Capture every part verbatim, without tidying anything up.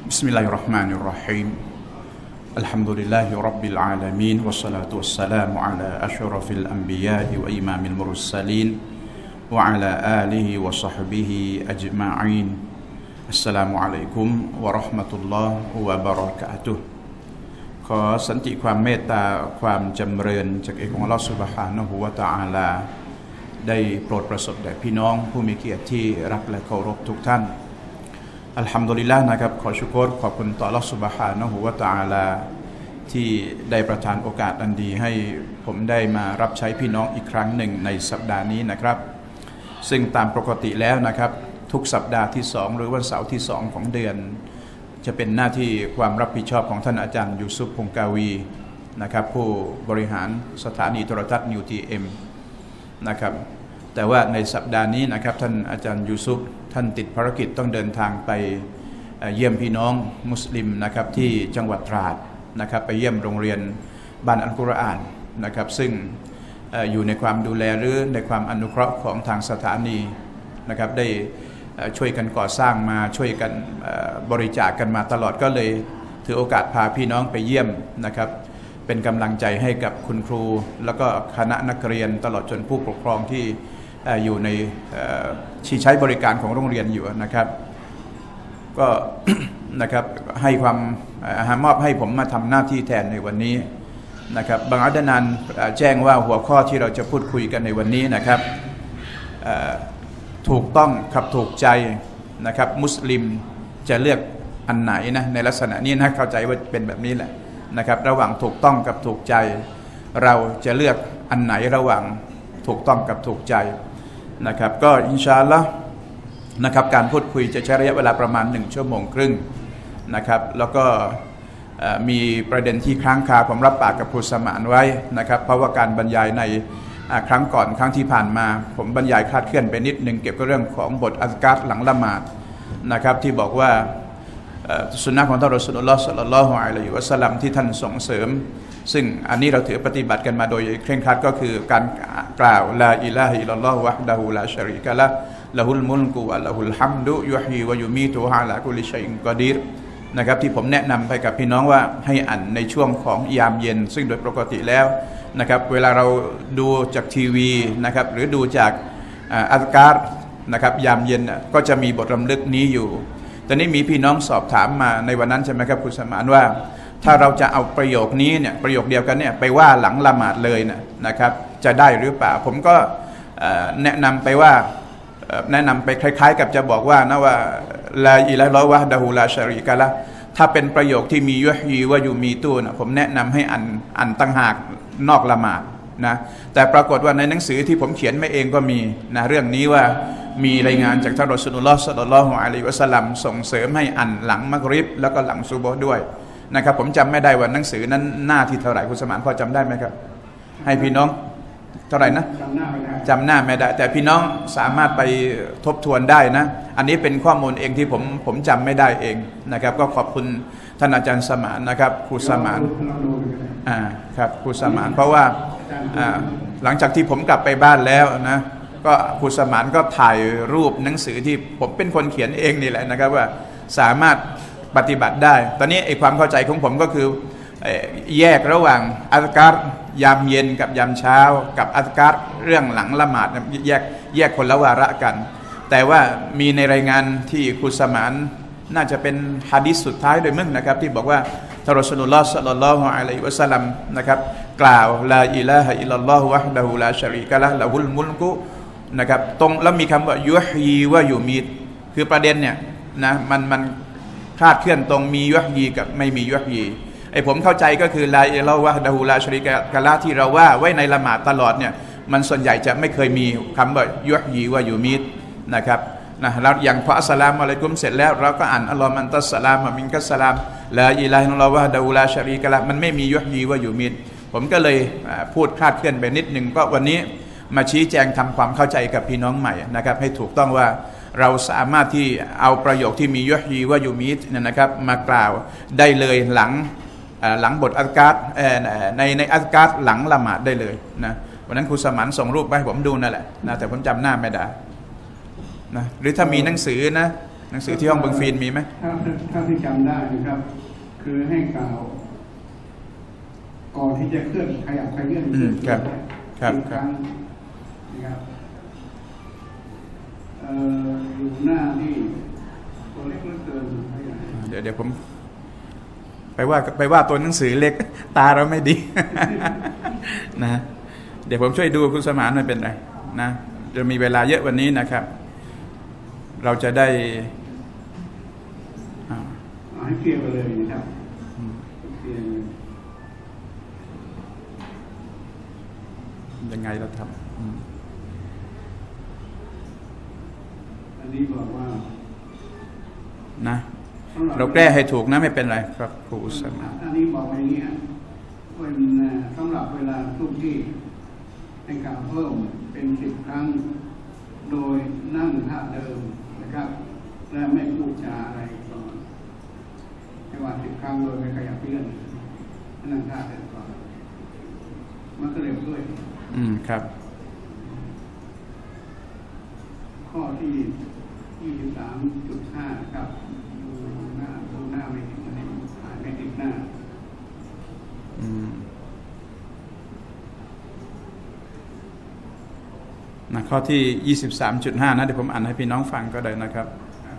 بسم الله الرحمن الرحيم الحمد لله رب العالمين والصلاة والسلام على أشرف الأنبياء وإمام المرسلين وعلى آله وصحبه أجمعين السلام عليكم ورحمة الله وبركاته ขอสันติความเมตตาความจำเริญจากเอกของอัลเลาะห์ซุบฮานะฮูวะตะอาลาได้โปรดประสบแด่พี่น้องผู้มีเกียรติที่รักและเคารพทุกท่านอัลฮัมดุลิลละห์นะครับขอชุกรขอบคุณต่ออัลเลาะห์ซุบฮานะฮูวะตะอาลาที่ได้ประทานโอกาสอันดีให้ผมได้มารับใช้พี่น้องอีกครั้งหนึ่งในสัปดาห์นี้นะครับซึ่งตามปกติแล้วนะครับทุกสัปดาห์ที่สองหรือวันเสาร์ที่สองของเดือนจะเป็นหน้าที่ความรับผิดชอบของท่านอาจารย์ยูซุฟพงกาวีนะครับผู้บริหารสถานีโทรทัศน์นิวทีเอ็มนะครับแต่ว่าในสัปดาห์นี้นะครับท่านอาจารย์ยูซุฟท่านติดภารกิจต้องเดินทางไปเยี่ยมพี่น้องมุสลิมนะครับที่จังหวัดตราดนะครับไปเยี่ยมโรงเรียนบ้านอัลกุรอานนะครับซึ่งอยู่ในความดูแลหรือในความอนุเคราะห์ของทางสถานีนะครับได้ช่วยกันก่อสร้างมาช่วยกันบริจาคกันมาตลอดก็เลยถือโอกาสพาพี่น้องไปเยี่ยมนะครับเป็นกำลังใจให้กับคุณครูแล้วก็คณะนักเรียนตลอดจนผู้ปกครองที่อยู่ในที่ใช้บริการของโรงเรียนอยู่นะครับก็ นะครับให้ความมอบให้ผมมาทำหน้าที่แทนในวันนี้นะครับบางอัดนันแจ้งว่าหัวข้อที่เราจะพูดคุยกันในวันนี้นะครับถูกต้องขับถูกใจนะครับมุสลิมจะเลือกอันไหนนะในลักษณะนี้นะเข้าใจว่าเป็นแบบนี้แหละนะครับระหว่างถูกต้องกับถูกใจเราจะเลือกอันไหนระหว่างถูกต้องกับถูกใจนะครับก็อินชาอัลลอฮ์นะครับการพูดคุยจะใช้ระยะเวลาประมาณหนึ่งชั่วโมงครึ่งนะครับแล้วก็มีประเด็นที่ค้างคาผมรับปากกับครูสมานไว้นะครับเพราะว่าการบรรยายในครั้งก่อนครั้งที่ผ่านมาผมบรรยายคลาดเคลื่อนไปนิดนึงเกี่ยวกับเรื่องของบทอัซการ์หลังละหมาดนะครับที่บอกว่าสุนนะของท่านรอซูลุลลอฮ์ศ็อลลัลลอฮุอะลัยฮิวะซัลลัมที่ท่านส่งเสริมซึ่งอันนี้เราถือปฏิบัติกันมาโดยเคร่งครัดก็คือการกล่าวลาอิลาฮะอิลลัลลอฮุวะฮ์ดะฮูลาชะรีกะละห์ละฮุลมุลกุวะละฮุลฮัมดุยุฮยีวะยุมีตุฮะอะลากุลิชัยอินกอดีรนะครับที่ผมแนะนำไปกับพี่น้องว่าให้อ่านในช่วงของยามเย็นซึ่งโดยปกติแล้วนะครับเวลาเราดูจากทีวีนะครับหรือดูจากอัซการ์นะครับยามเย็นก็จะมีบทรำลึกนี้อยู่ตอนนี้มีพี่น้องสอบถามมาในวันนั้นใช่ไหมครับคุณสมานว่าถ้าเราจะเอาประโยคนี้เนี่ยประโยคเดียวกันเนี่ยไปว่าหลังละหมาดเลยนะนะครับจะได้หรือเปล่าผมก็แนะนำไปว่าแนะนำไปคล้ายๆกับจะบอกว่านะว่าลาอิลาฮะวะฮ์ดะฮูลาชะรีกะละห์ถ้าเป็นประโยคที่มียุฮยีวะยูมีตูนะผมแนะนำให้อ่านอ่านตั้งหากนอกละหมาดนะแต่ปรากฏว่าในหนังสือที่ผมเขียนไม่เองก็มีนะเรื่องนี้ว่ามีรายงานจากท่านรอซูลุลลอฮ์ศ็อลลัลลอฮุอะลัยฮิวะซัลลัมส่งเสริมให้อ่านหลังมักริบแล้วก็หลังซุบฮ์ด้วยนะครับผมจำไม่ได้ว่าหนังสือนั้นหน้าที่เท่าไหร่คุณสมานพอจำได้ไหมครับให้พี่น้องเท่าไหร่นะจำหน้าไม่ได้จำหน้าไม่ได้แต่พี่น้องสามารถไปทบทวนได้นะอันนี้เป็นข้อมูลเองที่ผมผมจำไม่ได้เองนะครับก็ขอบคุณท่านอาจารย์สมานนะครับครูสมานอ่าครับครูสมานเพราะว่าอ่าหลังจากที่ผมกลับไปบ้านแล้วนะก็ครูสมานก็ถ่ายรูปหนังสือที่ผมเป็นคนเขียนเองนี่แหละนะครับว่าสามารถปฏิบัติได้ตอนนี้ไอ้ความเข้าใจของผมก็คือแยกระหว่างอัซการ์ยามเย็นกับยามเช้ากับอัซการ์เรื่องหลังละหมาดแยกแยกคนละวาระกันแต่ว่ามีในรายงานที่ครูสมานน่าจะเป็นหะดีษสุดท้ายโดยมึงนะครับที่บอกว่าท่านรอซูลุลลอฮ์ศ็อลลัลลอฮุอะลัยฮิวะซัลลัมนะครับกล่าวลาอิลาฮะอิลลัลลอฮุวะฮ์ดะฮูลาชะรีกะละห์ละฮุลมุลกุนะครับตรงแล้วมีคำว่ายุฮยีวะยูมีตคือประเด็นเนี่ยนะมันมันคลาดเคลื่อนตรงมียุฮยีกับไม่มียุฮยีไอ้ผมเข้าใจก็คือลาอิลาฮะวะฮ์ดะฮูลาชะรีกะละห์ที่เราว่าไว้ในละหมาดตลอดเนี่ยมันส่วนใหญ่จะไม่เคยมีคำว่ายุฮยีวะยูมีตนะครับนะแล้วอย่างพออัสสลามุอะลัยกุมเสร็จแล้วเราก็อ่านอัลลอฮุมอันตัสสลามวะมินกัสสลามลาอิลาฮะอิลลัลลอฮุวะฮ์ดะฮูลาชะรีกะละห์มันไม่มียุฮยีวะยูมีตผมก็เลยพูดคลาดเคลื่อนไปนิดนึงก็วันนี้มาชี้แจงทำความเข้าใจกับพี่น้องใหม่นะครับให้ถูกต้องว่าเราสามารถที่เอาประโยคที่มียุฮยีวะยูมีตนะครับมากล่าวได้เลยหลังหลังบทอัซการ์ในในอัซการ์หลังละหมาดได้เลยนะวันนั้นครูสมานส่งรูปไปให้ผมดูนั่นแหละนะแต่ผมจำหน้าไม่ได้นะหรือถ้ามีหนังสือนะหนังสือที่ห้องเบิงฟีนมีไหมถ้าถ้าที่จำได้นะครับคือให้กล่าวก่อนที่จะเคลื่อนขยับขยื่นครับครับครั้งนะครับอยู่หน้าที่ตัวเล็กเหลือเกินเดี๋ยวเดี๋ยวผมไปว่าไปว่าตัวหนังสือเล็กตาเราไม่ดีนะเดี๋ยวผมช่วยดูคุณสมานไม่เป็นไรนะจะมีเวลาเยอะวันนี้นะครับเราจะได้ให้เคลียร์ไปเลยนะครับยังไงเราทำอันนี้บอกว่านะเราแก้ให้ถูกนะไม่เป็นไรครับครูสมานอันนี้บอกอย่างนี้เป็นสำหรับเวลาทุกที่ในการเพิ่มเป็นสิบครั้งโดยนั่งท่าเดิมนะครับและไม่พูดจาอะไรก่อนให้ว่าสิบครั้งโดยไม่ขยับเลื่อนนั่งท่าเดิมก่อนมันก็เร็วด้วยอืมครับข้อที่ยี่สิบสามจุดห้าครับดูหน้าดูหน้าไม่ติดไม่ถ่ายไม่ติดหน้าอืมนะข้อที่ ยี่สิบสามจุดห้า นะเดี๋ยวผมอ่านให้พี่น้องฟังก็ได้นะครับ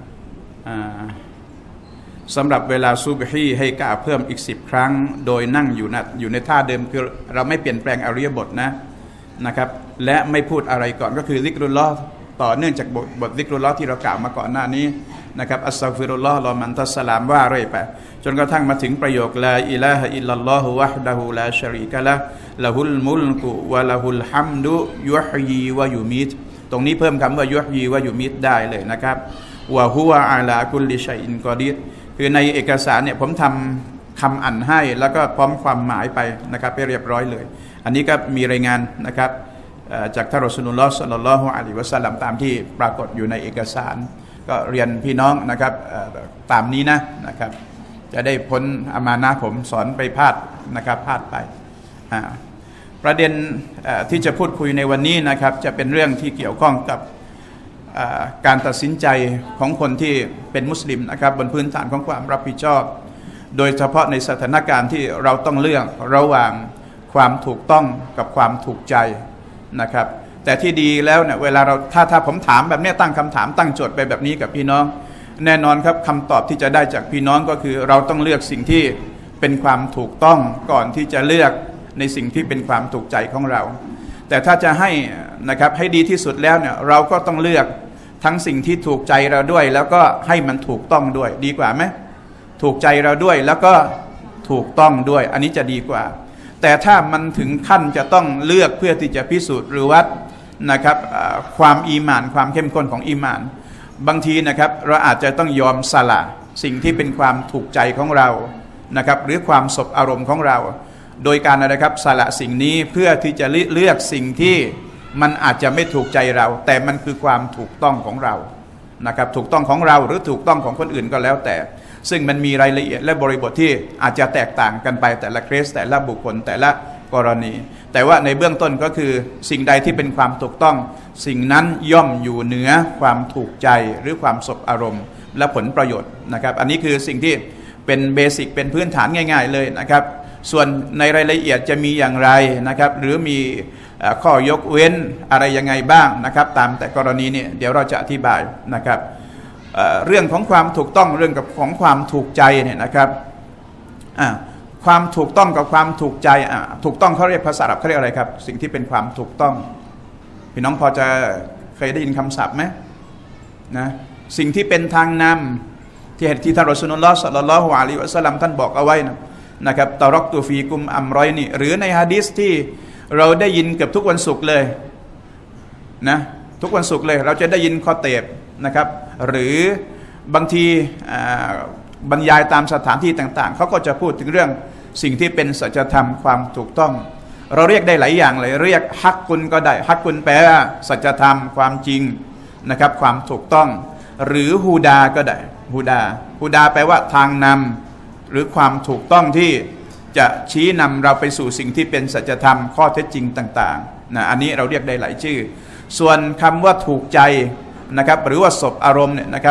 สำหรับเวลาซุบฮีให้กล่าวเพิ่มอีกสิบครั้งโดยนั่งอยู่นะอยู่ในท่าเดิมคือเราไม่เปลี่ยนแปลงอริยบทนะนะครับและไม่พูดอะไรก่อนก็คือซิกรุลลอฮ์ต่อเนื่องจากบทบทซิกรุลลอฮ์ที่เรากล่าวมาก่อนหน้านี้นะครับอัสตัฆฟิรุลลอฮ์ลอมันตัสสลามว่าเรื่อยไปจนกระทั่งมาถึงประโยคลาอิลาฮะอิลลัลลอฮุวะฮ์ดะฮูลาชะรีกะละห์ละฮุลมุลกุวะละฮุลฮัมดุยุฮยีวะยุมีตตรงนี้เพิ่มคำว่ายุฮยีวะยุมีตได้เลยนะครับวะฮุวะอะลากุลลิชัยอินกอดีรคือในเอกสารเนี่ยผมทำคำอ่านให้แล้วก็พร้อมความหมายไปนะครับไปเรียบร้อยเลยอันนี้ก็มีรายงานนะครับจากท่านรอซูลุลลอฮ์ ศ็อลลัลลอฮุอะลัยฮิวะซัลลัมตามที่ปรากฏอยู่ในเอกสารก็เรียนพี่น้องนะครับตามนี้นะนะครับจะได้พ้นอามานะห์ผมสอนไปพลาดนะครับพลาดไปประเด็นที่จะพูดคุยในวันนี้นะครับจะเป็นเรื่องที่เกี่ยวข้องกับการตัดสินใจของคนที่เป็นมุสลิมนะครับบนพื้นฐานของความรับผิดชอบโดยเฉพาะในสถานการณ์ที่เราต้องเลือกระหว่างความถูกต้องกับความถูกใจนะครับแต่ที่ดีแล้วเนี่ยเวลาเราถ้าถ้าผมถามแบบนี้ตั้งคำถามตั้งโจทย์ไปแบบนี้กับพี่น้องแน่นอนครับคำตอบที่จะได้จากพี่น้องก็คือเราต้องเลือกสิ่งที่เป็นความถูกต้องก่อนที่จะเลือกในสิ่งที่เป็นความถูกใจของเราแต่ถ้าจะให้นะครับให้ดีที่สุดแล้วเนี่ยเราก็ต้องเลือกทั้งสิ่งที่ถูกใจเราด้วยแล้วก็ให้มันถูกต้องด้วยดีกว่าไหมถูกใจเราด้วยแล้วก็ถูกต้องด้วยอันนี้จะดีกว่าแต่ถ้ามันถึงขั้นจะต้องเลือกเพื่อที่จะพิสูจน์หรือวัดนะครับความอีหม่านความเข้มข้นของอีหม่านบางทีนะครับเราอาจจะต้องยอมสละสิ่งที่เป็นความถูกใจของเรานะครับหรือความสบอารมณ์ของเราโดยการอะไรครับสละสิ่งนี้เพื่อที่จะเลือกสิ่งที่มันอาจจะไม่ถูกใจเราแต่มันคือความถูกต้องของเรานะครับถูกต้องของเราหรือถูกต้องของคนอื่นก็แล้วแต่ซึ่งมันมีรายละเอียดและบริบทที่อาจจะแตกต่างกันไปแต่ละเคสแต่ละบุคคลแต่ละกรณีแต่ว่าในเบื้องต้นก็คือสิ่งใดที่เป็นความถูกต้องสิ่งนั้นย่อมอยู่เหนือความถูกใจหรือความสบอารมณ์และผลประโยชน์นะครับอันนี้คือสิ่งที่เป็นเบสิกเป็นพื้นฐานง่ายๆเลยนะครับส่วนในรายละเอียดจะมีอย่างไรนะครับหรือมีข้อยกเว้นอะไรยังไงบ้างนะครับตามแต่กรณีนี้เดี๋ยวเราจะอธิบายนะครับเรื่องของความถูกต้องเรื่องกับของความถูกใจเนี่ยนะครับความถูกต้องกับความถูกใจถูกต้องเขาเรียกภาษาอาหรับเขาเรียกอะไรครับสิ่งที่เป็นความถูกต้องพี่น้องพอจะเคยได้ยินคำศัพท์ไหมนะสิ่งที่เป็นทางนำที่ที่ท่านรอซูลุลลอฮ์ ศ็อลลัลลอฮุอะลัยฮิวะซัลลัมท่านบอกเอาไว้นะนะครับตะรักตุฟีกุมอัมรอยนี่หรือในหะดีษที่เราได้ยินเกือบทุกวันศุกร์เลยนะทุกวันศุกร์เลยเราจะได้ยินคอเตบนะครับหรือบางทีบรรยายตามสถานที่ต่างๆเขาก็จะพูดถึงเรื่องสิ่งที่เป็นสัจธรรมความถูกต้องเราเรียกได้หลายอย่างเลยเรียกฮักกุลก็ได้ฮักกุลแปลว่าสัจธรรมความจริงนะครับความถูกต้องหรือฮูดาก็ได้ฮูดาฮูดาแปลว่าทางนำหรือความถูกต้องที่จะชี้นำเราไปสู่สิ่งที่เป็นสัจธรรมข้อเท็จจริงต่างๆนะอันนี้เราเรียกได้หลายชื่อส่วนคำว่าถูกใจนะครับหรือว่าสบอารมณ์เนี่ยนะครับ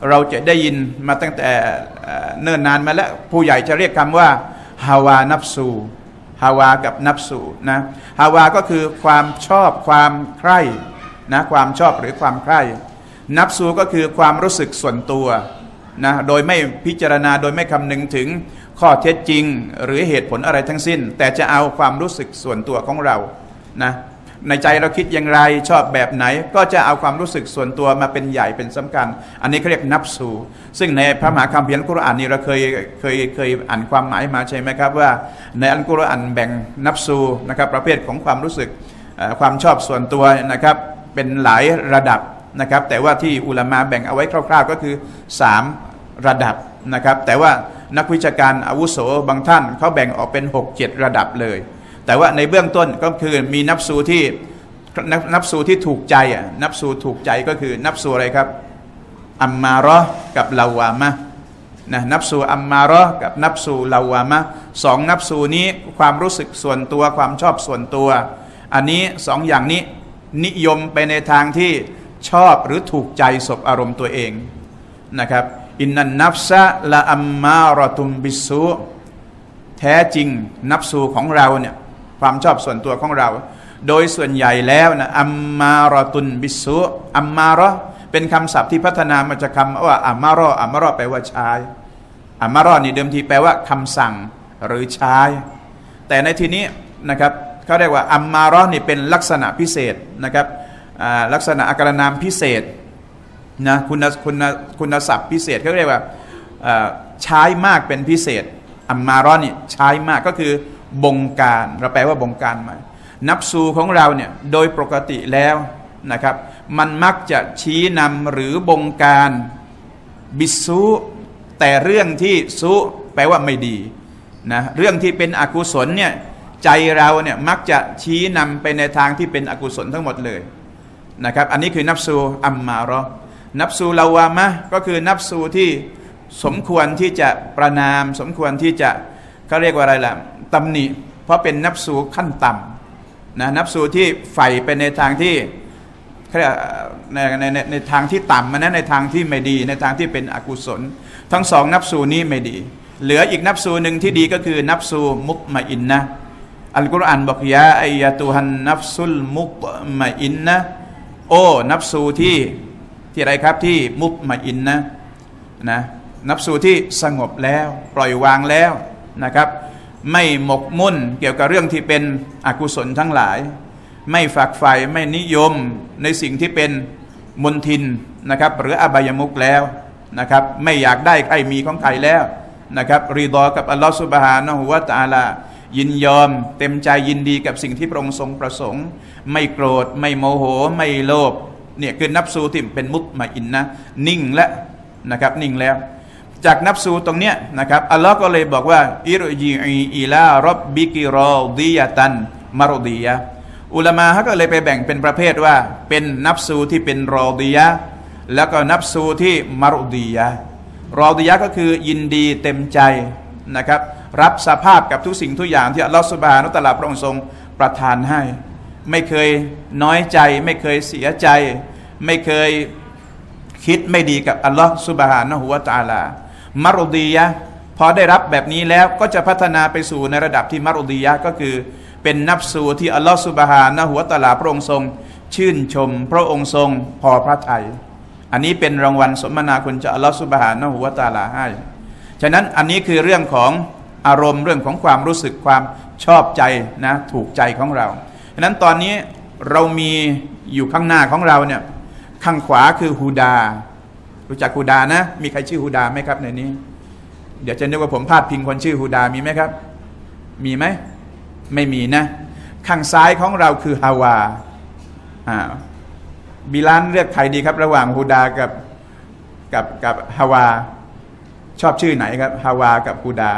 เราจะได้ยินมาตั้งแต่เนิ่นนานมาแล้วผู้ใหญ่จะเรียกคำว่าฮาวานัฟซูฮาวากับนัฟซูนะฮาวาก็คือความชอบความใคร่นะความชอบหรือความใคร่นัฟซูก็คือความรู้สึกส่วนตัวนะโดยไม่พิจารณาโดยไม่คำนึงถึงข้อเท็จจริงหรือเหตุผลอะไรทั้งสิ้นแต่จะเอาความรู้สึกส่วนตัวของเรานะในใจเราคิดอย่างไรชอบแบบไหนก็จะเอาความรู้สึกส่วนตัวมาเป็นใหญ่เป็นสำคัญอันนี้เขาเรียกนับสูซึ่งในพระมหาคัมภีร์อัลกุรอานนี้เราเคยเคยเคยอ่านความหมายมาใช่ไหมครับว่าในอัลกุรอานแบ่งนับสูนะครับประเภทของความรู้สึกความชอบส่วนตัวนะครับเป็นหลายระดับนะครับแต่ว่าที่อุลามะแบ่งเอาไว้คร่าวๆก็คือสามระดับนะครับแต่ว่านักวิชาการอาวุโสบางท่านเขาแบ่งออกเป็น หกเจ็ด ระดับเลยแต่ว่าในเบื้องต้นก็คือมีนับสูที่นับสูที่ถูกใจอ่ะนับสูถูกใจก็คือนับสูอะไรครับอัมมาเราะห์กับลาวามะนะนับสูอัมมาเราะห์กับนับสูลาวามะสองนับสูนี้ความรู้สึกส่วนตัวความชอบส่วนตัวอันนี้สองอย่างนี้นิยมไปในทางที่ชอบหรือถูกใจสบอารมณ์ตัวเองนะครับอินนันนัฟซะละอัมมาเราะตุมบิสซูแท้จริงนับสูของเราเนี่ยความชอบส่วนตัวของเราโดยส่วนใหญ่แล้วนะอัมมาเราะตุนบิสซูอัมมาเราะห์เป็นคำศัพท์ที่พัฒนามาจากคำว่าอัมมาเราะห์อัมมาเราะห์แปลว่าใช้อัมมาเราะห์นี่เดิมทีแปลว่าคำสั่งหรือใช้แต่ในที่นี้นะครับเขาเรียกว่าอัมมาเราะห์นี่เป็นลักษณะพิเศษนะครับลักษณะอาการนามพิเศษนะคุณคุณคุณศัพท์พิเศษเขาเรียกว่าใช้มากเป็นพิเศษอัมมาเราะห์นี่ใช้มากก็คือบงการเราแปลว่าบงการมานับสูของเราเนี่ยโดยปกติแล้วนะครับมันมักจะชี้นำหรือบงการบิสซูแต่เรื่องที่ซุแปลว่าไม่ดีนะเรื่องที่เป็นอกุศลเนี่ยใจเราเนี่ยมักจะชี้นำไปในทางที่เป็นอกุศลทั้งหมดเลยนะครับอันนี้คือนับสูอัมมาเราะห์นับสูลาวามะก็คือนับสูที่สมควรที่จะประนามสมควรที่จะเขาเรียกว่าอะไรล่ะตำหนิเพราะเป็นนับสูขั้นต่ำนะนับสูที่ใฝ่ไปในทางที่ในในในในทางที่ต่ำมันนะในทางที่ไม่ดีในทางที่เป็นอกุศลทั้งสองนับสูนี้ไม่ดีเหลืออีกนับสูหนึ่งที่ดีก็คือนับสูมุตมะอินนะอัลกุรอานบอกยาอัยยะตุฮันนับซุลมุตมะอินนะโอ้นับสูที่ที่อะไรครับที่มุตมะอินนะนะนับสูที่สงบแล้วปล่อยวางแล้วนะครับไม่หมกมุ่นเกี่ยวกับเรื่องที่เป็นอกุศลทั้งหลายไม่ฝักใฝ่ไม่นิยมในสิ่งที่เป็นมลทินนะครับหรืออบายมุขแล้วนะครับไม่อยากได้ใครมีของใครแล้วนะครับรีฎอกับอัลลอฮฺซุบฮานะฮูวะตะอาลายินยอมเต็มใจยินดีกับสิ่งที่พระองค์ทรงประสงค์ไม่โกรธไม่โมโหไม่โลภเนี่ยคือนับสูที่เป็นมุตมะอินนะนิ่งและนะครับนิ่งแล้วจากนับสูตรงเนี้ยนะครับอัลลอฮ์ก็เลยบอกว่าอิรจีอีอิลาร็อบบิกิรอดียะตันมารดียะอุลามะเขาก็เลยไปแบ่งเป็นประเภทว่าเป็นนับสูที่เป็นรอดียะแล้วก็นับสูที่มารดียะรอดียะก็คือยินดีเต็มใจนะครับรับสภาพกับทุกสิ่งทุกอย่างที่อัลลอฮฺซุบฮานะฮูวะตะอาลาพระองค์ทรงประทานให้ไม่เคยน้อยใจไม่เคยเสียใจไม่เคยคิดไม่ดีกับอัลลอฮฺซุบฮานะฮูวะตะอาลามารดียะพอได้รับแบบนี้แล้วก็จะพัฒนาไปสู่ในระดับที่มารดียะก็คือเป็นนับสูที่อัลลอฮฺซุบฮานะฮูวะตะอาลาพระองค์ทรงชื่นชมพระองค์ทรงพอพระทัยอันนี้เป็นรางวัลสมนาคุณจากอัลลอฮฺซุบฮานะฮูวะตะอาลาให้ฉะนั้นอันนี้คือเรื่องของอารมณ์เรื่องของความรู้สึกความชอบใจนะถูกใจของเราฉะนั้นตอนนี้เรามีอยู่ข้างหน้าของเราเนี่ยข้างขวาคือฮูดารู้จักฮูดานะมีใครชื่อฮูดาไหมครับในนี้เดี๋ยวจะนึกว่าผมพาดพิงคนชื่อฮูดามีไหมครับมีไหมไม่มีนะข้างซ้ายของเราคือฮาวาอ่าบิลานเลือกใครดีครับระหว่างฮูดากับกับกับฮาวาชอบชื่อไหนครับฮาวากับฮูดา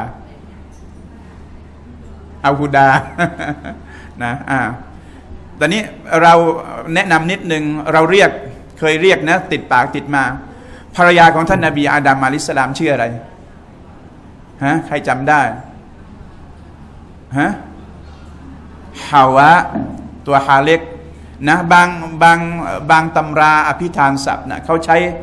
เอาฮูดา นะอ่าตอนนี้เราแนะนำนิดนึงเราเรียกเคยเรียกนะติดปากติดมาภรรยาของท่านนบีอาดัมอะลัยฮิสสลามชื่ออะไรฮะใครจำได้ฮะฮาวะตัวฮาเล็กนะบางบางบางตำราอภิธานศัพท์นะเขาใช้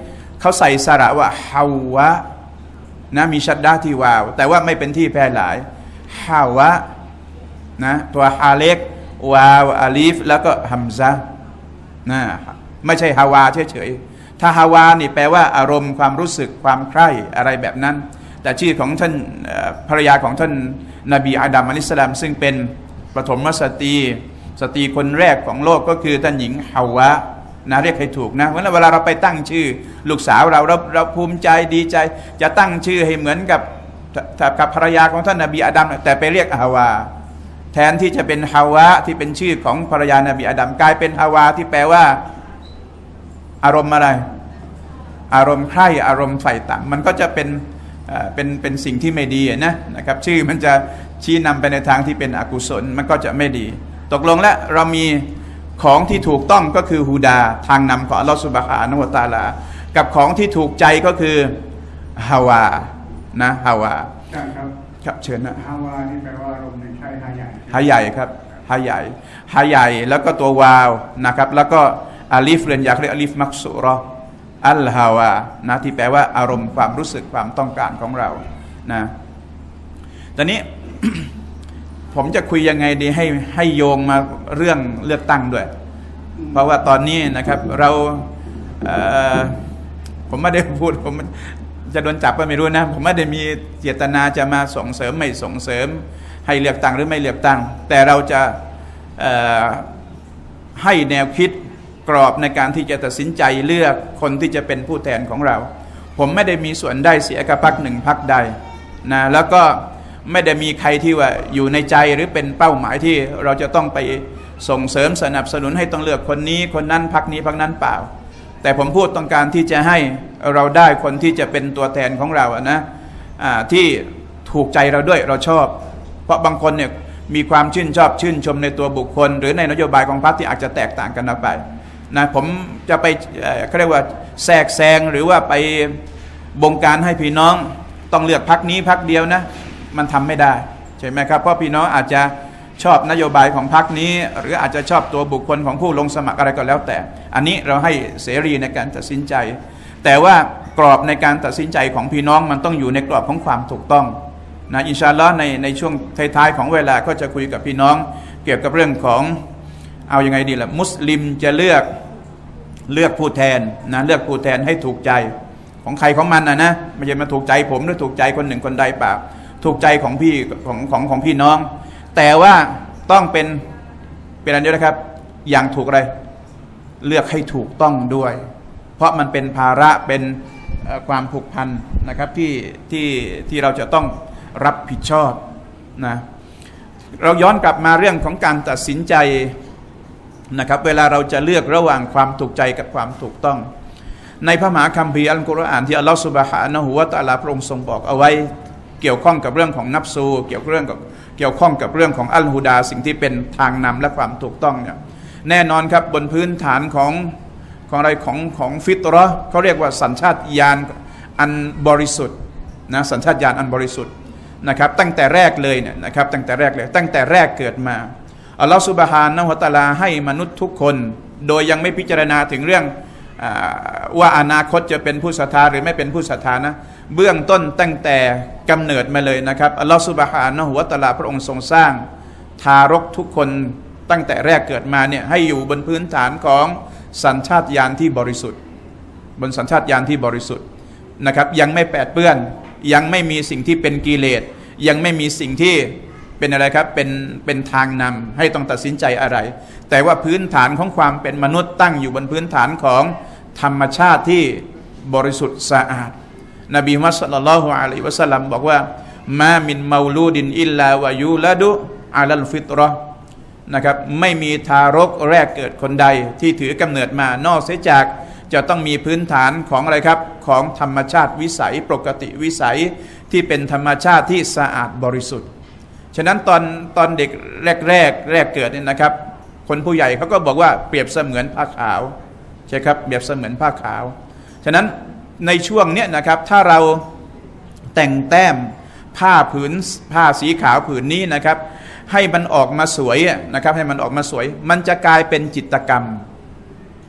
เขาใส่สระว่าฮาวะนะมีชัดดาที่วาวแต่ว่าไม่เป็นที่แพร่หลายฮาวะนะตัวฮาเล็กวาวอาลีฟแล้วก็ฮัมซะนะไม่ใช่ฮาวาเฉยๆถ้าฮาวานี่แปลว่าอารมณ์ความรู้สึกความใคร่อะไรแบบนั้นแต่ชื่อของท่านภรรยาของท่านนบีอาดัมอะลัยฮิสสลามซึ่งเป็นปฐมสตรีสตรีคนแรกของโลกก็คือท่านหญิงฮาวะนะเรียกให้ถูกนะเวลาเราไปตั้งชื่อลูกสาวเราเราเราภูมิใจดีใจจะตั้งชื่อให้เหมือนกับกับภรรยาของท่านนบีอาดัมแต่ไปเรียกฮาวาแทนที่จะเป็นฮาวะที่เป็นชื่อของภรรยานบีอาดัมกลายเป็นฮาวาที่แปลว่าอารมณ์อะไรอารมณ์ใคร่อารมณ์ใฝ่ต่ำมันก็จะเป็นเป็นเป็นสิ่งที่ไม่ดีนะนะครับชื่อมันจะชี้นำไปในทางที่เป็นอกุศลมันก็จะไม่ดีตกลงแล้วเรามีของที่ถูกต้องก็คือฮูดาทางนำของอัลลอฮฺซุบฮานะฮูวะตะอาลากับของที่ถูกใจก็คือฮาวานะฮาวาใช่ครับครับเชิญนะฮาวาที่แปลว่าอารมณ์ในใช่ฮาใหญ่ฮาใหญ่ครับฮาใหญ่ฮาใหญ่แล้วก็ตัววาวนะครับแล้วก็อาลีฟเรียนอยากเรียกอาลีฟมักซูเราะห์อัลฮาวานะที่แปลว่าอารมณ์ความรู้สึกความต้องการของเรานะตอนนี้ ผมจะคุยยังไงดีให้ให้โยงมาเรื่องเลือกตั้งด้วยเพราะว่าตอนนี้นะครับเราเอ่อผมไม่ได้พูดผมจะโดนจับก็ไม่รู้นะผมไม่ได้มีเจตนาจะมาส่งเสริมไม่ส่งเสริมให้เลือกตั้งหรือไม่เลือกตั้งแต่เราจะเอ่อให้แนวคิดกรอบในการที่จะตัดสินใจเลือกคนที่จะเป็นผู้แทนของเราผมไม่ได้มีส่วนได้เสียกับพรรคหนึ่งพรรคใดนะแล้วก็ไม่ได้มีใครที่ว่าอยู่ในใจหรือเป็นเป้าหมายที่เราจะต้องไปส่งเสริมสนับสนุนให้ต้องเลือกคนนี้คนนั้นพรรคนี้พรรคนั้นเปล่าแต่ผมพูดต้องการที่จะให้เราได้คนที่จะเป็นตัวแทนของเราอะนะที่ถูกใจเราด้วยเราชอบเพราะบางคนเนี่ยมีความชื่นชอบชื่นชมในตัวบุคคลหรือในนโยบายของพรรคที่อาจจะแตกต่างกันออกไปนะผมจะไปเขาเรียกว่าแทรกแซงหรือว่าไปบงการให้พี่น้องต้องเลือกพรรคนี้พรรคเดียวนะมันทำไม่ได้ใช่ไหมครับเพราะพี่น้องอาจจะชอบนโยบายของพรรคนี้หรืออาจจะชอบตัวบุคคลของผู้ลงสมัครอะไรก็แล้วแต่อันนี้เราให้เสรีในการตัดสินใจแต่ว่ากรอบในการตัดสินใจของพี่น้องมันต้องอยู่ในกรอบของความถูกต้องนะอินชาอัลลอฮ์ในในช่วงท้ายๆของเวลาก็จะคุยกับพี่น้องเกี่ยวกับเรื่องของเอายังไงดีล่ะมุสลิมจะเลือกเลือกผู้แทนนะเลือกผู้แทนให้ถูกใจของใครของมันนะนะไม่ใช่มาถูกใจผมหรือถูกใจคนหนึ่งคนใดเปล่าถูกใจของพี่ของของของพี่น้องแต่ว่าต้องเป็นเป็นอะไรด้วยนะครับอย่างถูกอะไรเลือกให้ถูกต้องด้วยเพราะมันเป็นภาระเป็นความผูกพันนะครับที่ที่ที่เราจะต้องรับผิดชอบนะเราย้อนกลับมาเรื่องของการตัดสินใจนะครับเวลาเราจะเลือกระหว่างความถูกใจกับความถูกต้องในพระมหาคัมภีร์อัลกุรอานที่อัลลอฮฺซุบฮานะฮูวะตะอาลาพระองค์ทรงบอกเอาไว้เกี่ยวข้องกับเรื่องของนัฟซูเกี่ยวเรื่องกับเกี่ยวข้องกับเรื่องของอัลฮุดาสิ่งที่เป็นทางนำและความถูกต้องเนี่ยแน่นอนครับบนพื้นฐานของของอะไรของของฟิตเราะห์เขาเรียกว่าสัญชาตญาณอันบริสุทธิ์นะสัญชาตญาณอันบริสุทธิ์นะครับตั้งแต่แรกเลยเนี่ยนะครับตั้งแต่แรกเลยตั้งแต่แรกเกิดมาอัลลอฮฺซุบฮานะฮูวะตะอาลาให้มนุษย์ทุกคนโดยยังไม่พิจารณาถึงเรื่องว่าอนาคตจะเป็นผู้ศรัทธาหรือไม่เป็นผู้ศรัทธานะเบื้องต้นตั้งแต่กำเนิดมาเลยนะครับอัลลอฮฺซุบฮานะฮูวะตะอาลาพระองค์ทรงสร้างทารกทุกคนตั้งแต่แรกเกิดมาเนี่ยให้อยู่บนพื้นฐานของสัญชาตญาณที่บริสุทธิ์บนสัญชาตญาณที่บริสุทธิ์นะครับยังไม่แปดเปื้อนยังไม่มีสิ่งที่เป็นกิเลสยังไม่มีสิ่งที่เป็นอะไรครับเป็นเป็นทางนำให้ต้องตัดสินใจอะไรแต่ว่าพื้นฐานของความเป็นมนุษย์ตั้งอยู่บนพื้นฐานของธรรมชาติที่บริสุทธิ์สะอาดนบีมุฮัมมัดศ็อลลัลลอฮุอะลัยฮิวะซัลลัมบอกว่ามามินเมาลูดินอิลลาวะยูละดุอะลัลฟิตเราะห์นะครับไม่มีทารกแรกเกิดคนใดที่ถือกำเนิดมานอกเสียจากจะต้องมีพื้นฐานของอะไรครับของธรรมชาติวิสัยปกติวิสัยที่เป็นธรรมชาติที่สะอาดบริสุทธิ์ฉะนั้นตอนตอนเด็กแรกแรกแรกเกิดเนี่ยนะครับคนผู้ใหญ่เขาก็บอกว่าเปรียบเสมือนผ้าขาวใช่ครับเปรียบเสมือนผ้าขาวฉะนั้นในช่วงเนี้ยนะครับถ้าเราแต่งแต้มผ้าผืนผ้าสีขาวผืนนี้นะครับให้มันออกมาสวยนะครับให้มันออกมาสวยมันจะกลายเป็นจิตรกรรม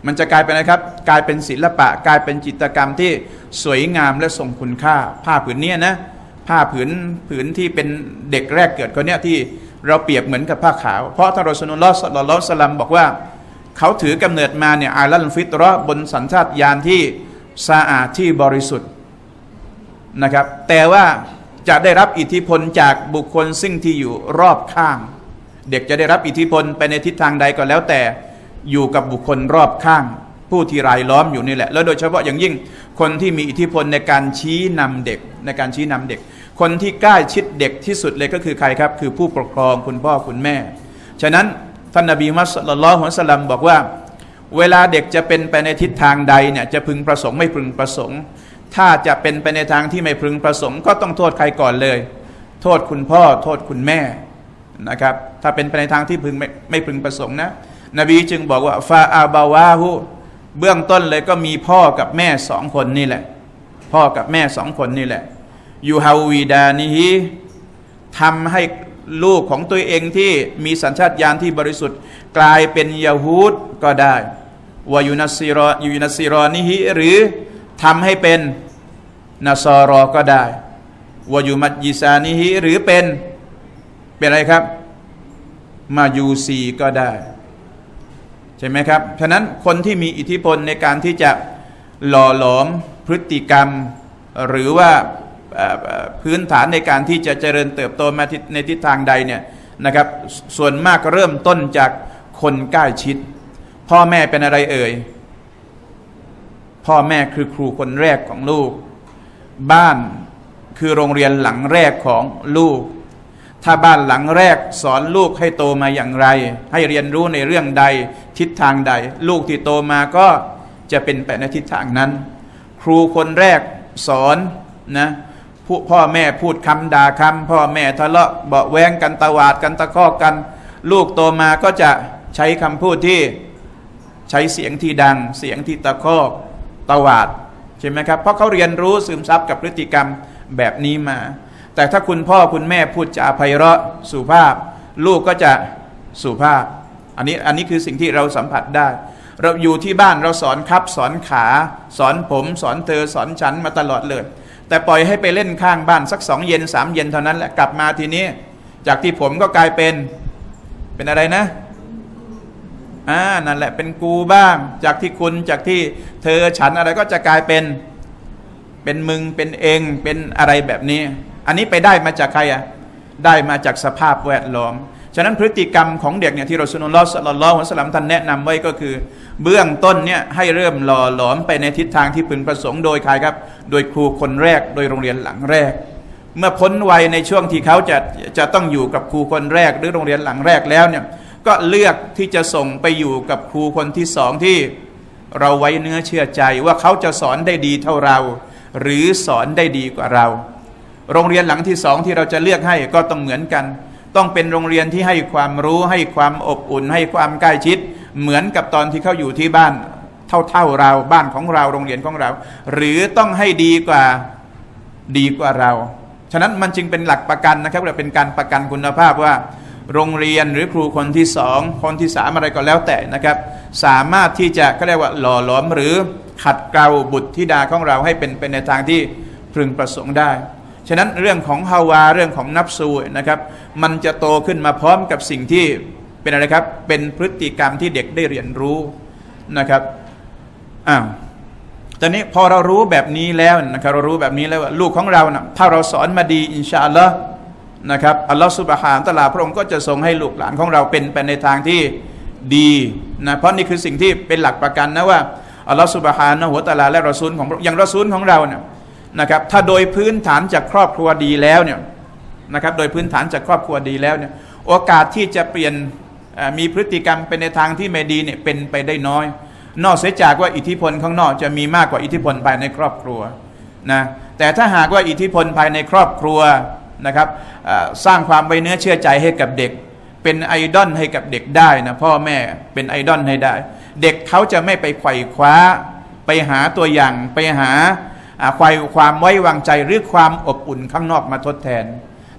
มันจะกลายเป็นอะไรครับกลายเป็นศิลปะกลายเป็นจิตรกรรมที่สวยงามและทรงคุณค่าผ้าผืนนี้นะผ้าผืนผืนที่เป็นเด็กแรกเกิดคนเนี้ยที่เราเปรียบเหมือนกับผ้าขาวเพราะท่านรอซูลุลลอฮ์ ศ็อลลัลลอฮุอะลัยฮิวะซัลลัมบอกว่าเขาถือกำเนิดมาเนี่ยอาลัลฟิตเราะห์บนสัญชาตญาณที่สะอาดที่บริสุทธิ์นะครับแต่ว่าจะได้รับอิทธิพลจากบุคคลซึ่งที่อยู่รอบข้างเด็กจะได้รับอิทธิพลไปในทิศทางใดก็แล้วแต่อยู่กับบุคคลรอบข้างผู้ที่รายล้อมอยู่นี่แหละแล้วโดยเฉพาะอย่างยิ่งคนที่มีอิทธิพลในการชี้นำเด็กในการชี้นำเด็กคนที่ใกล้ชิดเด็กที่สุดเลยก็คือใครครับคือผู้ปกครองคุณพ่อคุณแม่ฉะนั้นท่านนบีมุฮัมมัด ศ็อลลัลลอฮุอะลัยฮิวะซัลลัมบอกว่าเวลาเด็กจะเป็นไปในทิศทางใดเนี่ยจะพึงประสงค์ไม่พึงประสงค์ถ้าจะเป็นไปในทางที่ไม่พึงประสงค์ก็ต้องโทษใครก่อนเลยโทษคุณพ่อโทษคุณแม่นะครับถ้าเป็นไปในทางที่พึงไม่ไม่พึงประสงค์นะนบีจึงบอกว่าฟาอาบาวาฮูเบื้องต้นเลยก็มีพ่อกับแม่สองคนนี่แหละพ่อกับแม่สองคนนี่แหละยูฮาวีดานิฮิทำให้ลูกของตัวเองที่มีสัญชาตญาณที่บริสุทธิ์กลายเป็นยะฮูดก็ได้วายุนัสซิรอยูนัสซิรอนิฮิหรือทำให้เป็นนัสรอก็ได้วายุมัดยิซานิฮิหรือเป็นเป็นอะไรครับมายูซีก็ได้ใช่ไหมครับฉะนั้นคนที่มีอิทธิพลในการที่จะหล่อหลอมพฤติกรรมหรือว่าพื้นฐานในการที่จะเจริญเติบโตมาในทิศทางใดเนี่ยนะครับส่วนมากเริ่มต้นจากคนใกล้ชิดพ่อแม่เป็นอะไรเอ่ยพ่อแม่คือครูคนแรกของลูกบ้านคือโรงเรียนหลังแรกของลูกถ้าบ้านหลังแรกสอนลูกให้โตมาอย่างไรให้เรียนรู้ในเรื่องใดทิศทางใดลูกที่โตมาก็จะเป็นไปในทิศทางนั้นครูคนแรกสอนนะพ่อแม่พูดคำด่าคำพ่อแม่ทะเลาะเบาะแว้งกันตวาดกันตะคอกกันลูกโตมาก็จะใช้คำพูดที่ใช้เสียงที่ดังเสียงที่ตะคอกตวาดใช่ไหมครับเพราะเขาเรียนรู้ซึมซับกับพฤติกรรมแบบนี้มาแต่ถ้าคุณพ่อคุณแม่พูดจาไพเราะสุภาพลูกก็จะสุภาพอันนี้อันนี้คือสิ่งที่เราสัมผัสได้เราอยู่ที่บ้านเราสอนครับสอนขาสอนผมสอนเธอสอนฉันมาตลอดเลยแต่ปล่อยให้ไปเล่นข้างบ้านสักสองเย็นสามเย็นเท่านั้นแหละกลับมาทีนี้จากที่ผมก็กลายเป็นเป็นอะไรนะอ่านั่นแหละเป็นกูบ้างจากที่คุณจากที่เธอฉันอะไรก็จะกลายเป็นเป็นมึงเป็นเองเป็นอะไรแบบนี้อันนี้ไปได้มาจากใครอ่ะได้มาจากสภาพแวดล้อมฉะนั้นพฤติกรรมของเด็กเนี่ยที่รอซูลุลลอฮ์ ศ็อลลัลลอฮุอะลัยฮิวะซัลลัมท่านแนะนำไว้ก็คือเบื้องต้นเนี่ยให้เริ่มหล่อหลอมไปในทิศทางที่พึงประสงค์โดยใครครับโดยครูคนแรกโดยโรงเรียนหลังแรกเมื่อพ้นวัยในช่วงที่เขาจะจะต้องอยู่กับครูคนแรกหรือโรงเรียนหลังแรกแล้วเนี่ยก็เลือกที่จะส่งไปอยู่กับครูคนที่สองที่เราไว้เนื้อเชื่อใจว่าเขาจะสอนได้ดีเท่าเราหรือสอนได้ดีกว่าเราโรงเรียนหลังที่สองที่เราจะเลือกให้ก็ต้องเหมือนกันต้องเป็นโรงเรียนที่ให้ความรู้ให้ความอบอุ่นให้ความใกล้ชิดเหมือนกับตอนที่เขาอยู่ที่บ้านเท่าๆเราบ้านของเราโรงเรียนของเราหรือต้องให้ดีกว่าดีกว่าเราฉะนั้นมันจึงเป็นหลักประกันนะครับเราเป็นการประกันคุณภาพว่าโรงเรียนหรือครูคนที่สองคนที่สามอะไรก็แล้วแต่นะครับสามารถที่จะเขาเรียกว่าหล่อหลอมหรือขัดเกลาบุตรธิดาของเราให้เป็นไปในทางที่พึงประสงค์ได้ฉะนั้นเรื่องของฮาวาเรื่องของนัฟซูนะครับมันจะโตขึ้นมาพร้อมกับสิ่งที่เป็นอะไรครับเป็นพฤติกรรมที่เด็กได้เรียนรู้นะครับอ้าวตอนนี้พอเรารู้แบบนี้แล้วนะครับเรารู้แบบนี้แล้วว่าลูกของเรานะถ้าเราสอนมาดีอินชาอัลลอฮ์นะครับอัลลอฮ์ซุบฮานะฮูวะตะอาลาพระองค์ก็จะทรงให้ลูกหลานของเราเป็นไปในทางที่ดีนะเพราะนี่คือสิ่งที่เป็นหลักประกันนะว่าอัลลอฮ์ซุบฮานะฮูวะตะอาลาและรอซูลของอย่างรอซูลของเราเนี่ยนะครับถ้าโดยพื้นฐานจากครอบครัวดีแล้วเนี่ยนะครับโดยพื้นฐานจากครอบครัวดีแล้วเนี่ยโอกาสที่จะเปลี่ยนมีพฤติกรรมเป็นในทางที่ไม่ดีเนี่ยเป็นไปได้น้อยนอกเสียจากว่าอิทธิพลข้างนอกจะมีมากกว่าอิทธิพลภายในครอบครัวนะแต่ถ้าหากว่าอิทธิพลภายในครอบครัวนะครับสร้างความไว้เนื้อเชื่อใจให้กับเด็กเป็นไอดอลให้กับเด็กได้นะพ่อแม่เป็นไอดอลให้ได้เด็กเขาจะไม่ไปไขว่คว้าไปหาตัวอย่างไปหาความความไว้วางใจหรือความอบอุ่นข้างนอกมาทดแทน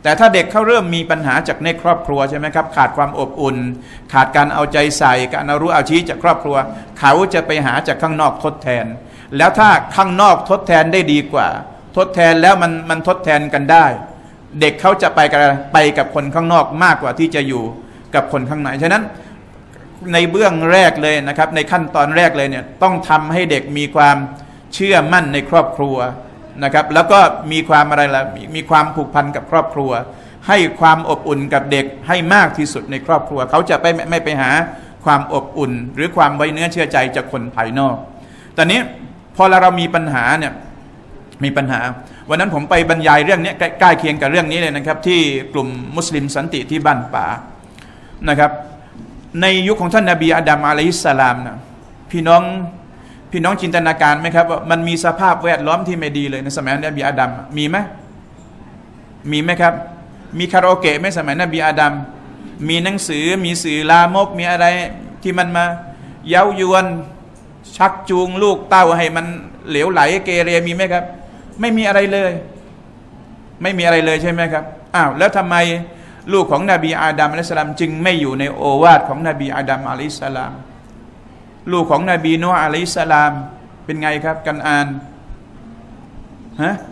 แต่ถ้าเด็กเขาเริ่มมีปัญหาจากในครอบครัวใช่ไหมครับขาดความอบอุ่นขาดการเอาใจใส่การเอารู้เอาชี้จากครอบครัวเขาจะไปหาจากข้างนอกทดแทนแล้วถ้าข้างนอกทดแทนได้ดีกว่าทดแทนแล้วมันมันทดแทนกันได้เด็กเขาจะไปกับไปกับคนข้างนอกมากกว่าที่จะอยู่กับคนข้างในฉะนั้นในเบื้องแรกเลยนะครับในขั้นตอนแรกเลยเนี่ยต้องทำให้เด็กมีความเชื่อมั่นในครอบครัวนะครับแล้วก็มีความอะไรล่ะมีความผูกพันกับครอบครัวให้ความอบอุ่นกับเด็กให้มากที่สุดในครอบครัวเขาจะไปไม่ไปหาความอบอุ่นหรือความไว้เนื้อเชื่อใจจากคนภายนอกตอนนี้พอเรามีปัญหาเนี่ยมีปัญหาวันนั้นผมไปบรรยายเรื่องนี้ใกล้เคียงกับเรื่องนี้เลยนะครับที่กลุ่มมุสลิมสันติที่บ้านป่านะครับในยุคของท่านนบีอาดัมอะลัยฮิสสลามนะพี่น้องพี่น้องจินตนาการไหมครับว่ามันมีสภาพแวดล้อมที่ไม่ดีเลยในสมัยนบีอาดัมมีไหมมีไหมครับมีคาราโอเกะไหมสมัยนบีอาดัมมีหนังสือมีสื่อลามกมีอะไรที่มันมาเย้ายวนชักจูงลูกเต้าให้มันเหลวไหลเกเรมีไหมครับไม่มีอะไรเลยไม่มีอะไรเลยใช่ไหมครับอ้าวแล้วทำไมลูกของนบีอาดัมอะลัยฮิสสลามจึงไม่อยู่ในโอวาทของนบีอาดัมอะลัยฮิสสลามลูกของนบีนูฮ์อะลัยฮิสสลามเป็นไงครับกันอ่านฮะ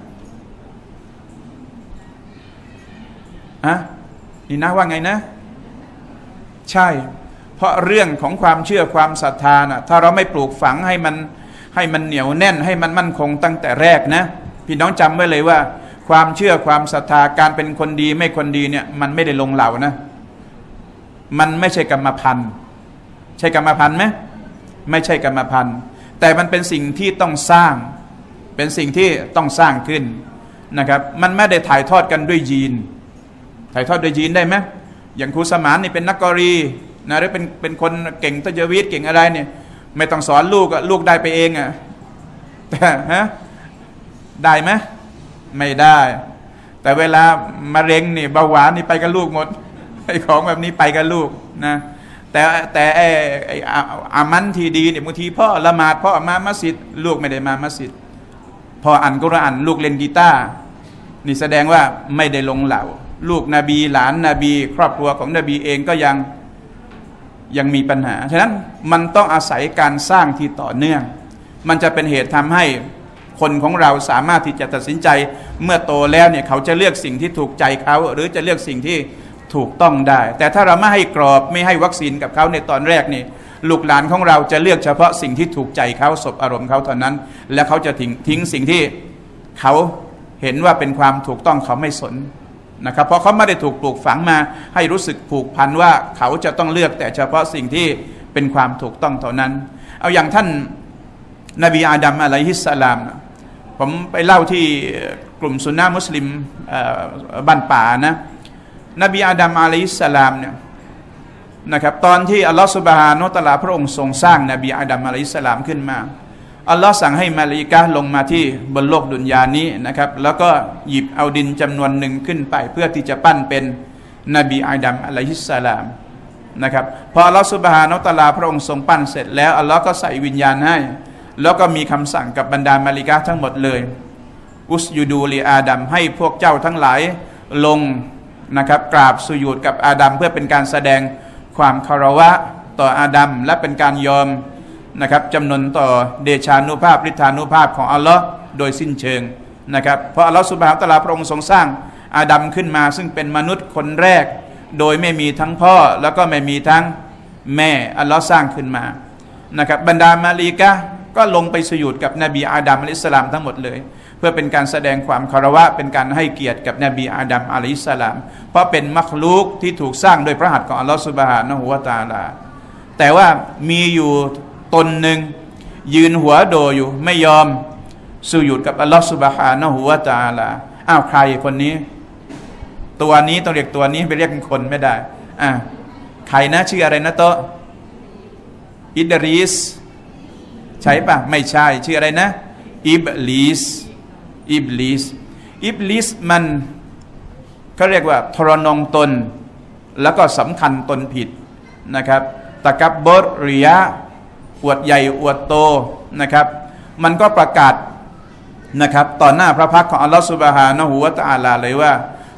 ฮะนี่นะว่าไงนะใช่เพราะเรื่องของความเชื่อความศรัทธานะถ้าเราไม่ปลูกฝังให้มันให้มันเหนียวแน่นให้มันมั่นคงตั้งแต่แรกนะพี่น้องจำไว้เลยว่าความเชื่อความศรัทธาการเป็นคนดีไม่คนดีเนี่ยมันไม่ได้ลงเหล่านะมันไม่ใช่กรรมพันธุ์ใช่กรรมพันธุ์ไหมไม่ใช่กรรมพันธุ์แต่มันเป็นสิ่งที่ต้องสร้างเป็นสิ่งที่ต้องสร้างขึ้นนะครับมันไม่ได้ถ่ายทอดกันด้วยยีนถ่ายทอดด้วยยีนได้ไหมอย่างครูสมานนี่เป็นนักกอรีนะหรือเป็นเป็นคนเก่งตะเจวิตเก่งอะไรเนี่ยไม่ต้องสอนลูกอะลูกได้ไปเองอะแต่ฮะได้ไหมไม่ได้แต่เวลามะเร็งนี่เบาหวานนี่ไปกับลูกหมดไอ้ของแบบนี้ไปกับลูกนะแต่แต่ไอ้ไอ้อามันที่ดีเนี่ยบางทีพ่อละหมาดพ่อมามัสยิดลูกไม่ได้มามัสยิดพออ่านกุรอานลูกเล่นกีตาร์นี่แสดงว่าไม่ได้ลงเหล่าลูกนบีหลานนบีครอบครัวของนบีเองก็ยังยังมีปัญหาฉะนั้นมันต้องอาศัยการสร้างที่ต่อเนื่องมันจะเป็นเหตุทำให้คนของเราสามารถที่จะตัดสินใจเมื่อโตแล้วเนี่ยเขาจะเลือกสิ่งที่ถูกใจเขาหรือจะเลือกสิ่งที่ถูกต้องได้แต่ถ้าเราไม่ให้กรอบไม่ให้วัคซีนกับเขาในตอนแรกนี่ลูกหลานของเราจะเลือกเฉพาะสิ่งที่ถูกใจเขาสบอารมณ์เขาเท่านั้นและเขาจะทิ้งทิ้งสิ่งที่เขาเห็นว่าเป็นความถูกต้องเขาไม่สนนะครับเพราะเขาไม่ได้ถูกปลูกฝังมาให้รู้สึกผูกพันว่าเขาจะต้องเลือกแต่เฉพาะสิ่งที่เป็นความถูกต้องเท่านั้นเอาอย่างท่านนบีอาดัมอะลัยฮิสสลามผมไปเล่าที่กลุ่มซุนนะมุสลิมบ้านป่านะนบีอาดัมอะลัยฮิสสลามเนี่ยนะครับตอนที่อัลลอฮฺซุบฮานะฮูวะตะอาลาพระองค์ทรงสร้างนบีอาดัมอะลัยฮิสสลามขึ้นมาอัลลอฮ์สั่งให้มาลาอิกะฮ์ลงมาที่บนโลกดุนยานี้นะครับแล้วก็หยิบเอาดินจำนวนหนึ่งขึ้นไปเพื่อที่จะปั้นเป็นนบีอาดัมอะลัยฮิสสลามนะครับพออัลลอฮ์ซุบฮานะฮูวะตะอาลาพระองค์ทรงปั้นเสร็จแล้วอัลลอฮ์ก็ใส่วิญญาณให้แล้วก็มีคำสั่งกับบรรดามาลาอิกะฮ์ทั้งหมดเลยอุสยูดูลีอาดัมให้พวกเจ้าทั้งหลายลงนะครับกราบสุญูดกับอาดัมเพื่อเป็นการแสดงความเคารพต่ออาดัมและเป็นการยอมนะครับจำนวนต่อเดชานุภาพฤทธานุภาพของอัลลอฮ์โดยสิ้นเชิงนะครับเพราะอัลลอฮ์ซุบฮานะฮูวะตะอาลาพระองค์ทรงสร้างอาดัมขึ้นมาซึ่งเป็นมนุษย์คนแรกโดยไม่มีทั้งพ่อแล้วก็ไม่มีทั้งแม่อัลลอฮ์สร้างขึ้นมานะครับบรรดามาลาอิกะฮ์ก็ลงไปสุญูดกับนบีอาดัมอะลัยฮิสสลามทั้งหมดเลยเพื่อเป็นการแสดงความเคารพเป็นการให้เกียรติกับนบีอาดัมอะลัยฮิสสลามเพราะเป็นมักลุกที่ถูกสร้างโดยพระหัตถ์ของอัลลอฮ์ซุบฮานะฮูวะตะอาลาแต่ว่ามีอยู่ตนหนึ่งยืนหัวโดอยู่ไม่ยอมสุญูดกับอัลลอฮฺซุบฮานะฮูวะตะอาลาอ้าวใครคนนี้ตัวนี้ต้องเรียกตัวนี้ไปเรียกเป็นคนไม่ได้อ่าใครนะชื่ออะไรนะโตอิดริสใช่ปะไม่ใช่ชื่ออะไรนะอิบลิสอิบลิสอิบลิสมันเขาเรียกว่าทรนงตนแล้วก็สำคัญตนผิดนะครับตะกับบรริยะอวดใหญ่อวดโตนะครับมันก็ประกาศนะครับต่อหน้าพระพักตร์ของอัลลอฮฺซุบฮานะฮูวะตะอาลาเลยว่า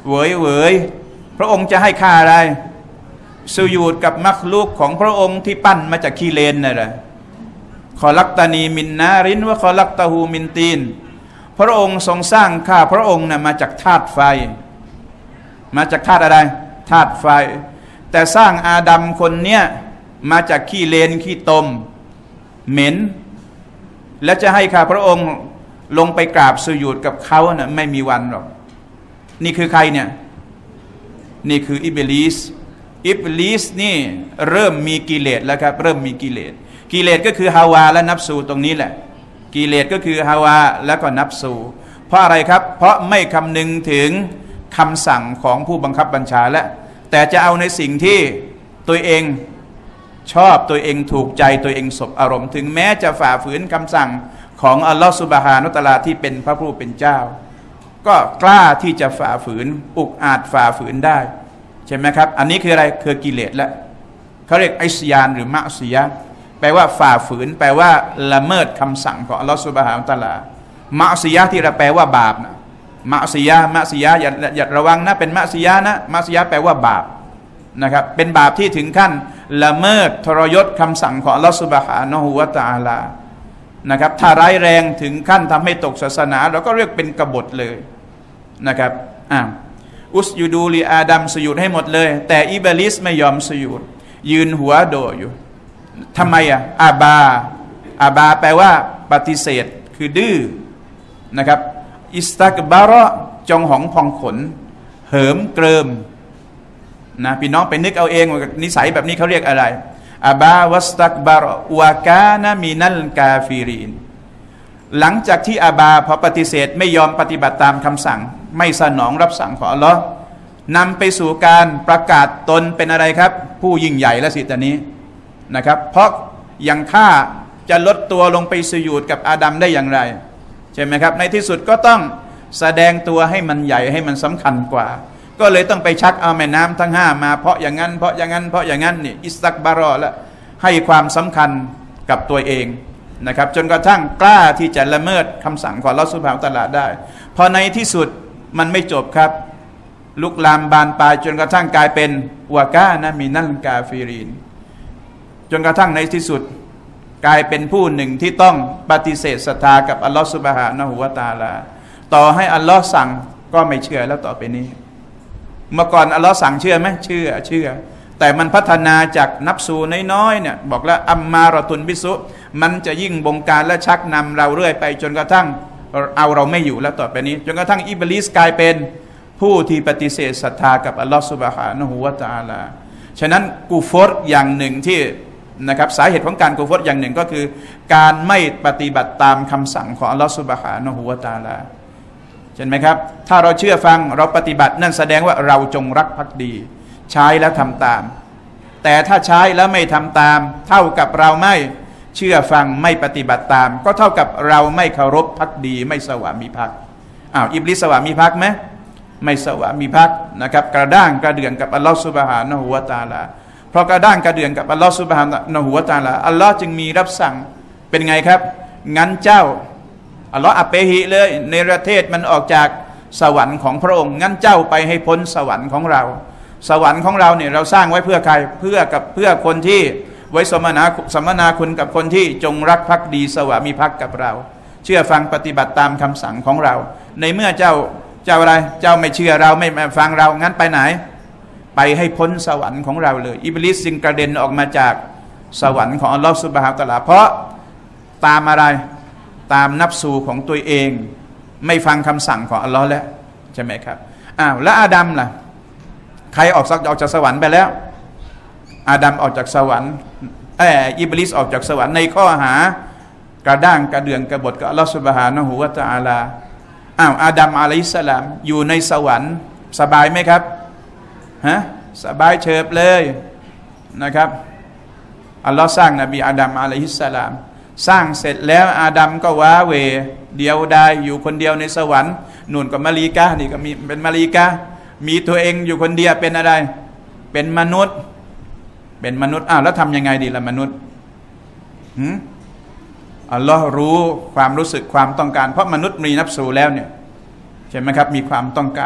เหวยเหวยพระองค์จะให้ค่าอะไรสุญูดกับมักลุกของพระองค์ที่ปั้นมาจากขี้เลนนั่นแหละขอลักตานีมินนารินว่าขอลักตาหูมินตีนพระองค์ทรงสร้างข้าพระองค์น่ะมาจากธาตุไฟมาจากธาตุอะไรธาตุไฟแต่สร้างอาดัมคนเนี้ยมาจากขี้เลนขี้ตมเหม็นและจะให้ข้าพระองค์ลงไปกราบสุญูดกับเขาน่ะไม่มีวันหรอกนี่คือใครเนี่ยนี่คืออิบลิสอิบลิสนี่เริ่มมีกิเลสแล้วครับเริ่มมีกิเลสกิเลสก็คือฮาวาและนับสูตรงนี้แหละกิเลสก็คือฮาวาแล้วก็นับสูเพราะอะไรครับเพราะไม่คำนึงถึงคำสั่งของผู้บังคับบัญชาและแต่จะเอาในสิ่งที่ตัวเองชอบตัวเองถูกใจตัวเองสบอารมณ์ถึงแม้จะฝ่าฝืนคำสั่งของอัลลอฮฺซุบฮานะฮูวะตะอาลาที่เป็นพระผู้เป็นเจ้าก็กล้าที่จะฝ่าฝืนอุกอาจฝ่าฝืนได้ใช่ไหมครับอันนี้คืออะไรคือกิเลสและเขาเรียกอิสยานหรือมะซียะห์แปลว่าฝ่าฝืนแปลว่าละเมิดคำสั่งของอัลลอฮฺซุบฮานะฮูวะตะอาลามะซียะห์ที่เราแปลว่าบาปนะมะซียะห์มะซียะห์อย่าอย่าระวังนะเป็นมะซียะห์นะมะซียะห์แปลว่าบาปนะครับเป็นบาปที่ถึงขั้นละเมิดทรยศคำสั่งของอัลลอฮฺซุบฮานะฮูวะตะอาลานะครับถ้าร้ายแรงถึงขั้นทำให้ตกศาสนาเราก็เรียกเป็นกบฏเลยนะครับอ่าอุสยูดูลีอาดัมสยุดให้หมดเลยแต่อิบลิสไม่ยอมสยุดยืนหัวโดอยู่ทำไมอ่ะอาบาอาบาแปลว่าปฏิเสธคือดื้อนะครับอิสตักบาระจงหองพองขนเหิมเกริมนะพี่น้องไปนึกเอาเองว่านิสัยแบบนี้เขาเรียกอะไรอาบาวัสตักบาระวากานะมินัลกาฟิรินหลังจากที่อาบาพอปฏิเสธไม่ยอมปฏิบัติตามคำสั่งไม่สนองรับสั่งของอัลลอฮ์นำไปสู่การประกาศตนเป็นอะไรครับผู้ยิ่งใหญ่และสิตอนนี้นะครับเพราะยังฆ่าจะลดตัวลงไปสุญูดกับอาดัมได้อย่างไรใช่ไหมครับในที่สุดก็ต้องแสดงตัวให้มันใหญ่ให้มันสำคัญกว่าก็เลยต้องไปชักเอาแม่น้ำทั้งห้ามาเพราะอย่างนั้นเพราะอย่างนั้นเพราะอย่างนั้นนี่อิสตักบารอและให้ความสำคัญกับตัวเองนะครับจนกระทั่งกล้าที่จะละเมิดคำสั่งของอัลเลาะห์ซุบฮานะฮูวะตะอาลาได้พอในที่สุดมันไม่จบครับลุกลามบานปลายจนกระทั่งกลายเป็นวากานะมินัลกาฟิรินจนกระทั่งในที่สุดกลายเป็นผู้หนึ่งที่ต้องปฏิเสธศรัทธากับอัลลอฮฺซุบฮานะฮูวะตะอาลาต่อให้อัลลอฮ์สั่งก็ไม่เชื่อแล้วต่อไปนี้เมื่อก่อนอัลลอฮ์สั่งเชื่อไหมเชื่อเชื่อแต่มันพัฒนาจากนับสูน้อยๆเนี่ยบอกแล้วอัมมารอตุนบิสุมันจะยิ่งบงการและชักนำเราเรื่อยไปจนกระทั่งเอาเราไม่อยู่แล้วต่อไปนี้จนกระทั่งอิบลิสกลายเป็นผู้ที่ปฏิเสธศรัทธากับอัลลอฮฺซุบฮานะฮูวะตะอาลาฉะนั้นกูฟรอย่างหนึ่งที่นะครับสาเหตุของการกูฟรอย่างหนึ่งก็คือการไม่ปฏิบัติตามคำสั่งของอัลลอฮฺซุบฮานะฮูวะตะอาลาใช่ไหมครับถ้าเราเชื่อฟังเราปฏิบัตินั่นแสดงว่าเราจงรักภักดีใช้แล้วทำตามแต่ถ้าใช้แล้วไม่ทำตามเท่ากับเราไม่เชื่อฟังไม่ปฏิบัติตามก็เท่ากับเราไม่เคารพภักดีไม่สวามิภักดิ์อ้าวอิบลิสสวามิภักดิ์ไหมไม่สวามิภักดิ์นะครับกระด้างกระเดื่องกับอัลลอฮฺซุบฮานะฮูวะตะอาลาเพราะกระด้างกระเดื่องกับอัลลอฮฺซุบฮานะฮูวะตะอาลาอัลลอฮฺจึงมีรับสั่งเป็นไงครับงั้นเจ้าอัลลอฮฺอัปเปหิเลยในประเทศมันออกจากสวรรค์ของพระองค์งั้นเจ้าไปให้พ้นสวรรค์ของเราสวรรค์ของเราเนี่ยเราสร้างไว้เพื่อใครเพื่อกับเพื่อคนที่ไว้สมนาสมนาคุณกับคนที่จงรักภักดีสวามิภักดิ์กับเราเชื่อฟังปฏิบัติตามคำสั่งของเราในเมื่อเจ้าเจ้าอะไรเจ้าไม่เชื่อเราไม่ฟังเรางั้นไปไหนไปให้พ้นสวรรค์ของเราเลยอิบลิสจึงกระเด็นออกมาจากสวรรค์ของอัลลอฮฺซุบฮานะฮูวะตะอาลาเพราะตามอะไรตามนับสูของตัวเองไม่ฟังคำสั่งของอัลลอฮ์แล้วใช่ไหมครับอ้าวแล้วอาดัมล่ะใครออกออกจากสวรรค์ไปแล้วอาดัมออกจากสวรรค์เอออิบลิสออกจากสวรรค์ในข้อหากระด้างกระเดื่องกระบฏกับอัลลอฮฺซุบฮานะฮูวะตะอาลาอ้าวอาดัมอะลัยฮิสสลามอยู่ในสวรรค์สบายไหมครับฮะสบายเฉิบเลยนะครับอัลลอฮ์สร้างนบีอาดัมอะลัยฮิสสลามสร้างเสร็จแล้วอาดัมก็ว้าเหวเดียวดายอยู่คนเดียวในสวรรค์นู่นก็มาลีกานี่ก็มีเป็นมาลีกามีตัวเองอยู่คนเดียวเป็นอะไรเป็นมนุษย์เป็นมนุษย์อ้าวแล้วทำยังไงดีล่ะมนุษย์หืมอัลลอฮ์รู้ความรู้สึกความต้องการเพราะมนุษย์มีนับสูแล้วเนี่ยใช่ไหมครับมีความต้องการ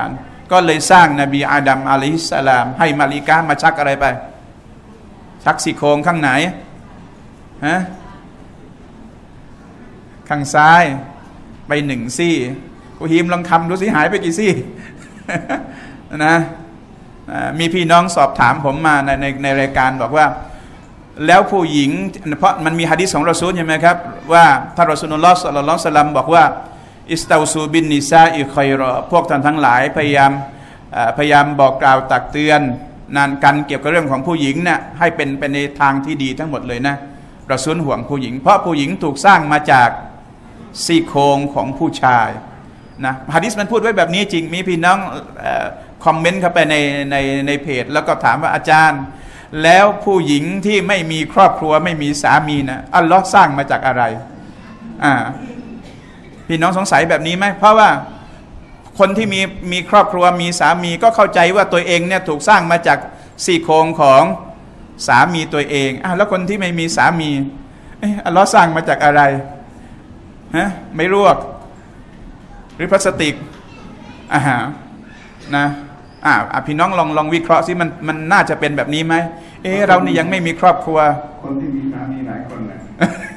ก็เลยสร้างนบีอาดัมอะลัยฮิสสลามให้มาลิกามาชักอะไรไปชักซี่โครงข้างไหนฮะข้างซ้ายไปหนึ่งซี่กูฮิมลองทำดูสิหายไปกี่ซี่ นะมีพี่น้องสอบถามผมมาในในในรายการบอกว่าแล้วผู้หญิงเพราะมันมีหะดีษของรอซูลใช่ไหมครับว่าท่านรอซูลุลลอฮ์ ศ็อลลัลลอฮุอะลัยฮิวะซัลลัมบอกว่าอิสตาซูบินนิซาอิคอยรอพวกท่านทั้งหลายพยายามพยายามบอกกล่าวตักเตือนนานกันเกี่ยวกับเรื่องของผู้หญิงเนี่ยให้เป็นเป็นในทางที่ดีทั้งหมดเลยนะรอซูลห่วงผู้หญิงเพราะผู้หญิงถูกสร้างมาจากซี่โครงของผู้ชายนะหะดีษมันพูดไว้แบบนี้จริงมีพี่น้องคอมเมนต์เข้าไปในในในเพจแล้วก็ถามว่าอาจารย์แล้วผู้หญิงที่ไม่มีครอบครัวไม่มีสามีนะอัลลอฮ์สร้างมาจากอะไรอ่าพี่น้องสงสัยแบบนี้ไหมเพราะว่าคนที่มีมีครอบครัวมีสามีก็เข้าใจว่าตัวเองเนี่ยถูกสร้างมาจากซี่โครงของสามีตัวเองอ่ะแล้วคนที่ไม่มีสามีเอออัลลอฮ์สร้างมาจากอะไรฮะไม่รู้หรือพลาสติกอ่านะอ่าพี่น้องลองลองวิเคราะห์สิมันมันน่าจะเป็นแบบนี้ไหมเออเรานี่ยังไม่มีครอบครัวคนที่มีสามีหลายคนเลย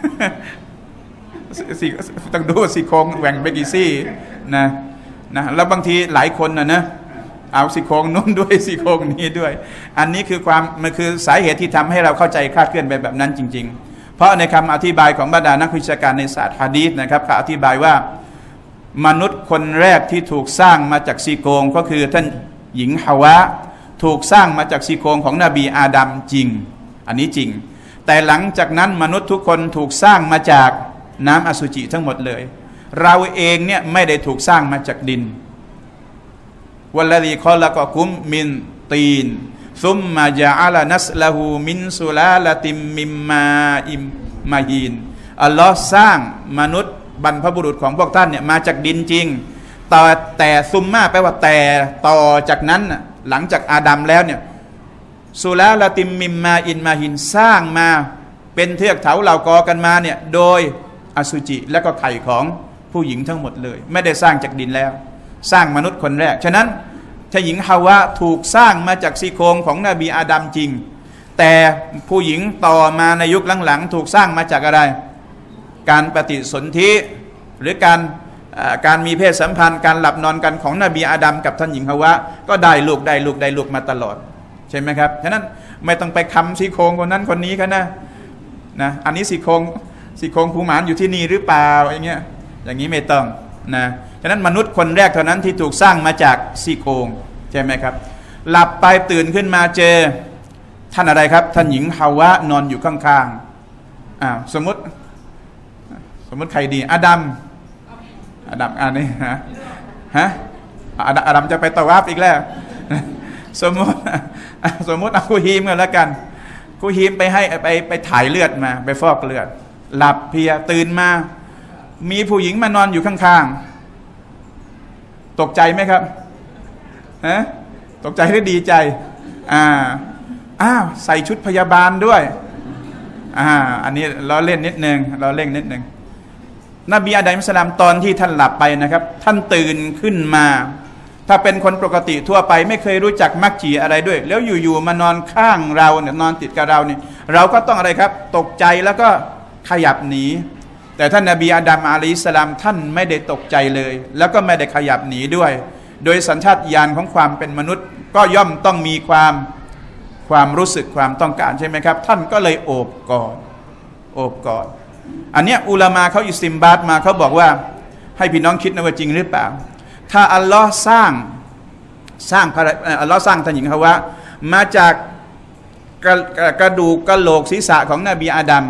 สี่ต้องดูสี่โครงแหว่งไปกี่ซี่นะนะแล้วบางทีหลายคนนะนะเอาสี่โครงนู้นด้วยสี่โครงนี้ด้วยอันนี้คือความมันคือสาเหตุที่ทำให้เราเข้าใจคลาดเคลื่อนไปแบบนั้นจริงๆเพราะในคำอธิบายของบรรดานักวิชาการในศาสตร์หะดีษนะครับเขาอธิบายว่ามนุษย์คนแรกที่ถูกสร้างมาจากซี่โครงก็คือท่านหญิงฮาวะถูกสร้างมาจากซี่โครงของนบีอาดัมจริงอันนี้จริงแต่หลังจากนั้นมนุษย์ทุกคนถูกสร้างมาจากน้ำอสุจิทั้งหมดเลยเราเองเนี่ยไม่ได้ถูกสร้างมาจากดินวัลลดีคอละกอกุมมินตีนซุมมาจาอัลนัสละหูมินสุลาลติมมิมมาอิมมาฮีนอัลลอฮ์สร้างมนุษย์บรรพบุรุษของพวกท่านเนี่ยมาจากดินจริงต่อแต่ซุมมาแปลว่าแต่ต่อจากนั้นหลังจากอาดัมแล้วเนี่ยสุลาลติมมิมมาอินมาฮินสร้างมาเป็นเทือกเขาเหล่ากอกันมาเนี่ยโดยอสุจิและก็ไข่ของผู้หญิงทั้งหมดเลยไม่ได้สร้างจากดินแล้วสร้างมนุษย์คนแรกฉะนั้นถ้าหญิงฮาวะถูกสร้างมาจากซี่โครงของนบีอาดัมจริงแต่ผู้หญิงต่อมาในยุคหลังๆถูกสร้างมาจากอะไรการปฏิสนธิหรือการการมีเพศสัมพันธ์การหลับนอนกันของนบีอาดัมกับท่านหญิงฮาวะก็ได้ลูกได้ลูกได้ลูกมาตลอดใช่ไหมครับฉะนั้นไม่ต้องไปคำซี่โครงคนนั้นคนนี้กันนะนะอันนี้ซี่โครงซี่โครงภูหมานอยู่ที่นี่หรือเปล่าอย่างเงี้ยอย่างนี้ไม่ต้องนะฉะนั้นมนุษย์คนแรกเท่านั้นที่ถูกสร้างมาจากซี่โครงใช่ไหมครับหลับไปตื่นขึ้นมาเจอท่านอะไรครับท่านหญิงฮาวะนอนอยู่ข้างๆอ่าสมมติสมมติใครดีอาดัมอาดัมอันนี้ฮะฮะอาดัมจะไปตะวาฟอีกแล้วสมมติสมมติเอาคูฮีมกันแล้วกันคูฮีมไปให้ไปไปถ่ายเลือดมาไปฟอกเลือดหลับเพียตื่นมามีผู้หญิงมานอนอยู่ข้างๆตกใจไหมครับฮะตกใจหรือดีใจอ่าอ้าวใส่ชุดพยาบาลด้วยอ่าอันนี้เราเล่นนิดนึงเราเล่นนิดนึงนบีอาดัมอิสลามตอนที่ท่านหลับไปนะครับท่านตื่นขึ้นมาถ้าเป็นคนปกติทั่วไปไม่เคยรู้จักมักจีอะไรด้วยแล้วอยู่ๆมานอนข้างเราเนี่ยนอนติดกับเราเนี่ยเราก็ต้องอะไรครับตกใจแล้วก็ขยับหนีแต่ท่านนบีอาดัมอะลัยฮิสสลามท่านไม่ได้ตกใจเลยแล้วก็ไม่ได้ขยับหนีด้วยโดยสัญชาตญาณของความเป็นมนุษย์ก็ย่อมต้องมีความความรู้สึกความต้องการใช่ไหมครับท่านก็เลยโอบกอดโอบกอดอันเนี้ยอุลามาเขาอิสติมบาตมาเขาบอกว่าให้พี่น้องคิดนะว่าจริงหรือเปล่าถ้าอัลลอฮ์สร้างสร้างอัลลอฮ์สร้างท่านหญิงฮาวะมาจากกระกระดูกกระโหลกศีรษะของนบีอาดัม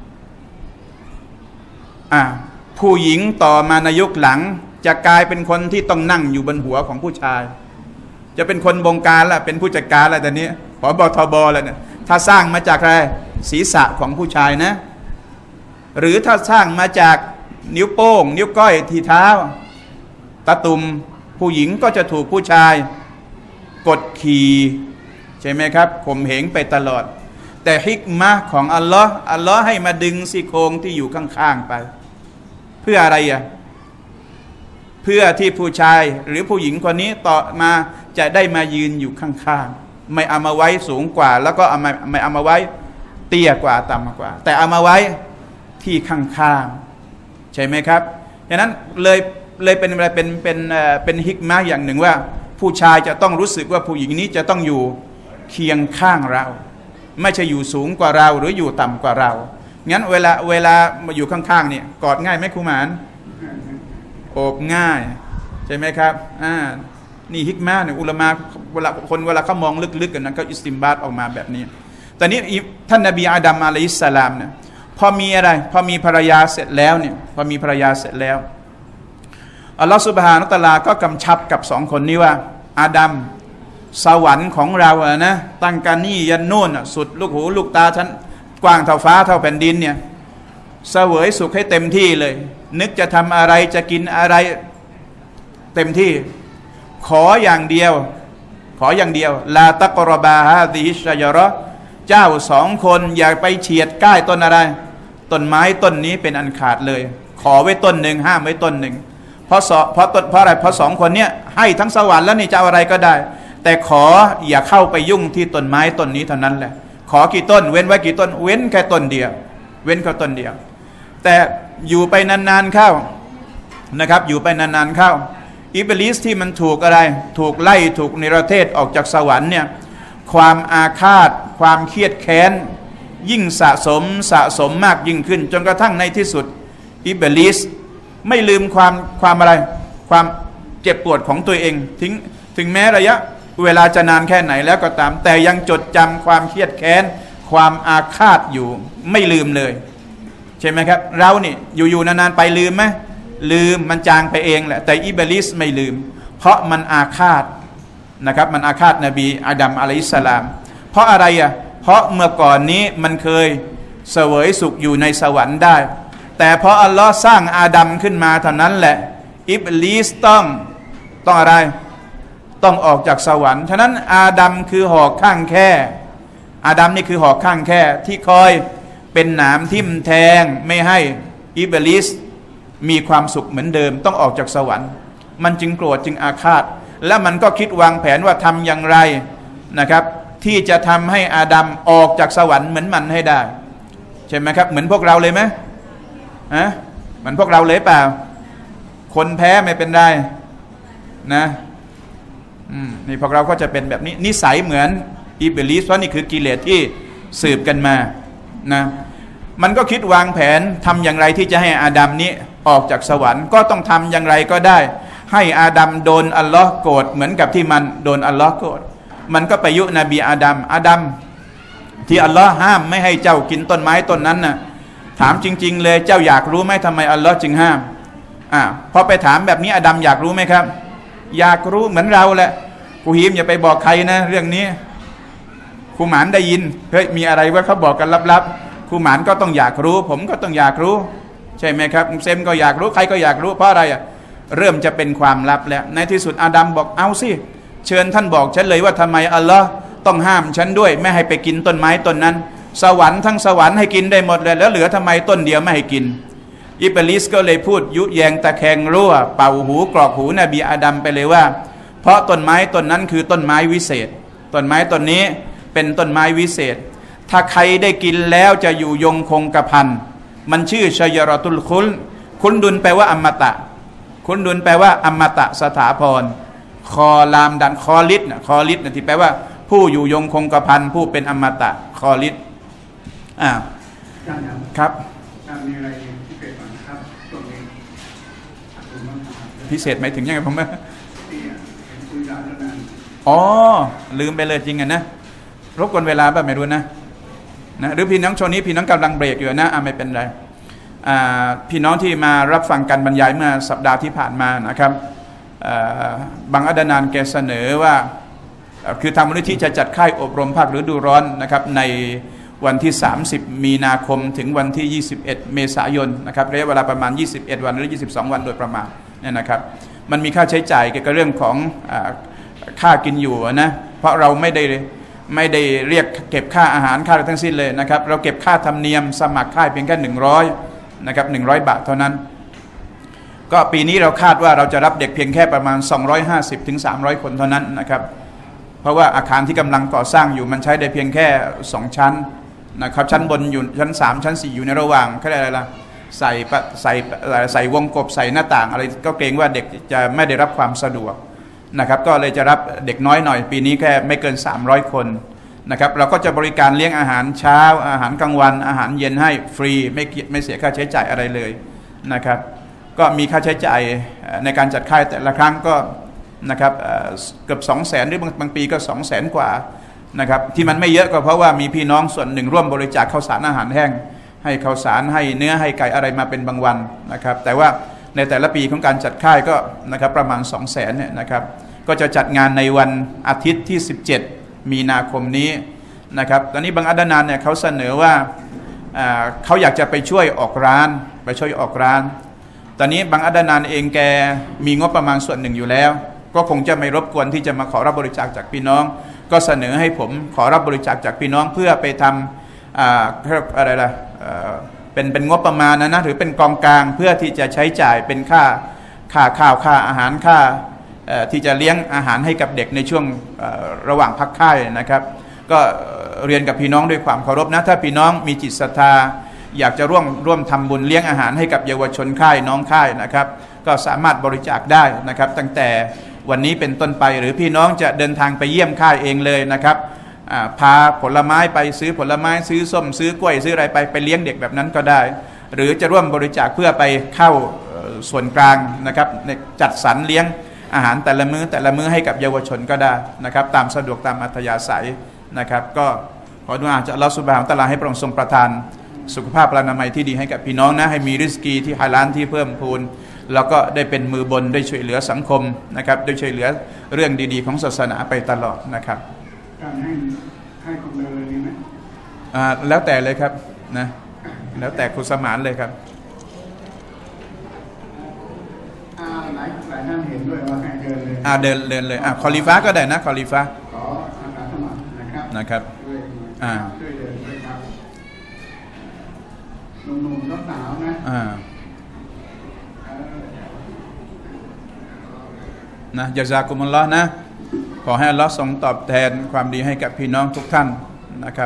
อ่าผู้หญิงต่อมาในยุคหลังจะกลายเป็นคนที่ต้องนั่งอยู่บนหัวของผู้ชายจะเป็นคนบงการละเป็นผู้จัดการละแต่นี้ผบทบแล้วเนี่ยถ้าสร้างมาจากอะไรศีรษะของผู้ชายนะหรือถ้าสร้างมาจากนิ้วโป้งนิ้วก้อยที่เท้าตะตุ่มผู้หญิงก็จะถูกผู้ชายกดขี่ใช่ไหมครับข่มเหงไปตลอดแต่ฮิกมะห์ของอัลลอฮ์อัลลอฮ์ให้มาดึงซี่โครงที่อยู่ข้างๆไปเพื่ออะไรอ่ะเพื่อที่ผู้ชายหรือผู้หญิงคนนี้ต่อมาจะได้มายืนอยู่ข้างๆไม่เอามาไว้สูงกว่าแล้วก็เอามาไม่เอามาไว้เตี้ยกว่าต่ำกว่าแต่เอามาไว้ที่ข้างๆใช่ไหมครับฉะนั้นเลยเลยเป็นอะไรเป็นเป็นเป็นฮิกมะห์อย่างหนึ่งว่าผู้ชายจะต้องรู้สึกว่าผู้หญิงนี้จะต้องอยู่เคียงข้างเราไม่ใช่อยู่สูงกว่าเราหรืออยู่ต่ำกว่าเรางั้นเวลาเวลามาอยู่ข้างๆเนี่ยกอดง่ายไหมครูหมานโอบง่ายใช่ไหมครับอ่านี่ฮิกมะห์เนี่ยอุลามะเวลาคนเวลาเขามองลึกๆกันนะก็อิสติมบาตออกมาแบบนี้ตอนนี้ท่านนบีอาดัมอะลัยฮิสสลามเนี่ยพอมีอะไรพอมีภรรยาเสร็จแล้วเนี่ยพอมีภรรยาเสร็จแล้วอัลลอฮฺซุบฮานะฮูวะตะอาลาก็กำชับกับสองคนนี้ว่าอาดัมสวรรค์ของเราอะนะตั้งกันนี่ยันนู่นสุดลูกหูลูกตาฉันกว้างเท่าฟ้าเท่าแผ่นดินเนี่ยเสวยสุขให้เต็มที่เลยนึกจะทำอะไรจะกินอะไรเต็มที่ขออย่างเดียวขออย่างเดียวลาตักรบาฮาซิฮิชชะญะเราะห์เจ้าสองคนอย่าไปเฉียดใกล้ต้นอะไรต้นไม้ต้นนี้เป็นอันขาดเลยขอไว้ต้นหนึ่งห้ามไว้ต้นหนึ่งเพราะเพราะต้นเพราะอะไรเพราะสองคนเนี้ยให้ทั้งสวรรค์แล้วนี่จะเอาอะไรก็ได้แต่ขออย่าเข้าไปยุ่งที่ต้นไม้ต้นนี้เท่านั้นแหละขอกี่ต้นเว้นไว้กี่ต้นเว้นแค่ต้นเดียวเว้นแค่ต้นเดียวแต่อยู่ไปนานๆเข้านะครับอยู่ไปนานๆเข้าอิบลิสที่มันถูกอะไรถูกไล่ถูกนิรเทศออกจากสวรรค์เนี่ยความอาฆาตความเครียดแค้นยิ่งสะสมสะสมมากยิ่งขึ้นจนกระทั่งในที่สุดอิบลิสไม่ลืมความความอะไรความเจ็บปวดของตัวเองถึงถึงแม้ระยะเวลาจะนานแค่ไหนแล้วก็ตามแต่ยังจดจำความเครียดแค้นความอาฆาตอยู่ไม่ลืมเลยใช่ไหมครับเรานี่อยู่ๆนานๆไปลืมไหมลืมมันจางไปเองแหละแต่อิบลิสไม่ลืมเพราะมันอาฆาตนะครับมันอาฆาตนบีอาดัมอะลัยฮิสสลามเพราะอะไรอ่ะเพราะเมื่อก่อนนี้มันเคยเสวยสุขอยู่ในสวรรค์ได้แต่พออัลลอฮ์สร้างอาดัมขึ้นมาเท่านั้นแหละอิบลิสต้องต้องอะไรต้องออกจากสวรรค์ฉะนั้นอาดัมคือหอกข้างแค่อาดัมนี่คือหอกข้างแค่ที่คอยเป็นหนามทิ่มแทงไม่ให้อิบลิสมีความสุขเหมือนเดิมต้องออกจากสวรรค์มันจึงโกรธจึงอาฆาตและมันก็คิดวางแผนว่าทำอย่างไรนะครับที่จะทำให้อาดัมออกจากสวรรค์เหมือนมันให้ได้ใช่ไหมครับเหมือนพวกเราเลยไหมฮะเหมือนพวกเราเลยเปล่าคนแพ้ไม่เป็นไรนะอืมนี่พวกเราก็จะเป็นแบบนี้นิสัยเหมือนอิบลิสเพราะนี่คือกิเลสที่สืบกันมานะมันก็คิดวางแผนทำอย่างไรที่จะให้อาดัมนี้ออกจากสวรรค์ก็ต้องทำอย่างไรก็ได้ให้อาดัมโดนอัลลอฮ์โกรธเหมือนกับที่มันโดนอัลลอฮ์โกรธมันก็ไปยุนบีอาดัมอาดัมที่อัลลอฮ์ห้ามไม่ให้เจ้ากินต้นไม้ต้นนั้นน่ะถามจริงๆเลยเจ้าอยากรู้ไหมทำไมอัลลอฮ์จึงห้ามอ่าพอไปถามแบบนี้อาดัมอยากรู้ไหมครับอยากรู้เหมือนเราแหละกูฮีมอย่าไปบอกใครนะเรื่องนี้ครูหมานได้ยินเฮ้ยมีอะไรว่าเขาบอกกันลับๆครูหมานก็ต้องอยากรู้ผมก็ต้องอยากรู้ใช่ไหมครับเซมก็อยากรู้ใครก็อยากรู้เพราะอะไรอ่ะเริ่มจะเป็นความลับแล้วในที่สุดอาดัมบอกเอาสิเชิญท่านบอกฉันเลยว่าทำไมอัลลอฮ์ต้องห้ามฉันด้วยไม่ให้ไปกินต้นไม้ต้นนั้นสวรรค์ทั้งสวรรค์ให้กินได้หมดเลยแล้วเหลือทำไมต้นเดียวไม่ให้กินอิบลิสก็เลยพูดยุแยงตะแคงรั่วเป่าหูกรอกหูนบีอาดัมไปเลยว่าเพราะต้นไม้ต้นนั้นคือต้นไม้วิเศษต้นไม้ต้นนี้เป็นต้นไม้วิเศษถ้าใครได้กินแล้วจะอยู่ยงคงกระพันมันชื่อชยรตุลคุลคุลดุลแปลว่าอมตะคุลดุลแปลว่าอมตะสถาพรคอลามดันคอลิดนะคอลิดนะที่แปลว่าผู้อยู่ยงคงกระพันผู้เป็นอมตะคอลิดอ่าครับมีอะไรพิเศษบ้างครับตรงนี้พิเศษหมายถึงยังไงผมว่าคุยยาวแล้วนอ๋อลืมไปเลยจริงอ่ะนะรบกวนเวลาแบบไม่รู้นะนะหรือพี่น้องช่วงนี้พี่น้องกำลังเบรกอยู่นะอ่าไม่เป็นไรอ่าพี่น้องที่มารับฟังการบรรยายเมื่อสัปดาห์ที่ผ่านมานะครับบางอัดนานแกเสนอว่าคือทางมูลนิธิจะจัดค่ายอบรมภาคฤดูร้อนนะครับในวันที่สามสิบมีนาคมถึงวันที่ยี่สิบเอ็ดเมษายนนะครับระยะเวลาประมาณยี่สิบเอ็ดวันหรือยี่สิบสองวันโดยประมาณเนี่ยนะครับมันมีค่าใช้จ่ายเกี่ยวกับเรื่องของค่ากินอยู่นะเพราะเราไม่ได้ไม่ได้เรียกเก็บค่าอาหารค่าอะไรทั้งสิ้นเลยนะครับเราเก็บค่าธรรมเนียมสมัครค่ายเพียงแค่หนึ่งร้อยนะครับหนึ่งร้อยบาทเท่านั้นก็ปีนี้เราคาดว่าเราจะรับเด็กเพียงแค่ประมาณสองร้อยห้าสิบถึงสามร้อยคนเท่านั้นนะครับเพราะว่าอาคารที่กำลังก่อสร้างอยู่มันใช้ได้เพียงแค่สองชั้นนะครับชั้นบนอยู่ชั้นสามชั้นสี่อยู่ในระหว่างเขาเรียกอะไรล่ะใส่ใส่ใส่วงกบใส่หน้าต่างอะไรก็เกรงว่าเด็กจะไม่ได้รับความสะดวกนะครับก็เลยจะรับเด็กน้อยหน่อยปีนี้แค่ไม่เกินสามร้อยคนนะครับเราก็จะบริการเลี้ยงอาหารเช้าอาหารกลางวันอาหารเย็นให้ฟรีไม่ไม่เสียค่าใช้จ่ายอะไรเลยนะครับก็มีค่าใช้จ่ายในการจัดค่ายแต่ละครั้งก็นะครับเกือบสองแสนหรือบางบางปีก็สองแสนกว่านะครับที่มันไม่เยอะก็เพราะว่ามีพี่น้องส่วนหนึ่งร่วมบริจาคข้าวสารอาหารแห้งให้ข้าวสารให้เนื้อให้ไก่อะไรมาเป็นบางวันนะครับแต่ว่าในแต่ละปีของการจัดค่ายก็นะครับประมาณสองแสนเนี่ยนะครับก็จะจัดงานในวันอาทิตย์ที่สิบเจ็ดมีนาคมนี้นะครับตอนนี้บางอัดนานเนี่ยเขาเสนอว่าเขาอยากจะไปช่วยออกร้านไปช่วยออกร้านตอนนี้บางอัดนานเองแกมีงบประมาณส่วนหนึ่งอยู่แล้วก็คงจะไม่รบกวนที่จะมาขอรับบริจาคจากพี่น้องก็เสนอให้ผมขอรับบริจาคจากพี่น้องเพื่อไปทำอ่าอะไรล่ะเป็นเป็นงบประมาณนะนะหรือเป็นกองกลางเพื่อที่จะใช้จ่ายเป็นค่าค่าข้าวค่าอาหารค่าที่จะเลี้ยงอาหารให้กับเด็กในช่วงระหว่างพักค่ายนะครับก็เรียนกับพี่น้องด้วยความเคารพนะถ้าพี่น้องมีจิตศรัทธาอยากจะร่วมร่วมทำบุญเลี้ยงอาหารให้กับเยาวชนค่ายน้องค่ายนะครับก็สามารถบริจาคได้นะครับตั้งแต่วันนี้เป็นต้นไปหรือพี่น้องจะเดินทางไปเยี่ยมค่ายเองเลยนะครับพาผลไม้ไปซื้อผลไม้ซื้อส้มซื้อกล้วยซื้ออะไรไปไปเลี้ยงเด็กแบบนั้นก็ได้หรือจะร่วมบริจาคเพื่อไปเข้าส่วนกลางนะครับจัดสรรเลี้ยงอาหารแต่ละมื้อแต่ละมื้อให้กับเยาวชนก็ได้นะครับตามสะดวกตามอัธยาศัยนะครับก็ขอดุอาจากอัลเลาะห์ซุบฮานะฮูวะตะอาลาให้พระองค์ทรงประทานสุขภาพพลานามัยที่ดีให้กับพี่น้องนะให้มีริสกีที่ฮาลาลที่เพิ่มพูนแล้วก็ได้เป็นมือบนได้ช่วยเหลือสังคมนะครับได้ช่วยเหลือเรื่องดีๆของศาสนาไปตลอดนะครับการให้ให้คนเลยดีไหมอ่าแล้วแต่เลยครับนะแล้วแต่คุณสมานเลยครับอ่าหลายหลายท่านเห็นด้วยว่าให้เดินเลยอ่าเดินเดินเลยอ่าคอลิฟ้าก็ได้นะคอลิฟ้าขออาสาสมัครนะครับนะครับอ่าช่วยเดินด้วยครับหนุ่มๆสาวๆนะอ่านะยะซากุมุลลอฮ์นะขอให้อัลลอฮ์ทรงตอบแทนความดีให้กับพี่น้องทุกท่านนะครับ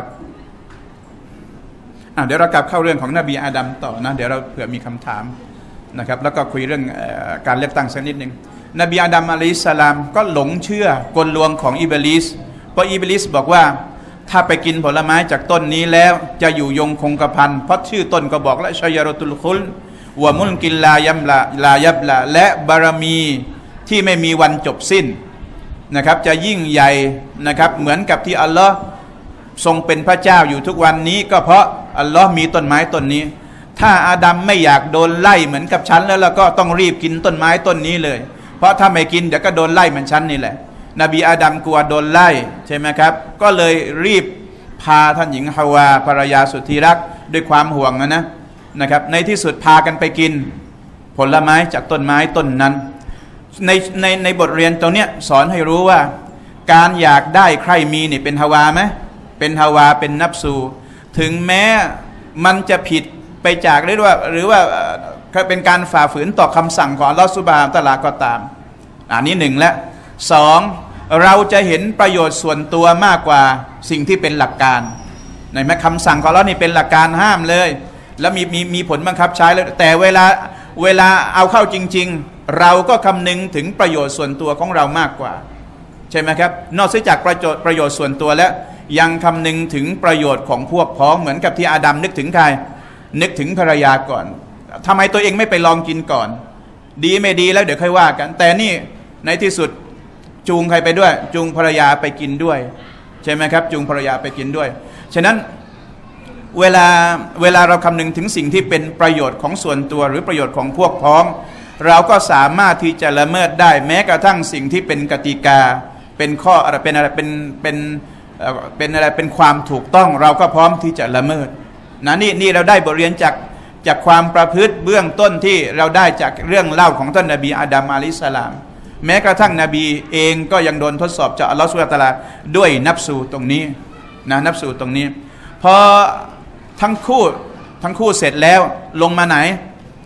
อ่ะเดี๋ยวเรากลับเข้าเรื่องของนบีอาดัมต่อนะเดี๋ยวเราเผื่อมีคำถามนะครับแล้วก็คุยเรื่องการเลือกตั้งสักนิดหนึ่งนบีอาดัมอะลัยฮิสสลามก็หลงเชื่อกลลวงของอิบลิสเพราะอิบลิสบอกว่าถ้าไปกินผลไม้จากต้นนี้แล้วจะอยู่ยงคงกระพันเพราะชื่อต้นก็บอกแล้วชัยรตุลคุลวะมุลกินลายัมลาลายับละและบารมีที่ไม่มีวันจบสิ้นนะครับจะยิ่งใหญ่นะครับเหมือนกับที่อัลลอฮ์ทรงเป็นพระเจ้าอยู่ทุกวันนี้ก็เพราะอัลลอฮ์มีต้นไม้ต้นนี้ถ้าอาดัมไม่อยากโดนไล่เหมือนกับฉันแล้วเราก็ต้องรีบกินต้นไม้ต้นนี้เลยเพราะถ้าไม่กินเดี๋ยวก็โดนไล่เหมือนฉันนี่แหละนบีอาดัมกลัวโดนไล่ใช่ไหมครับก็เลยรีบพาท่านหญิงฮาวาภรรยาสุดที่รักด้วยความห่วงนะนะนะครับในที่สุดพากันไปกินผลไม้จากต้นไม้ต้นนั้นในในในบทเรียนตรงเนี้ยสอนให้รู้ว่าการอยากได้ใครมีนี่เป็นฮาวาไหมเป็นฮาวาเป็นนับสูถึงแม้มันจะผิดไปจากหรือว่าหรือว่าเป็นการฝ่าฝืนต่อคำสั่งของอัลลอฮฺซุบฮานะฮูวะตะอาลาก็ตามอันนี้หนึ่งและสองเราจะเห็นประโยชน์ส่วนตัวมากกว่าสิ่งที่เป็นหลักการในแม้คำสั่งของเรานี่เป็นหลักการห้ามเลยแล้วมีมีมีผลบังคับใช้แล้วแต่เวลาเวลาเอาเข้าจริงๆเราก็คำนึงถึงประโยชน์ส่วนตัวของเรามากกว่าใช่ไหมครับนอกจากประโยชน์ประโยชน์ส่วนตัวแล้วยังคำนึงถึงประโยชน์ของพวกพ้องเหมือนกับที่อาดัมนึกถึงใครนึกถึงภรรยาก่อนทำไมตัวเองไม่ไปลองกินก่อนดีไม่ดีแล้วเดี๋ยวค่อยว่ากันแต่นี่ในที่สุดจูงใครไปด้วยจูงภรรยาไปกินด้วยใช่ไหมครับจูงภรรยาไปกินด้วยฉะนั้นเวลาเวลาเราคำนึงถึงสิ่งที่เป็นประโยชน์ของส่วนตัวหรือประโยชน์ของพวกพ้องเราก็สามารถที่จะละเมิดได้แม้กระทั่งสิ่งที่เป็นกติกาเป็นข้ออะไรเป็นอะไรเป็นเป็นเป็นอะไรเป็นความถูกต้องเราก็พร้อมที่จะละเมิดนะนี่นี่เราได้บทเรียนจากจากความประพฤติเบื้องต้นที่เราได้จากเรื่องเล่าของท่านนบีอาดัมอะลัยฮิสสลามแม้กระทั่งนบีเองก็ยังโดนทดสอบจากอัลลอฮฺซุบฮานะฮูวะตะอาลาด้วยนับสูตรงนี้นะนับสูตรงนี้พอทั้งคู่ทั้งคู่เสร็จแล้วลงมาไหน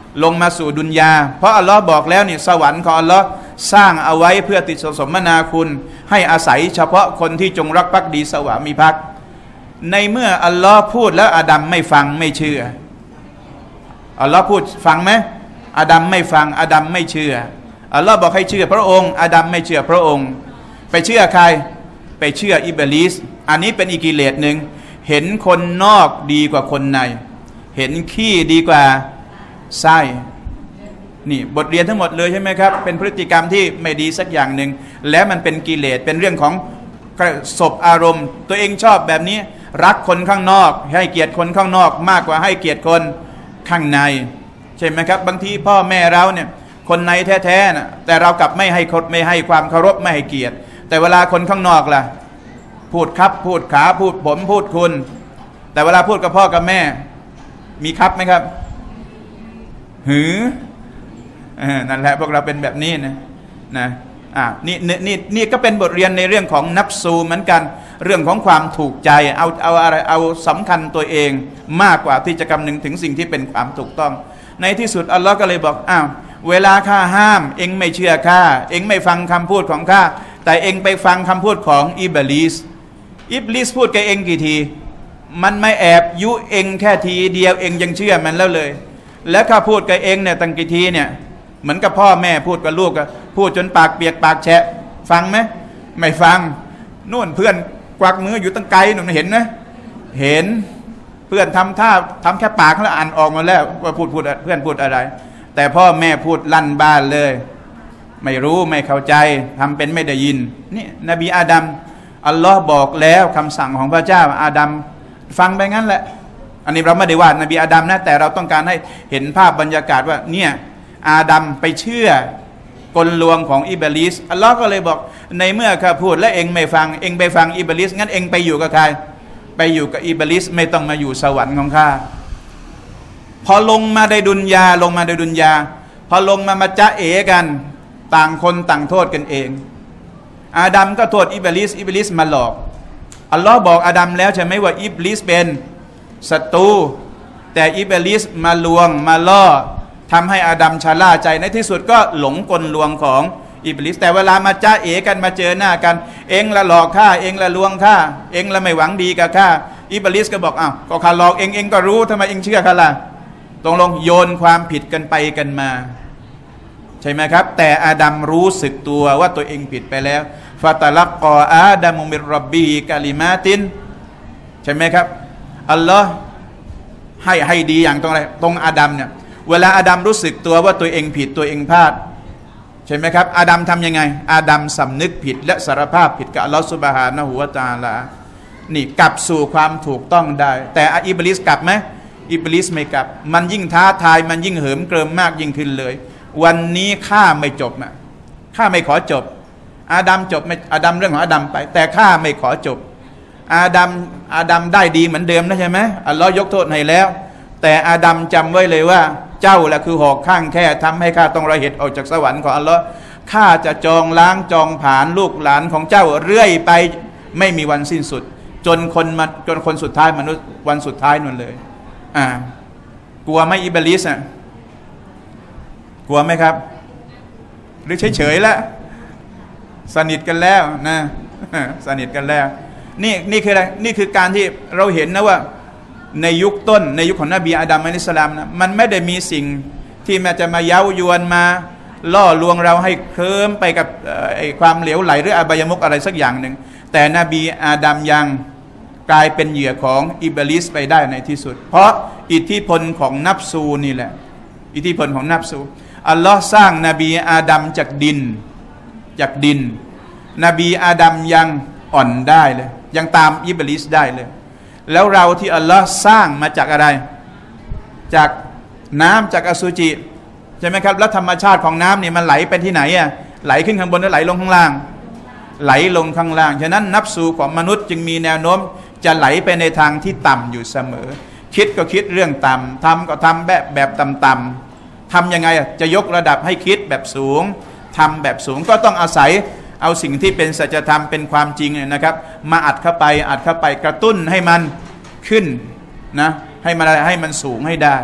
ลงมาสู่ดุนยาเพราะอัลลอฮ์บอกแล้วนี่สวรรค์ของอัลลอฮ์สร้างเอาไว้เพื่อติดสมนาคุณให้อาศัยเฉพาะคนที่จงรักภักดีสวามิภักดิ์ในเมื่ออัลลอฮ์พูดแล้วอาดัมไม่ฟังไม่เชื่ออัลลอฮ์พูดฟังไหมอาดัมไม่ฟังอาดัมไม่เชื่ออัลลอฮ์บอกให้เชื่อพระองค์อาดัมไม่เชื่อพระองค์ไปเชื่อใครไปเชื่ออิบลิสอันนี้เป็นอีกกิเลสหนึ่งเห็นคนนอกดีกว่าคนในเห็นขี้ดีกว่าไส้นี่บทเรียนทั้งหมดเลยใช่ไหมครับเป็นพฤติกรรมที่ไม่ดีสักอย่างหนึ่งและมันเป็นกิเลสเป็นเรื่องของกระสบอารมณ์ตัวเองชอบแบบนี้รักคนข้างนอกให้เกียรติคนข้างนอกมากกว่าให้เกียรติคนข้างในใช่ไหมครับบางทีพ่อแม่เราเนี่ยคนในแท้ๆนะแต่เรากลับไม่ให้ไม่ให้ความเคารพไม่ให้เกียรติแต่เวลาคนข้างนอกล่ะพูดครับพูดขาพูดผมพูดคุณแต่เวลาพูดกับพ่อกับแม่มีครับไหมครับหือนั่นแหละพวกเราเป็นแบบนี้นะนะอ่านี่นี่นี่ก็เป็นบทเรียนในเรื่องของนับซูเหมือนกันเรื่องของความถูกใจเอาเอาอะไรเอาสำคัญตัวเองมากกว่าที่จะคำนึงถึงสิ่งที่เป็นความถูกต้องในที่สุดอัลลอฮ์ก็เลยบอกอ้าวเวลาข้าห้ามเองไม่เชื่อข้าเองไม่ฟังคำพูดของข้าแต่เองไปฟังคำพูดของอิบลิสอิบลิสพูดกับเองกี่ทีมันไม่แอบยุเองแค่ทีเดียวเองยังเชื่อมันแล้วเลยแล้วข้าพูดกับเองเนี่ยตั้งกี่ทีเนี่ยเหมือนกับพ่อแม่พูดกับลูกพูดจนปากเปียกปากแฉะฟังไหมไม่ฟังนู่นเพื่อนกวักมืออยู่ตั้งไกลหนูเห็นไหมเห็นเพื่อนทำท่าทำแค่ปากแล้วอ่านออกมาแล้วว่าพูดพูดเพื่อนพูดอะไรแต่พ่อแม่พูดลั่นบ้านเลยไม่รู้ไม่เข้าใจทำเป็นไม่ได้ยินนี่นบีอาดัมอัลลอฮ์บอกแล้วคำสั่งของพระเจ้าอาดัมฟังไปงั้นแหละอันนี้เราไม่ได้ว่านบีอาดัมนะแต่เราต้องการให้เห็นภาพบรรยากาศว่าเนี่ยอาดัมไปเชื่อกลลวงของอิบลิสอัลลอฮ์ก็เลยบอกในเมื่อข้าพูดและเองไม่ฟังเองไปฟังอิบลิสงั้นเองไปอยู่กับใครไปอยู่กับอิบลิสไม่ต้องมาอยู่สวรรค์ของข้าพอลงมาในดุนยาลงมาในดุนยาพอลงมามาจ๊ะเอกันต่างคนต่างโทษกันเองอาดัมก็โทษอิบลิสอิบลิสมาหลอกอัลลอฮ์บอกอาดัมแล้วใช่ไหมว่าอิบลิสเป็นศัตรูแต่อิบลิสมาลวงมาล่อทำให้อาดัมชะล่าใจในที่สุดก็หลงกลลวงของอิบลิสแต่เวลามาจ้าเอกันมาเจอหน้ากันเองละหลอกข้าเองละลวงข้าเองละไม่หวังดีกับข้าอิบลิสก็บอกอ้าวก็ข้าหลอกเองเองก็รู้ทำไมเองเชื่อข้าล่ะตรงลงโยนความผิดกันไปกันมาใช่ไหมครับแต่อาดัมรู้สึกตัวว่าตัวเองผิดไปแล้วฟาตะลักกออาดัมุมิรร็อบบีกะลิมาตินใช่ไหมครับอัลลอฮ์ให้ให้ดีอย่างตรงอะไรตรงอาดัมเนี่ยเวลาอาดัมรู้สึกตัวว่าตัวเองผิดตัวเองพลาดใช่ไหมครับอาดัมทำยังไงอาดัมสำนึกผิดและสารภาพผิดกับอัลลอฮฺซุบฮานะฮูวะตะอาลานี่กลับสู่ความถูกต้องได้แต่อิบลิสกลับไหมอิบลิสไม่กลับมันยิ่งท้าทายมันยิ่งเหิมเกริมมากยิ่งขึ้นเลยวันนี้ข้าไม่จบนะข้าไม่ขอจบอาดัมจบไม่อาดัมเรื่องของอาดัมไปแต่ข้าไม่ขอจบอาดัมอาดัมได้ดีเหมือนเดิมนะใช่ไหมอัลลอฮ์ยกโทษให้แล้วแต่อาดัมจำไว้เลยว่าเจ้าแหละคือหอกข้างแค่ทำให้ข้าต้องระเหตุออกจากสวรรค์ของอัลลอฮ์ข้าจะจองล้างจองผลาญลูกหลานของเจ้าเรื่อยไปไม่มีวันสิ้นสุดจนคนมาจนคนสุดท้ายมนุษย์วันสุดท้ายนั่นเลยอ่ากลัวไหมอิบลิสอ่ะกลัวไหมครับหรือเฉยๆแล้วสนิทกันแล้วนะสนิทกันแล้วนี่นี่คืออะไรนี่คือการที่เราเห็นนะว่าในยุคต้นในยุคของนบีอาดัมอะลัยฮิสสลามนะมันไม่ได้มีสิ่งที่มันจะมาเย้ายวนมาล่อลวงเราให้เคลิ้มไปกับไอ้ความเหลวไหลหรืออบายมุขอะไรสักอย่างหนึ่งแต่นบีอาดัมยังกลายเป็นเหยื่อของอิบลิสไปได้ในที่สุดเพราะอิทธิพลของนับซูนี่แหละอิทธิพลของนับซูอัลลอฮ์สร้างนบีอาดัมจากดินจากดินนบีอาดัมยังอ่อนได้เลยยังตามอิบลิสได้เลยแล้วเราที่อัลลอฮ์สร้างมาจากอะไรจากน้ำจากอสุจิใช่ไหมครับแล้วธรรมชาติของน้ำเนี่ยมันไหลไปที่ไหนอ่ะไหลขึ้นข้างบนหรือไหลลงข้างล่างไหลลงข้างล่างฉะนั้นนับสูของมนุษย์จึงมีแนวโน้มจะไหลไปในทางที่ต่ำอยู่เสมอคิดก็คิดเรื่องต่ำทำก็ทำแบบแบบต่ำๆทำยังไงจะยกระดับให้คิดแบบสูงทำแบบสูงก็ต้องอาศัยเอาสิ่งที่เป็นสัจธรรมเป็นความจริงเนี่ยนะครับมาอัดเข้าไปอัดเข้าไปกระตุ้นให้มันขึ้นนะให้มันอะไรให้มันสูงให้ได้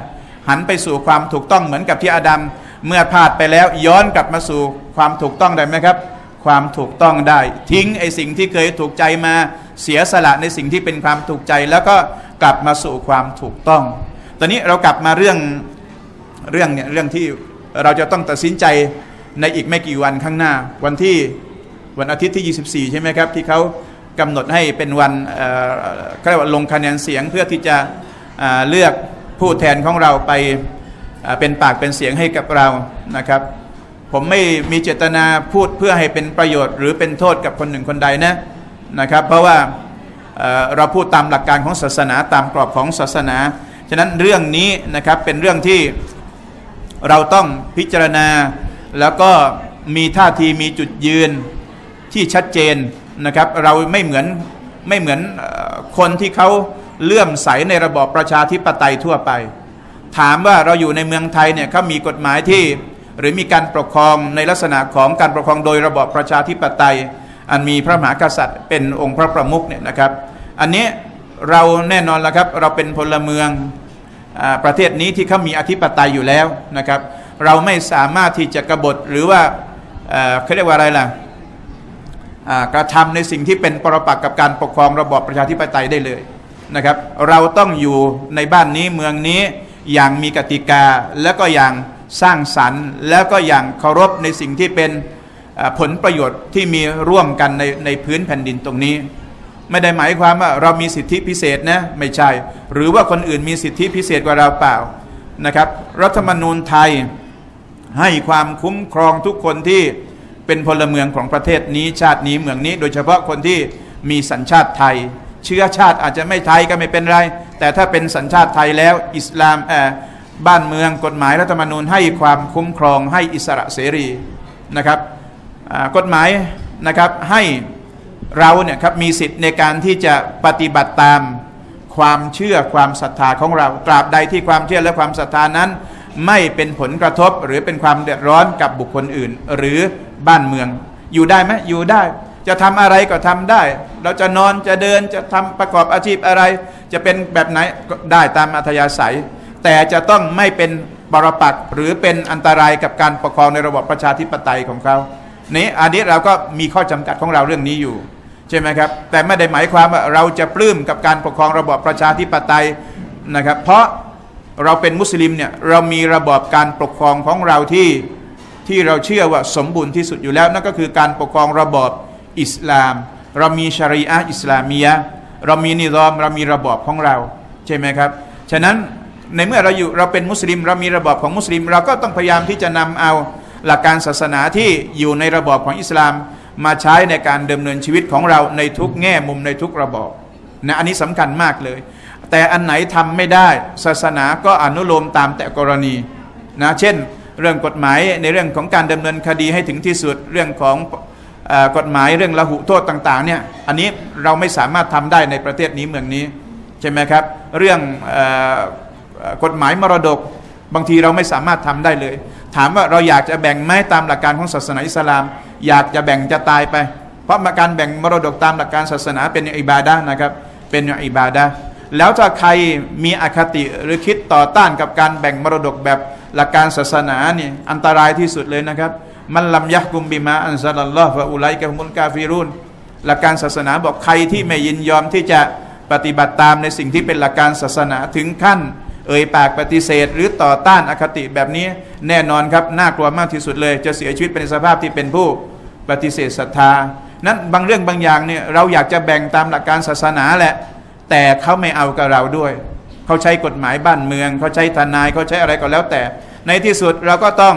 หันไปสู่ความถูกต้องเหมือนกับที่อาดัมเมื่อพลาดไปแล้วย้อนกลับมาสู่ความถูกต้องได้ไหมครับความถูกต้องได้ทิ้งไอ้สิ่งที่เคยถูกใจมาเสียสละในสิ่งที่เป็นความถูกใจแล้วก็กลับมาสู่ความถูกต้องตอนนี้เรากลับมาเรื่องเรื่องเนี่ยเรื่องที่เราจะต้องตัดสินใจในอีกไม่กี่วันข้างหน้าวันที่วันอาทิตย์ที่ยี่สิบสี่ใช่ไหมครับที่เขากำหนดให้เป็นวันเอ่อเขาเรียกว่าลงคะแนนเสียงเพื่อที่จะเลือกผู้แทนของเราไปเป็นปากเป็นเสียงให้กับเรานะครับผมไม่มีเจตนาพูดเพื่อให้เป็นประโยชน์หรือเป็นโทษกับคนหนึ่งคนใดนะนะครับเพราะว่าเอ่อเราพูดตามหลักการของศาสนาตามกรอบของศาสนาฉะนั้นเรื่องนี้นะครับเป็นเรื่องที่เราต้องพิจารณาแล้วก็มีท่าทีมีจุดยืนที่ชัดเจนนะครับเราไม่เหมือนไม่เหมือนคนที่เขาเลื่อมใสในระบอบประชาธิปไตยทั่วไปถามว่าเราอยู่ในเมืองไทยเนี่ยเขามีกฎหมายที่หรือมีการปกครองในลักษณะของการปกครองโดยระบอบประชาธิปไตยอันมีพระมหากษัตริย์เป็นองค์พระประมุขเนี่ยนะครับอันนี้เราแน่นอนแล้วครับเราเป็นพลเมืองประเทศนี้ที่เขามีอธิปไตยอยู่แล้วนะครับเราไม่สามารถที่จะกบฏหรือว่าเขาเรียกว่าอะไรล่ะกระทำในสิ่งที่เป็นปรปักษ์กับการปกครองระบอบประชาธิปไตยได้เลยนะครับเราต้องอยู่ในบ้านนี้เมืองนี้อย่างมีกติกาแล้วก็อย่างสร้างสรรค์แล้วก็อย่างเคารพในสิ่งที่เป็นผลประโยชน์ที่มีร่วมกันในในพื้นแผ่นดินตรงนี้ไม่ได้หมายความว่าเรามีสิทธิพิเศษนะไม่ใช่หรือว่าคนอื่นมีสิทธิพิเศษกว่าเราเปล่านะครับรัฐธรรมนูญไทยให้ความคุ้มครองทุกคนที่เป็นพลเมืองของประเทศนี้ชาตินี้เมืองนี้โดยเฉพาะคนที่มีสัญชาติไทยเชื้อชาติอาจจะไม่ไทยก็ไม่เป็นไรแต่ถ้าเป็นสัญชาติไทยแล้วอิสลามเอ่อบ้านเมืองกฎหมายรัฐธรรมนูญให้ความคุ้มครองให้อิสระเสรีนะครับกฎหมายนะครับให้เราเนี่ยครับมีสิทธิ์ในการที่จะปฏิบัติตามความเชื่อความศรัทธาของเราตราบใดที่ความเชื่อและความศรัทธานั้นไม่เป็นผลกระทบหรือเป็นความเดือดร้อนกับบุคคลอื่นหรือบ้านเมืองอยู่ได้ไหมอยู่ได้จะทำอะไรก็ทำได้เราจะนอนจะเดินจะทำประกอบอาชีพอะไรจะเป็นแบบไหนก็ได้ตามอัธยาศัยแต่จะต้องไม่เป็นปรปักษ์หรือเป็นอันตรายกับการปกครองในระบบประชาธิปไตยของเขานี้อันนี้เราก็มีข้อจำกัดของเราเรื่องนี้อยู่ใช่ไหมครับแต่ไม่ได้หมายความว่าเราจะปลื้มกับการปกครองระบอบประชาธิปไตยนะครับเพราะเราเป็นมุสลิมเนี่ยเรามีระบอบการปกครองของเราที่ที่เราเชื่อว่าสมบูรณ์ที่สุดอยู่แล้วนั่นก็คือการปกครองระบอบอิสลามเรามีชะรีอะห์อิสลามียะห์เรามีนิซอมเรามีระบอบของเราใช่ไหมครับฉะนั้นในเมื่อเราอยู่เราเป็นมุสลิมเรามีระบอบของมุสลิมเราก็ต้องพยายามที่จะนำเอาหลักการศาสนาที่อยู่ในระบอบของอิสลามมาใช้ในการดำเนินชีวิตของเราในทุกแง่มุมในทุกระบอบนะอันนี้สำคัญมากเลยแต่อันไหนทำไม่ได้ศาสนาก็อนุโลมตามแต่กรณีนะเช่นเรื่องกฎหมายในเรื่องของการดำเนินคดีให้ถึงที่สุดเรื่องของกฎหมายเรื่องละหุโทษต่างๆเนี่ยอันนี้เราไม่สามารถทำได้ในประเทศนี้เมืองนี้ใช่ไหมครับเรื่องกฎหมายมรดกบางทีเราไม่สามารถทำได้เลยถามว่าเราอยากจะแบ่งไหมตามหลักการของศาสนาอิสลามอยากจะแบ่งจะตายไปเพราะการแบ่งมรดกตามหลักการศาสนาเป็นอิบาดะห์นะครับเป็นอิบาดะห์แล้วถ้าใครมีอคติหรือคิดต่อต้านกับการแบ่งมรดกแบบหลักการศาสนาเนี่ยอันตรายที่สุดเลยนะครับมันลัมยะกุมบิมาอันซะลัลลอฮุฟะอุลัยกะฮุมุลกาฟิรุนหลักการศาสนาบอกใครที่ไม่ยินยอมที่จะปฏิบัติตามในสิ่งที่เป็นหลักการศาสนาถึงขั้นเอ่ยปากปฏิเสธหรือต่อต้านอคติแบบนี้แน่นอนครับน่ากลัวมากที่สุดเลยจะเสียชีวิตเป็นสภาพที่เป็นผู้ปฏิเสธศรัทธานั้นบางเรื่องบางอย่างเนี่ยเราอยากจะแบ่งตามหลักการศาสนาแหละแต่เขาไม่เอากับเราด้วยเขาใช้กฎหมายบ้านเมืองเขาใช้ทนายเขาใช้อะไรก็แล้วแต่ในที่สุดเราก็ต้อง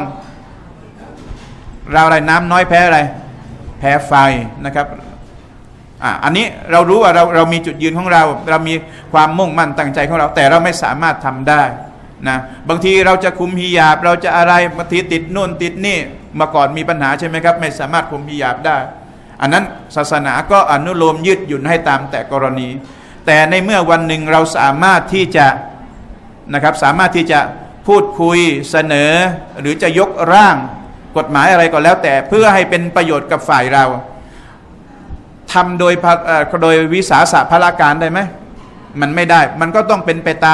เราอะไรน้ำน้อยแพ้อะไรแพ้ไฟนะครับอ่าอันนี้เรารู้ว่าเราเรามีจุดยืนของเราเรามีความมุ่งมั่นตั้งใจของเราแต่เราไม่สามารถทำได้นะบางทีเราจะคุมฮิญาบเราจะอะไรบางทีติดนู่นติดนี่มาก่อนมีปัญหาใช่ไหมครับไม่สามารถคุมฮิญาบได้อันนั้นศาสนาก็อนุโลมยืดหยุ่นให้ตามแต่กรณีแต่ในเมื่อวันหนึ่งเราสามารถที่จะนะครับสามารถที่จะพูดคุยเสนอหรือจะยกร่างกฎหมายอะไรก็แล้วแต่เพื่อให้เป็นประโยชน์กับฝ่ายเราทำโดยโดยวิสาสะพละการได้ไหมมันไม่ได้มันก็ต้องเป็นไปตาม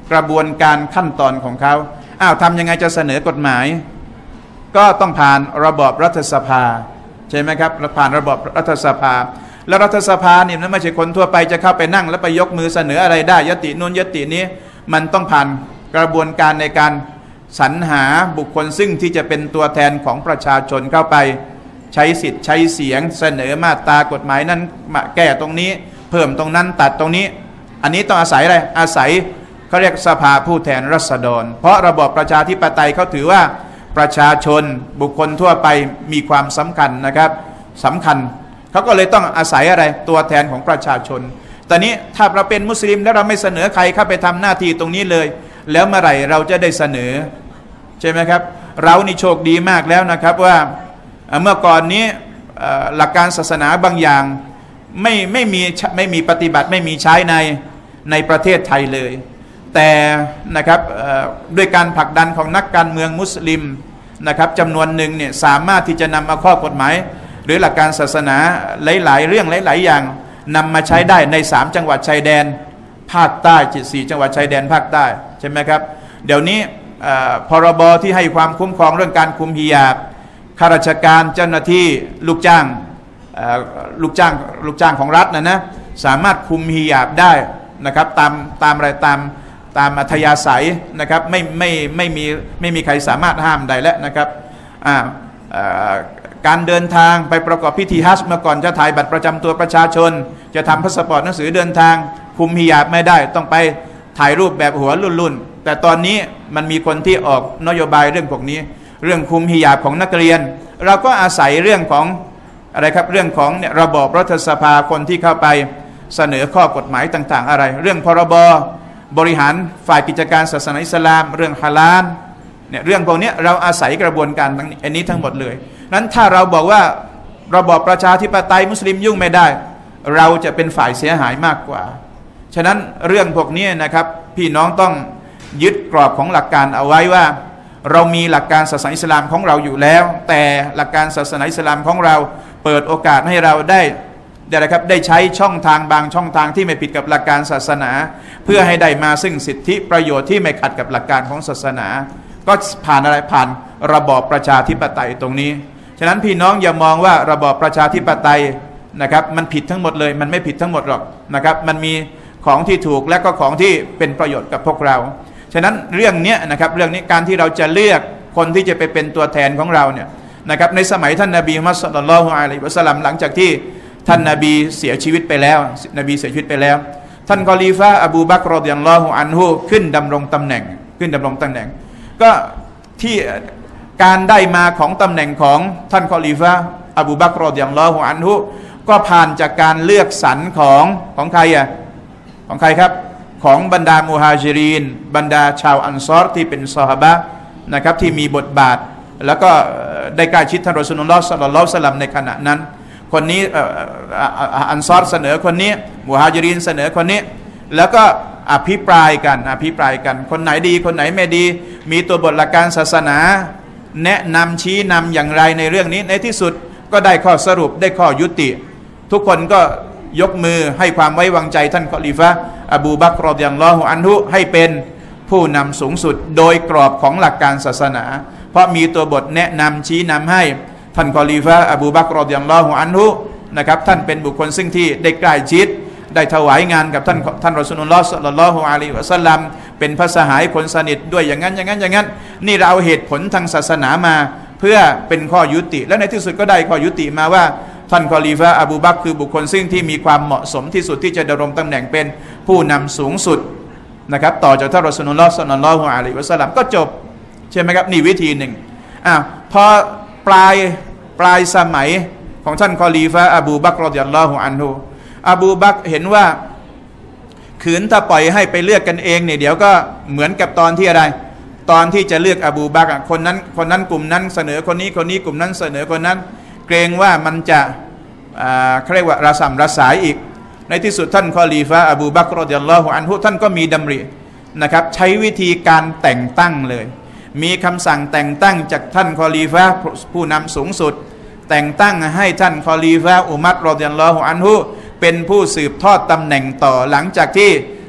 กระบวนการขั้นตอนของเขาอ้าวทำยังไงจะเสนอกฎหมายก็ต้องผ่านระบอบรัฐสภาใช่ไหมครับผ่านระบอบรัฐสภาแล้วรัฐสภาเนี่ยไม่ใช่คนทั่วไปจะเข้าไปนั่งแล้วไปยกมือเสนออะไรได้ยตินู้นยตินี้มันต้องผ่านกระบวนการในการสรรหาบุคคลซึ่งที่จะเป็นตัวแทนของประชาชนเข้าไปใช้สิทธิ์ใช้เสียงเสนอมาตรากฎหมายนั้นมาแก้ตรงนี้เพิ่มตรงนั้นตัดตรงนี้อันนี้ต้องอาศัยอะไรอาศัยเขาเรียกสภาผู้แทนราษฎรเพราะระบอบประชาธิปไตยเขาถือว่าประชาชนบุคคลทั่วไปมีความสำคัญนะครับสำคัญเขาก็เลยต้องอาศัยอะไรตัวแทนของประชาชนแต่นี้ถ้าเราเป็นมุสลิมแล้วเราไม่เสนอใครเข้าไปทำหน้าที่ตรงนี้เลยแล้วเมื่อไหร่เราจะได้เสนอใช่ไหมครับเรานี่โชคดีมากแล้วนะครับว่าเมื่อก่อนนี้หลักการศาสนาบางอย่างไม่ไม่มีไม่มีปฏิบัติไม่มีใช้ในในประเทศไทยเลยแต่นะครับด้วยการผลักดันของนักการเมืองมุสลิมนะครับจำนวนหนึ่งเนี่ยสามารถที่จะนำเอาข้อกฎหมายหรือหลักการศาสนาหลายๆเรื่องหลายๆอย่างนำมาใช้ได้ในสามจังหวัดชายแดนภาคใต้จิตสี่จังหวัดชายแดนภาคใต้ใช่ไหมครับเดี๋ยวนี้พรบที่ให้ความคุ้มครองเรื่องการคุมฮิญาบข้าราชการเจ้าหน้าที่ลูกจ้างลูกจ้างลูกจ้างของรัฐนะนะสามารถคุมฮิญาบได้นะครับตามตามอะไรตามตามอัธยาศัยนะครับไม่ไม่ไม่มีไม่มีใครสามารถห้ามได้แล้วนะครับการเดินทางไปประกอบพิธีฮัจญ์เมื่อก่อนจะถ่ายบัตรประจำตัวประชาชนจะทำพาสปอร์ตหนังสือเดินทางคุมฮิญาบไม่ได้ต้องไปถ่ายรูปแบบหัวรุ่นๆแต่ตอนนี้มันมีคนที่ออกนโยบายเรื่องพวกนี้เรื่องคุมฮิญาบของนักเรียนเราก็อาศัยเรื่องของอะไรครับเรื่องของเนี่ยระบอบรัฐสภาคนที่เข้าไปเสนอข้อกฎหมายต่างๆอะไรเรื่องพรบบริหารฝ่ายกิจการศาสนาอิสลามเรื่องฮาลาลเนี่ยเรื่องพวกนี้เราอาศัยกระบวนการอันนี้ทั้งหมดเลยนั้นถ้าเราบอกว่าระบอบประชาธิปไตยมุสลิมยุ่งไม่ได้เราจะเป็นฝ่ายเสียหายมากกว่าฉะนั้นเรื่องพวกนี้นะครับพี่น้องต้องยึดกรอบของหลักการเอาไว้ว่าเรามีหลักการศาสนาอิสลามของเราอยู่แล้วแต่หลักการศาสนาอิสลามของเราเปิดโอกาสให้เราได้ได้ครับได้ใช้ช่องทางบางช่องทางที่ไม่ผิดกับหลักการศาสนาเพื่อให้ได้มาซึ่งสิทธิประโยชน์ที่ไม่ขัดกับหลักการของศาสนาก็ผ่านอะไรผ่านระบอบประชาธิปไตยตรงนี้ฉะนั้นพี่น้องอย่ามองว่าระบอบประชาธิปไตยนะครับมันผิดทั้งหมดเลยมันไม่ผิดทั้งหมดหรอกนะครับมันมีของที่ถูกและก็ของที่เป็นประโยชน์กับพวกเราฉะนั้นเรื่องนี้นะครับเรื่องนี้การที่เราจะเลือกคนที่จะไปเป็นตัวแทนของเราเนี่ยนะครับในสมัยท่านนบีมุฮัมมัดศ็อลลัลลอฮุอะลัยฮิวะซัลลัมหลังจากที่ท่านนบีเสียชีวิตไปแล้วนบีเสียชีวิตไปแล้วท่านคอลีฟะห์อบูบักร รอฎิยัลลอฮุอันฮุขึ้นดำรงตำแหน่งขึ้นดำรงตำแหน่งก็ที่การได้มาของตำแหน่งของท่านคอลีฟะห์อบูบักร รอฎิยัลลอฮุอันฮุก็ผ่านจากการเลือกสรรของของใครอ่ะของใครครับของบรรดามุฮาญิรีนบรรดาชาวอันซอรที่เป็นซอฮาบะห์นะครับที่มีบทบาทแล้วก็ได้ใกล้ชิดท่านรอซูลุลลอฮ์ศ็อลลัลลอฮุอะลัยฮิวะซัลลัมในขณะนั้นคนนี้อันซอรเสนอคนนี้มุฮาญิรีนเสนอคนนี้แล้วก็อภิปรายกันอภิปรายกันคนไหนดีคนไหนไม่ดีมีตัวบทหลักการศาสนาแนะนำชี้นำอย่างไรในเรื่องนี้ในที่สุดก็ได้ข้อสรุปได้ข้อยุติทุกคนก็ยกมือให้ความไว้วางใจท่านคอลีฟะห์อบูบักร รอฎิยัลลอฮุอันฮุให้เป็นผู้นำสูงสุดโดยกรอบของหลักการศาสนาเพราะมีตัวบทแนะนำชี้นำให้ท่านคอลีฟะห์อบูบักร รอฎิยัลลอฮุอันฮุนะครับท่านเป็นบุคคลซึ่งที่ได้ใกล้ชิดได้ถวายงานกับท่านท่านรอซูลุลลอฮ์ ศ็อลลัลลอฮุอะลัยฮิวะซัลลัมเป็นพระสหายคนสนิทด้วยอย่างนั้นอย่างนั้นอย่างนั้นนี่เราเอาเหตุผลทางศาสนามาเพื่อเป็นข้อยุติและในที่สุดก็ได้ข้อยุติมาว่าท่านคอลีฟะห์อบูบักรคือบุคคลซึ่งที่มีความเหมาะสมที่สุดที่จะดำรงตำแหน่งเป็นผู้นำสูงสุดนะครับต่อจากท่านรอซูลุลลอฮ์ ศ็อลลัลลอฮุอะลัยฮิวะซัลลัมก็จบใช่ไหมครับนี่วิธีหนึ่งอ่าพอปลายปลายสมัยของท่านคอลีฟะห์อบูบักร รอฎิยัลลอฮุอันฮุอบูบักรเห็นว่าขืนถ้าปล่อยให้ไปเลือกกันเองเนี่ยเดี๋ยวก็เหมือนกับตอนที่อะไรตอนที่จะเลือกอบูบักรคนนั้นคนนั้นกลุ่มนั้นเสนอคนนี้คนนี้กลุ่มนั้นเสนอคนนั้นเกรงว่ามันจะเขาเรียกว่าระสำระสายอีกในที่สุดท่านคอลีฟะห์อบูบักร รอฎิยัลลอฮุอันฮุท่านก็มีดำรินะครับใช้วิธีการแต่งตั้งเลยมีคำสั่งแต่งตั้งจากท่านคอลีฟะห์ผู้นำสูงสุดแต่งตั้งให้ท่านคอลีฟะห์อุมัร รอฎิยัลลอฮุอันฮุเป็นผู้สืบทอดตำแหน่งต่อหลังจากที่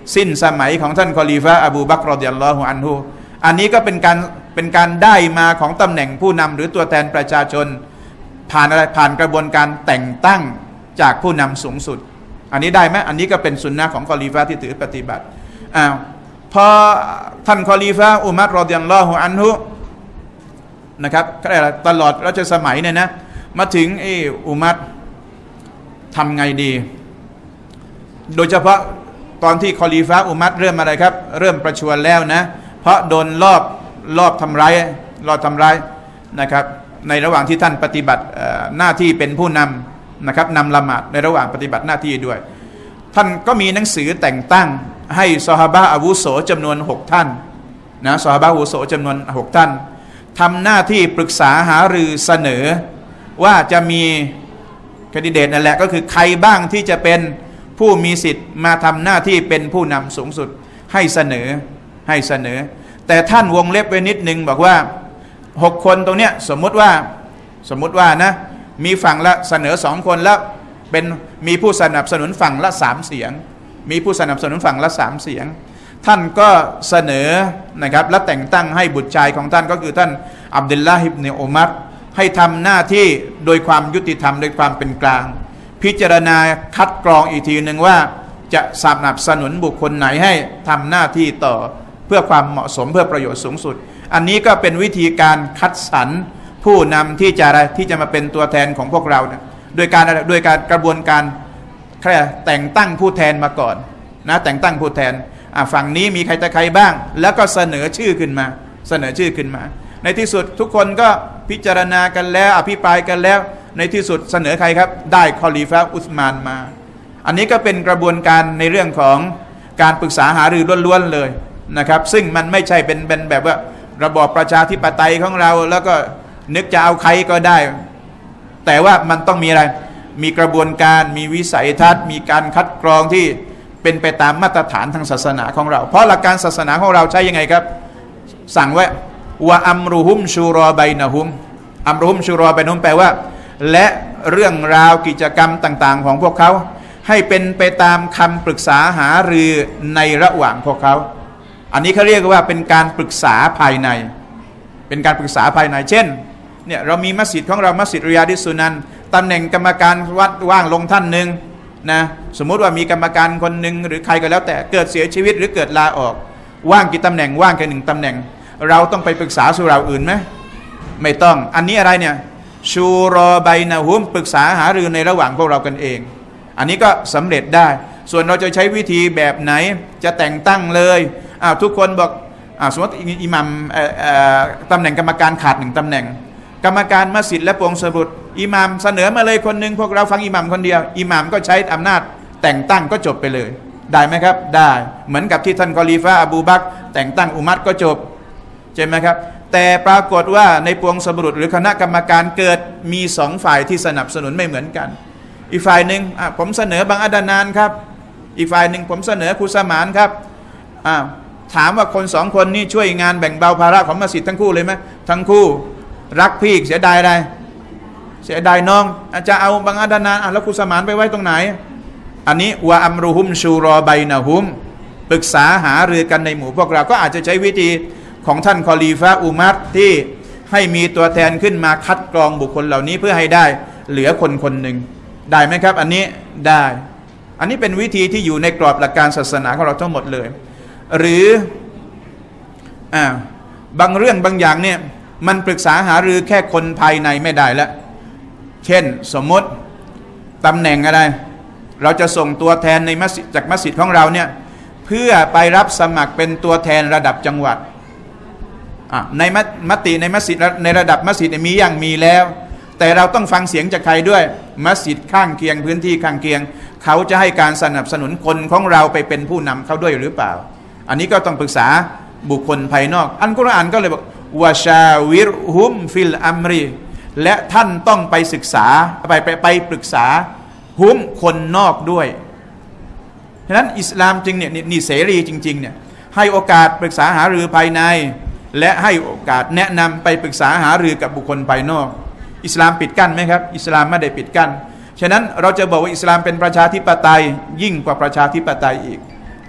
สิ้นสมัยของท่านคอลีฟะห์อบูบักร รอฎิยัลลอฮุอันฮุอันนี้ก็เป็นการเป็นการได้มาของตำแหน่งผู้นำหรือตัวแทนประชาชนผ่านอะไรผ่านกระบวนการแต่งตั้งจากผู้นำสูงสุดอันนี้ได้ไหมอันนี้ก็เป็นสุนนะของคอลีฟะห์ที่ถือปฏิบัติอ้าวพอท่านคอลีฟะห์อุมัร รอฎิยัลลอฮุอันฮุนะครับตลอดรัชสมัยเนี่ยนะมาถึงไอ้อุมัรทำไงดีโดยเฉพาะตอนที่คอลีฟะห์อุมัรเริ่มอะไรครับเริ่มประชวรแล้วนะเพราะโดนลอบลอบทำร้ายลอบทำร้ายนะครับในระหว่างที่ท่านปฏิบัติหน้าที่เป็นผู้นำนะครับนำละหมาดในระหว่างปฏิบัติหน้าที่ด้วยท่านก็มีหนังสือแต่งตั้งให้ซอฮาบะห์อาวุโสจำนวนหกท่านนะซอฮาบะห์อาวุโสจำนวนหกท่านทำหน้าที่ปรึกษาหารือเสนอว่าจะมีแคนดิเดตนั่นแหละก็คือใครบ้างที่จะเป็นผู้มีสิทธิ์มาทำหน้าที่เป็นผู้นำสูงสุดให้เสนอให้เสนอแต่ท่านวงเล็บไว้นิดนึงบอกว่าหกคนตรงเนี้ยสมมุติว่าสมมุติว่านะมีฝั่งละเสนอสองคนแล้วเป็นมีผู้สนับสนุนฝั่งละสามเสียงมีผู้สนับสนุนฝั่งละสามเสียงท่านก็เสนอนะครับและแต่งตั้งให้บุตรชายของท่านก็คือท่านอับดุลลาฮิบเนอุมัรให้ทำหน้าที่โดยความยุติธรรมโดยความเป็นกลางพิจารณาคัดกรองอีกทีหนึ่งว่าจะสนับสนุนบุคคลไหนให้ทำหน้าที่ต่อเพื่อความเหมาะสมเพื่อประโยชน์สูงสุดอันนี้ก็เป็นวิธีการคัดสรรผู้นำที่จะที่จะมาเป็นตัวแทนของพวกเราเนี่ยโดยการโดยการกระบวนการแค่แต่งตั้งผู้แทนมาก่อนนะแต่งตั้งผู้แทนฝั่งนี้มีใครแต่ใครบ้างแล้วก็เสนอชื่อขึ้นมาเสนอชื่อขึ้นมาในที่สุดทุกคนก็พิจารณากันแล้วอภิปรายกันแล้วในที่สุดเสนอใครครับได้คอลีฟะห์อุสมานมาอันนี้ก็เป็นกระบวนการในเรื่องของการปรึกษาหารือล้วนๆเลยนะครับซึ่งมันไม่ใช่เป็นเป็นแบบว่าระบอบประชาธิปไตยของเราแล้วก็นึกจะเอาใครก็ได้แต่ว่ามันต้องมีอะไรมีกระบวนการมีวิสัยทัศน์มีการคัดกรองที่เป็นไปตามมาตรฐานทางศาสนาของเราเพราะหลักการศาสนาของเราใช้ยังไงครับสั่งไว้ว่าอัมรุฮุมชูรอไบนะฮุมอัมรุฮุมชูรอไบนะฮุมแปลว่าและเรื่องราวกิจกรรมต่างๆของพวกเขาให้เป็นไปตามคำปรึกษาหารือในระหว่างพวกเขาอันนี้เขาเรียกว่าเป็นการปรึกษาภายในเป็นการปรึกษาภายในเช่นเนี่ยเรามีมัสยิดของเรามัสยิดริยาดิสุนันตำแหน่งกรรมการวัดว่างลงท่านหนึ่งนะสมมุติว่ามีกรรมการคนหนึ่งหรือใครก็แล้วแต่เกิดเสียชีวิตหรือเกิดลาออกว่างกี่ตำแหน่งว่างแค่หนึ่งตำแหน่งเราต้องไปปรึกษาสู่เราอื่นไหมไม่ต้องอันนี้อะไรเนี่ยชูรอไบนะฮุมปรึกษาหารือในระหว่างพวกเรากันเองอันนี้ก็สำเร็จได้ส่วนเราจะใช้วิธีแบบไหนจะแต่งตั้งเลยอ้าวทุกคนบอกอ้าวสมมติอิหมัมตำแหน่งกรรมการขาดหนึ่งตำแหน่งกรรมการมัสยิดและปวงสบุตรอิหมัมเสนอมาเลยคนหนึ่งพวกเราฟังอิหมัมคนเดียวอิหมัมก็ใช้อำนาจแต่งตั้งก็จบไปเลยได้ไหมครับได้เหมือนกับที่ท่านคอลีฟะห์อบูบักรแต่งตั้งอุมัรก็จบใช่ไหมครับแต่ปรากฏว่าในปวงสบุรุษหรือคณะกรรมการเกิดมีสองฝ่ายที่สนับสนุนไม่เหมือนกันอีกฝ่ายหนึ่งผมเสนอบังอัดานานครับอีกฝ่ายหนึ่งผมเสนอครูสมานครับถามว่าคนสองคนนี้ช่วยงานแบ่งเบาภาระของมัสยิดทั้งคู่เลยไหมทั้งคู่รักพี่เสียดายอะไรเสียดายน้องจะเอาบังอัดานานแล้วครูสมานไปไว้ตรงไหนอันนี้วะอัมรุฮุมชูรอไบนะฮุมปรึกษาหารือกันในหมู่พวกเราก็อาจจะใช้วิธีของท่านคอลีฟะห์อุมัรที่ให้มีตัวแทนขึ้นมาคัดกรองบุคคลเหล่านี้เพื่อให้ได้เหลือคนคนหนึ่งได้ไหมครับอันนี้ได้อันนี้เป็นวิธีที่อยู่ในกรอบหลักการศาสนาของเราทั้งหมดเลยหรืออ่าบางเรื่องบางอย่างเนี่ยมันปรึกษาหารือแค่คนภายในไม่ได้แล้วเช่นสมมติตำแหน่งอะไรเราจะส่งตัวแทนในมัสยิดจากมัสยิดของเราเนี่ยเพื่อไปรับสมัครเป็นตัวแทนระดับจังหวัดในมติในมัสยิดในระดับมัสยิดมีอย่างมีแล้วแต่เราต้องฟังเสียงจากใครด้วยมัสยิดข้างเคียงพื้นที่ข้างเคียงเขาจะให้การสนับสนุนคนของเราไปเป็นผู้นำเขาด้วยหรือเปล่าอันนี้ก็ต้องปรึกษาบุคคลภายนอกอัลกุรอานก็เลยบอกวะชาวิรฮุมฟิลอัมรีและท่านต้องไปศึกษาไปไปไปปรึกษาฮุมคนนอกด้วยฉะนั้นอิสลามจริงเนี่ยนี่เสรีจริงๆเนี่ยให้โอกาสปรึกษาหารือภายในและให้โอกาสแนะนำไปปรึกษาหารือกับบุคคลภายนอกอิสลามปิดกั้นไหมครับอิสลามไม่ได้ปิดกั้นฉะนั้นเราจะบอกว่าอิสลามเป็นประชาธิปไตยยิ่งกว่าประชาธิปไตยอีก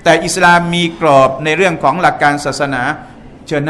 แต่อิสลามมีกรอบในเรื่องของหลักการศาสนาเชิญ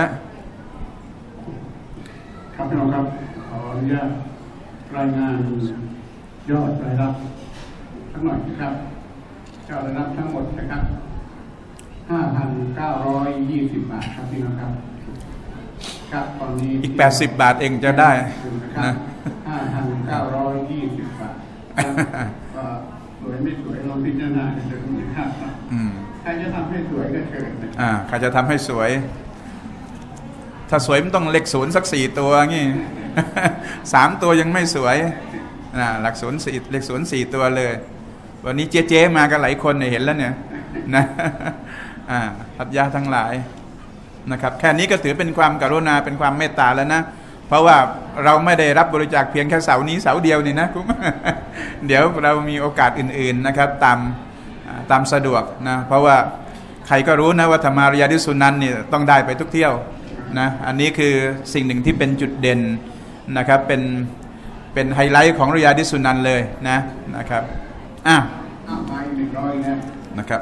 นะครับพี่น้องครับขออนุญาตรายงานยอดรายรับทั้งหมดนะครับยอดรายรับทั้งหมดนะครับ ห้าพันเก้าร้อยยี่สิบ บาทครับพี่น้องครับครับตอนนี้อีกแปดสิบบาทเองจะได้นะห้าพันเก้าร้อยยี่สิบ บาทก็สวยไม่สวยลองพิจารณากันดูนะครับใครจะทำให้สวยก็เชิญอ่าใครจะทำให้สวยถ้าสวยมันต้องเลขศูนย์สักสี่ตัวงี้สามตัวยังไม่สวยนะหลักศูนย์สี่เลขศูนย์สี่ตัวเลยวันนี้เจ๊เจ๊มากันหลายคนเนี่ยเห็นแล้วเนี่ยนะอ่าหัตยาทั้งหลายนะครับแค่นี้ก็ถือเป็นความกรุณาเป็นความเมตตาแล้วนะเพราะว่าเราไม่ได้รับบริจาคเพียงแค่เสาร์นี้เสาร์เดียวนี่นะคุณเดี๋ยวเรามีโอกาสอื่นๆนะครับตามตามสะดวกนะเพราะว่าใครก็รู้นะว่าธรรมาริยาดิสุนันเนี่ยต้องได้ไปทุกเที่ยวนะอันนี้คือสิ่งหนึ่งที่เป็นจุดเด่นนะครับเป็นเป็นไฮไลท์ของริยาดิสุนันเลยนะนะครับอ่ะไปหนึ่งร้อยนะนะครับ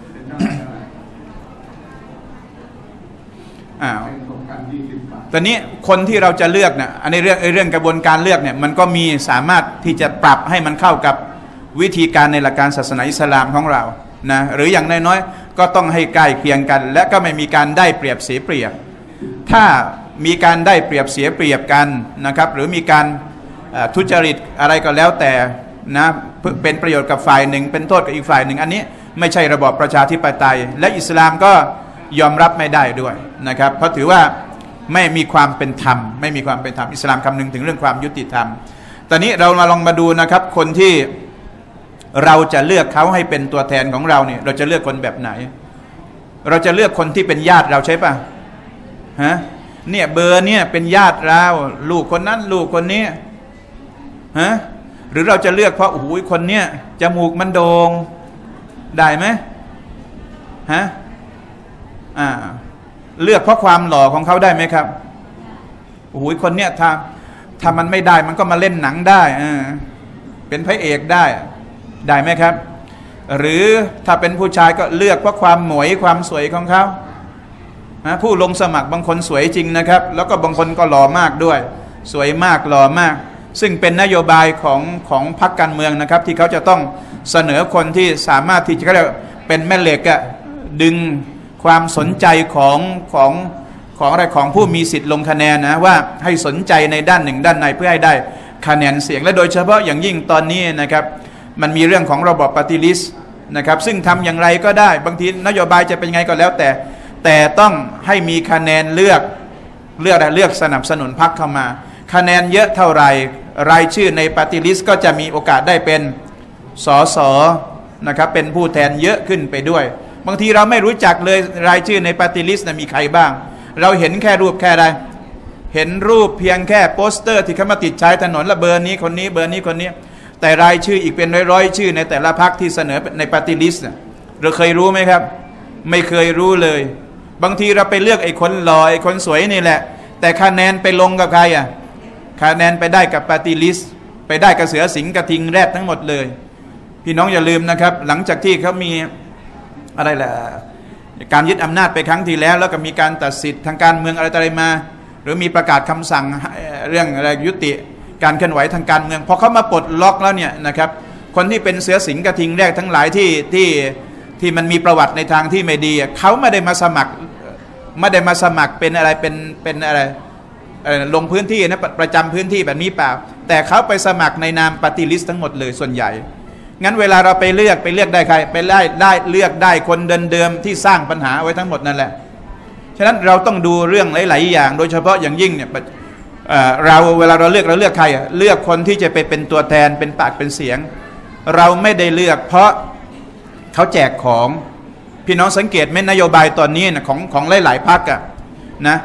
อ้าวตอนนี้คนที่เราจะเลือกเนี่ยอันนี้เรื่องเรื่องกระบวนการเลือกเนี่ยมันก็มีสามารถที่จะปรับให้มันเข้ากับวิธีการในหลักการศาสนาอิสลามของเรานะหรืออย่างน้อยๆก็ต้องให้ใกล้เคียงกันและก็ไม่มีการได้เปรียบเสียเปรียบถ้ามีการได้เปรียบเสียเปรียบกันนะครับหรือมีการทุจริตอะไรก็แล้วแต่นะเป็นประโยชน์กับฝ่ายหนึ่งเป็นโทษกับอีกฝ่ายหนึ่งอันนี้ไม่ใช่ระบอบประชาธิปไตยและอิสลามก็ยอมรับไม่ได้ด้วยนะครับเพราะถือว่าไม่มีความเป็นธรรมไม่มีความเป็นธรรมอิสลามคำนึงถึงเรื่องความยุติธรรมตอนนี้เรามาลองมาดูนะครับคนที่เราจะเลือกเขาให้เป็นตัวแทนของเราเนี่ยเราจะเลือกคนแบบไหนเราจะเลือกคนที่เป็นญาติเราใช่ปะฮะเนี่ยเบอร์เนี่ยเป็นญาติเราลูกคนนั้นลูกคนนี้ฮะหรือเราจะเลือกเพราะโอ้โหคนเนี้ยจมูกมันโด่งได้ไหมฮะอ่าเลือกเพราะความหล่อของเขาได้ไหมครับโอ้โหคนเนี้ยถ้าถ้ามันไม่ได้มันก็มาเล่นหนังได้อ่าเป็นพระเอกได้ได้ไหมครับหรือถ้าเป็นผู้ชายก็เลือกเพราะความหมวยความสวยของเขานะผู้ลงสมัครบางคนสวยจริงนะครับแล้วก็บางคนก็หล่อมากด้วยสวยมากหล่อมากซึ่งเป็นนโยบายของของพรรคการเมืองนะครับที่เขาจะต้องเสนอคนที่สามารถที่จะเรียกเป็นแม่เหล็กอะดึงความสนใจของของของอะไรของผู้มีสิทธิ์ลงคะแนนนะว่าให้สนใจในด้านหนึ่งด้านในเพื่อให้ได้คะแนนเสียงและโดยเฉพาะอย่างยิ่งตอนนี้นะครับมันมีเรื่องของระบบปฏิริษีนะครับซึ่งทำอย่างไรก็ได้บางทีนโยบายจะเป็นไงก็แล้วแต่แต่ต้องให้มีคะแนนเลือกเลือกเลือกสนับสนุนพรรคเข้ามาคะแนนเยอะเท่าไหร่รายชื่อในปฏิริษีก็จะมีโอกาสได้เป็นสสนะครับเป็นผู้แทนเยอะขึ้นไปด้วยบางทีเราไม่รู้จักเลยรายชื่อในปฏิริษีนะมีใครบ้างเราเห็นแค่รูปแค่ใดเห็นรูปเพียงแค่โปสเตอร์ที่เขามาติดชายถนนละเบอร์นี้คนนี้เบอร์นี้คนนี้แต่รายชื่ออีกเป็นร้อยๆชื่อในแต่ละพรรคที่เสนอในปฏิริษีเราเคยรู้ไหมครับไม่เคยรู้เลยบางทีเราไปเลือกไอ้คนหล่อไอ้คนสวยนี่แหละแต่คะแนนไปลงกับใครอ่ะคะแนนไปได้กับปฏิริษีไปได้กับเสือสิงห์กระทิงแรดทั้งหมดเลยพี่น้องอย่าลืมนะครับหลังจากที่เขามีอะไรแหละการยึดอำนาจไปครั้งที่แล้วแล้วก็มีการตัดสิทธิ์ทางการเมืองอะไรต่ออะไรมาหรือมีประกาศคำสั่งเรื่องอะไรยุติการเคลื่อนไหวทางการเมืองพอเขามาปลดล็อกแล้วเนี่ยนะครับคนที่เป็นเสือสิงห์กระทิงแรกทั้งหลายที่ที่ที่มันมีประวัติในทางที่ไม่ดีเขาไม่ได้มาสมัครไม่ได้มาสมัครเป็นอะไรเป็นเป็นอะไรลงพื้นที่นะประจำพื้นที่แบบนี้เปล่าแต่เขาไปสมัครในนามปฏิริษีทั้งหมดเลยส่วนใหญ่งั้นเวลาเราไปเลือกไปเลือกได้ใครไปได้ได้เลือกได้คนเดิมๆที่สร้างปัญหาไว้ทั้งหมดนั่นแหละฉะนั้นเราต้องดูเรื่องหลายๆอย่างโดยเฉพาะอย่างยิ่งเนี่ยเราเวลาเราเลือกเราเลือกใครเลือกคนที่จะไปเป็นตัวแทนเป็นปากเป็นเสียงเราไม่ได้เลือกเพราะเขาแจกของพี่น้องสังเกตไหมนโยบายตอนนี้นะของของหลายๆพรรคอะนะ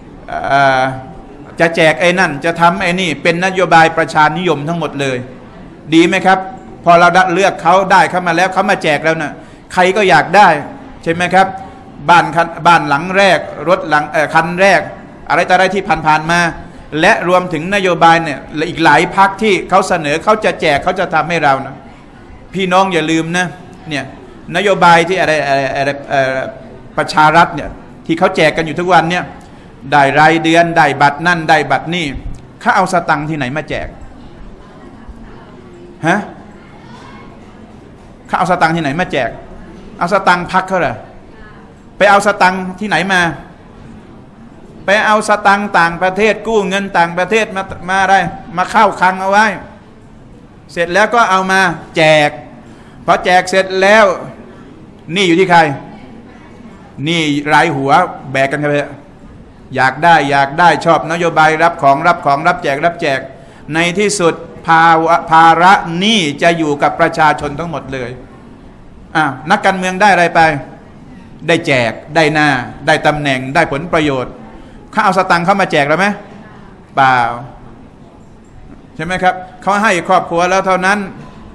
จะแจกไอ้นั่นจะทำไอ้นี่เป็นนโยบายประชานิยมทั้งหมดเลยดีไหมครับพอเราเลือกเขาได้เข้ามาแล้วเขามาแจกแล้วนะใครก็อยากได้ใช่ไหมครับบ้านบ้านหลังแรกรถหลังเอ่อคันแรกอะไรต่ออะไรที่ผ่านๆมาและรวมถึงนโยบายเนี่ยอีกหลายพรรคที่เขาเสนอเขาจะแจกเขาจะทำให้เรานะพี่น้องอย่าลืมนะเนี่ยนโยบายที่อะไรอะไรอะไรประชารัฐเนี่ยที่เขาแจกกันอยู่ทุกวันเนี่ยได้รายเดือนได้บัตรนั่นได้บัตรนี่เขาเอาสตังค์ที่ไหนมาแจกฮะเขาเอาสตังค์ที่ไหนมาแจกเอาสตังค์พักเขาเหรอไปเอาสตังค์ที่ไหนมาไปเอาสตังค์ต่างประเทศกู้เงินต่างประเทศมามาอะไรมาเข้าคลังเอาไว้เสร็จแล้วก็เอามาแจกพอแจกเสร็จแล้วนี่อยู่ที่ใครนี่รายหัวแบกกันไปอยากได้อยากได้ชอบนโยบายรับของรับของรับแจกรับแจกในที่สุดภาวะภาระหนี้จะอยู่กับประชาชนทั้งหมดเลยอ่ะนักการเมืองได้อะไรไปได้แจกได้หน้าได้ตำแหน่งได้ผลประโยชน์เขาเอาสตังค์เข้ามาแจกแล้วไหมเปล่าใช่ไหมครับเขาให้ครอบครัวแล้วเท่านั้น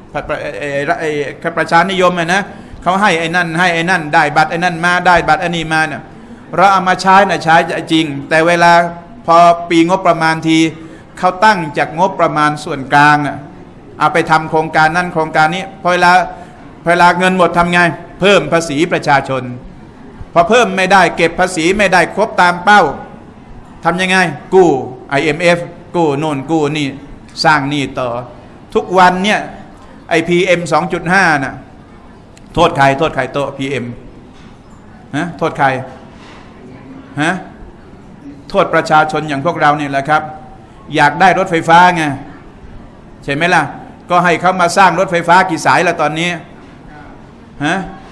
ประชานิยมนะนะเขาให้ไอ้นั่นให้ไอ้นั่นได้บัตรไอ้นั่นมาได้บัตรไอ้นี่มาเนี่ยเราเอามาใช้นะใช้จริงแต่เวลาพอปีงบประมาณทีเขาตั้งจากงบประมาณส่วนกลางอ่ะเอาไปทำโครงการนั่นโครงการนี้พอเวลาเวลาเงินหมดทำไงเพิ่มภาษีประชาชนพอเพิ่มไม่ได้เก็บภาษีไม่ได้ครบตามเป้าทำยังไงกู้ ไอ เอ็ม เอฟ กู้โน่นกู้นี่สร้างหนี้ต่อทุกวันเนี่ยไอ พี เอ็ม สองจุดห้า น่ะโทษใครโทษใครโต พี เอ็ม ฮะโทษใครฮะโทษประชาชนอย่างพวกเราเนี่ยแหละครับอยากได้รถไฟฟ้าไงใช่ไหมล่ะก็ให้เขามาสร้างรถไฟฟ้ากี่สายละตอนนี้ฮะ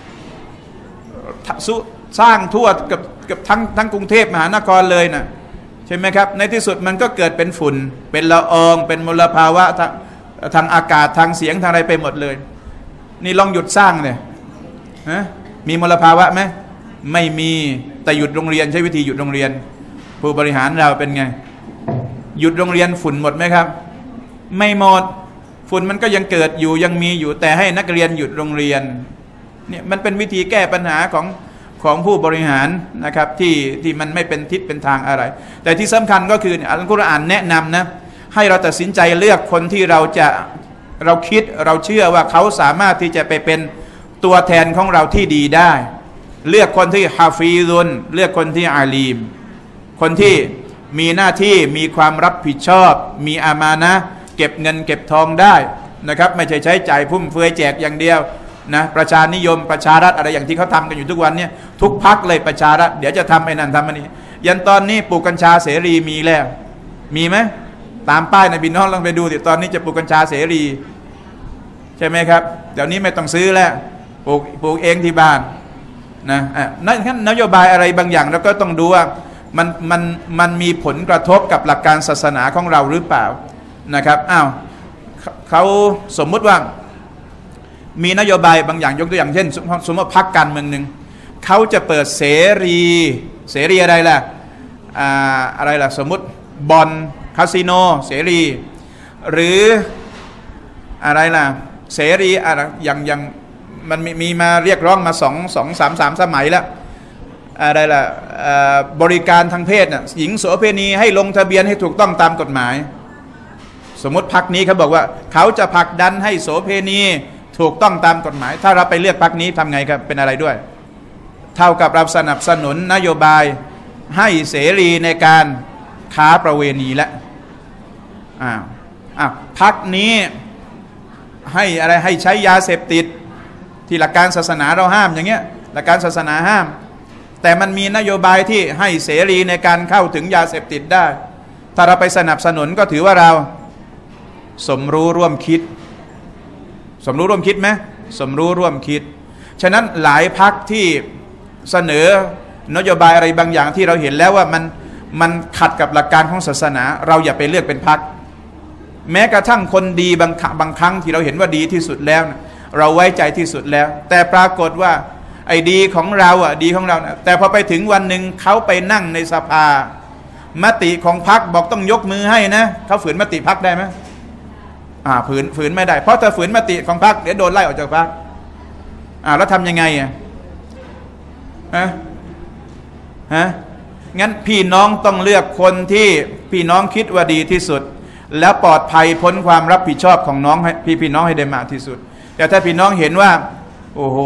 สร้างทั่วกับกับทั้งทั้งกรุงเทพมหานครเลยนะใช่ไหมครับในที่สุดมันก็เกิดเป็นฝุ่นเป็นละอองเป็นมลภาวะทางทางอากาศทางเสียงทางอะไรไปหมดเลยนี่ลองหยุดสร้างเลยฮะมีมลภาวะไหมไม่มีแต่หยุดโรงเรียนใช้วิธีหยุดโรงเรียนผู้บริหารเราเป็นไงหยุดโรงเรียนฝุ่นหมดไหมครับไม่หมดฝุ่นมันก็ยังเกิดอยู่ยังมีอยู่แต่ให้นักเรียนหยุดโรงเรียนเนี่ยมันเป็นวิธีแก้ปัญหาของของผู้บริหารนะครับที่ที่มันไม่เป็นทิศเป็นทางอะไรแต่ที่สำคัญก็คืออัลกุรอานแนะนำนะให้เราตัดสินใจเลือกคนที่เราจะเราคิดเราเชื่อว่าเขาสามารถที่จะไปเป็นตัวแทนของเราที่ดีได้เลือกคนที่ฮาฟีซุนเลือกคนที่อาลีมคนที่มีหน้าที่มีความรับผิดชอบมีอามานะห์เก็บเงินเก็บทองได้นะครับไม่ใช่ใช้จ่ายฟุ่มเฟือยแจกอย่างเดียวนะประชานิยมประชารัฐอะไรอย่างที่เขาทำกันอยู่ทุกวันเนี่ยทุกพรรคเลยประชารัฐเดี๋ยวจะทำไอ้นั่นทำอันนี้ยันตอนนี้ปลูกกัญชาเสรีมีแล้วมีไหมตามป้ายในบินน้องลองไปดูดิตอนนี้จะปลูกกัญชาเสรีใช่ไหมครับเดี๋ยวนี้ไม่ต้องซื้อแล้วปลูกปลูกเองที่บ้านนะอ่ะนั่นนโยบายอะไรบางอย่างเราก็ต้องดูว่ามันมันมันมีผลกระทบกับหลักการศาสนาของเราหรือเปล่านะครับอ้าวเขาสมมุติว่ามีนโยบายบางอย่างยกตัวอย่างเช่นสมมติพรรคการเมืองหนึ่งเขาจะเปิดเสรีเสรีอะไรล่ะอ่าอะไรล่ะสมมติบอลคาสิโนเสรีหรืออะไรล่ะเสรีอะไรอย่างอย่างมันมีมีมาเรียกร้องมาสองสองสามสามสมัยแล้วอะไรล่ะบริการทางเพศน่ะหญิงโสเภณีให้ลงทะเบียนให้ถูกต้องตามกฎหมายสมมติพรรคนี้เขาบอกว่าเขาจะผลักดันให้โสเภณีถูกต้องตามกฎหมายถ้าเราไปเลือกพรรคนี้ทำไงครับเป็นอะไรด้วยเท่ากับเราสนับสนุนนโยบายให้เสรีในการค้าประเวณีแล้วอ้าวอ้าวพรรคนี้ให้อะไรให้ใช้ยาเสพติดที่หลักการศาสนาเราห้ามอย่างเงี้ยหลักการศาสนาห้ามแต่มันมีนโยบายที่ให้เสรีในการเข้าถึงยาเสพติดได้ถ้าเราไปสนับสนุนก็ถือว่าเราสมรู้ร่วมคิดสมรู้ร่วมคิดไหมสมรู้ร่วมคิดฉะนั้นหลายพรรคที่เสนอนโยบายอะไรบางอย่างที่เราเห็นแล้วว่ามันมันขัดกับหลักการของศาสนาเราอย่าไปเลือกเป็นพรรคแม้กระทั่งคนดีบางบางครั้งที่เราเห็นว่าดีที่สุดแล้วนะเราไว้ใจที่สุดแล้วแต่ปรากฏว่าไอ้ดีของเราอ่ะดีของเรานะแต่พอไปถึงวันหนึ่งเขาไปนั่งในสภามติของพรรคบอกต้องยกมือให้นะเขาฝืนมติพรรคได้ไหมอ่าฝืนฝืนไม่ได้เพราะถ้าฝืนมติของพรรคเดี๋ยวโดนไล่ออกจากพรรคอ่าแล้วทำยังไงอ่ะฮะฮะงั้นพี่น้องต้องเลือกคนที่พี่น้องคิดว่าดีที่สุดแล้วปลอดภัยพ้นความรับผิดชอบของน้องให้พี่พี่น้องให้ได้มากที่สุดแต่ถ้าพี่น้องเห็นว่าโอ้โห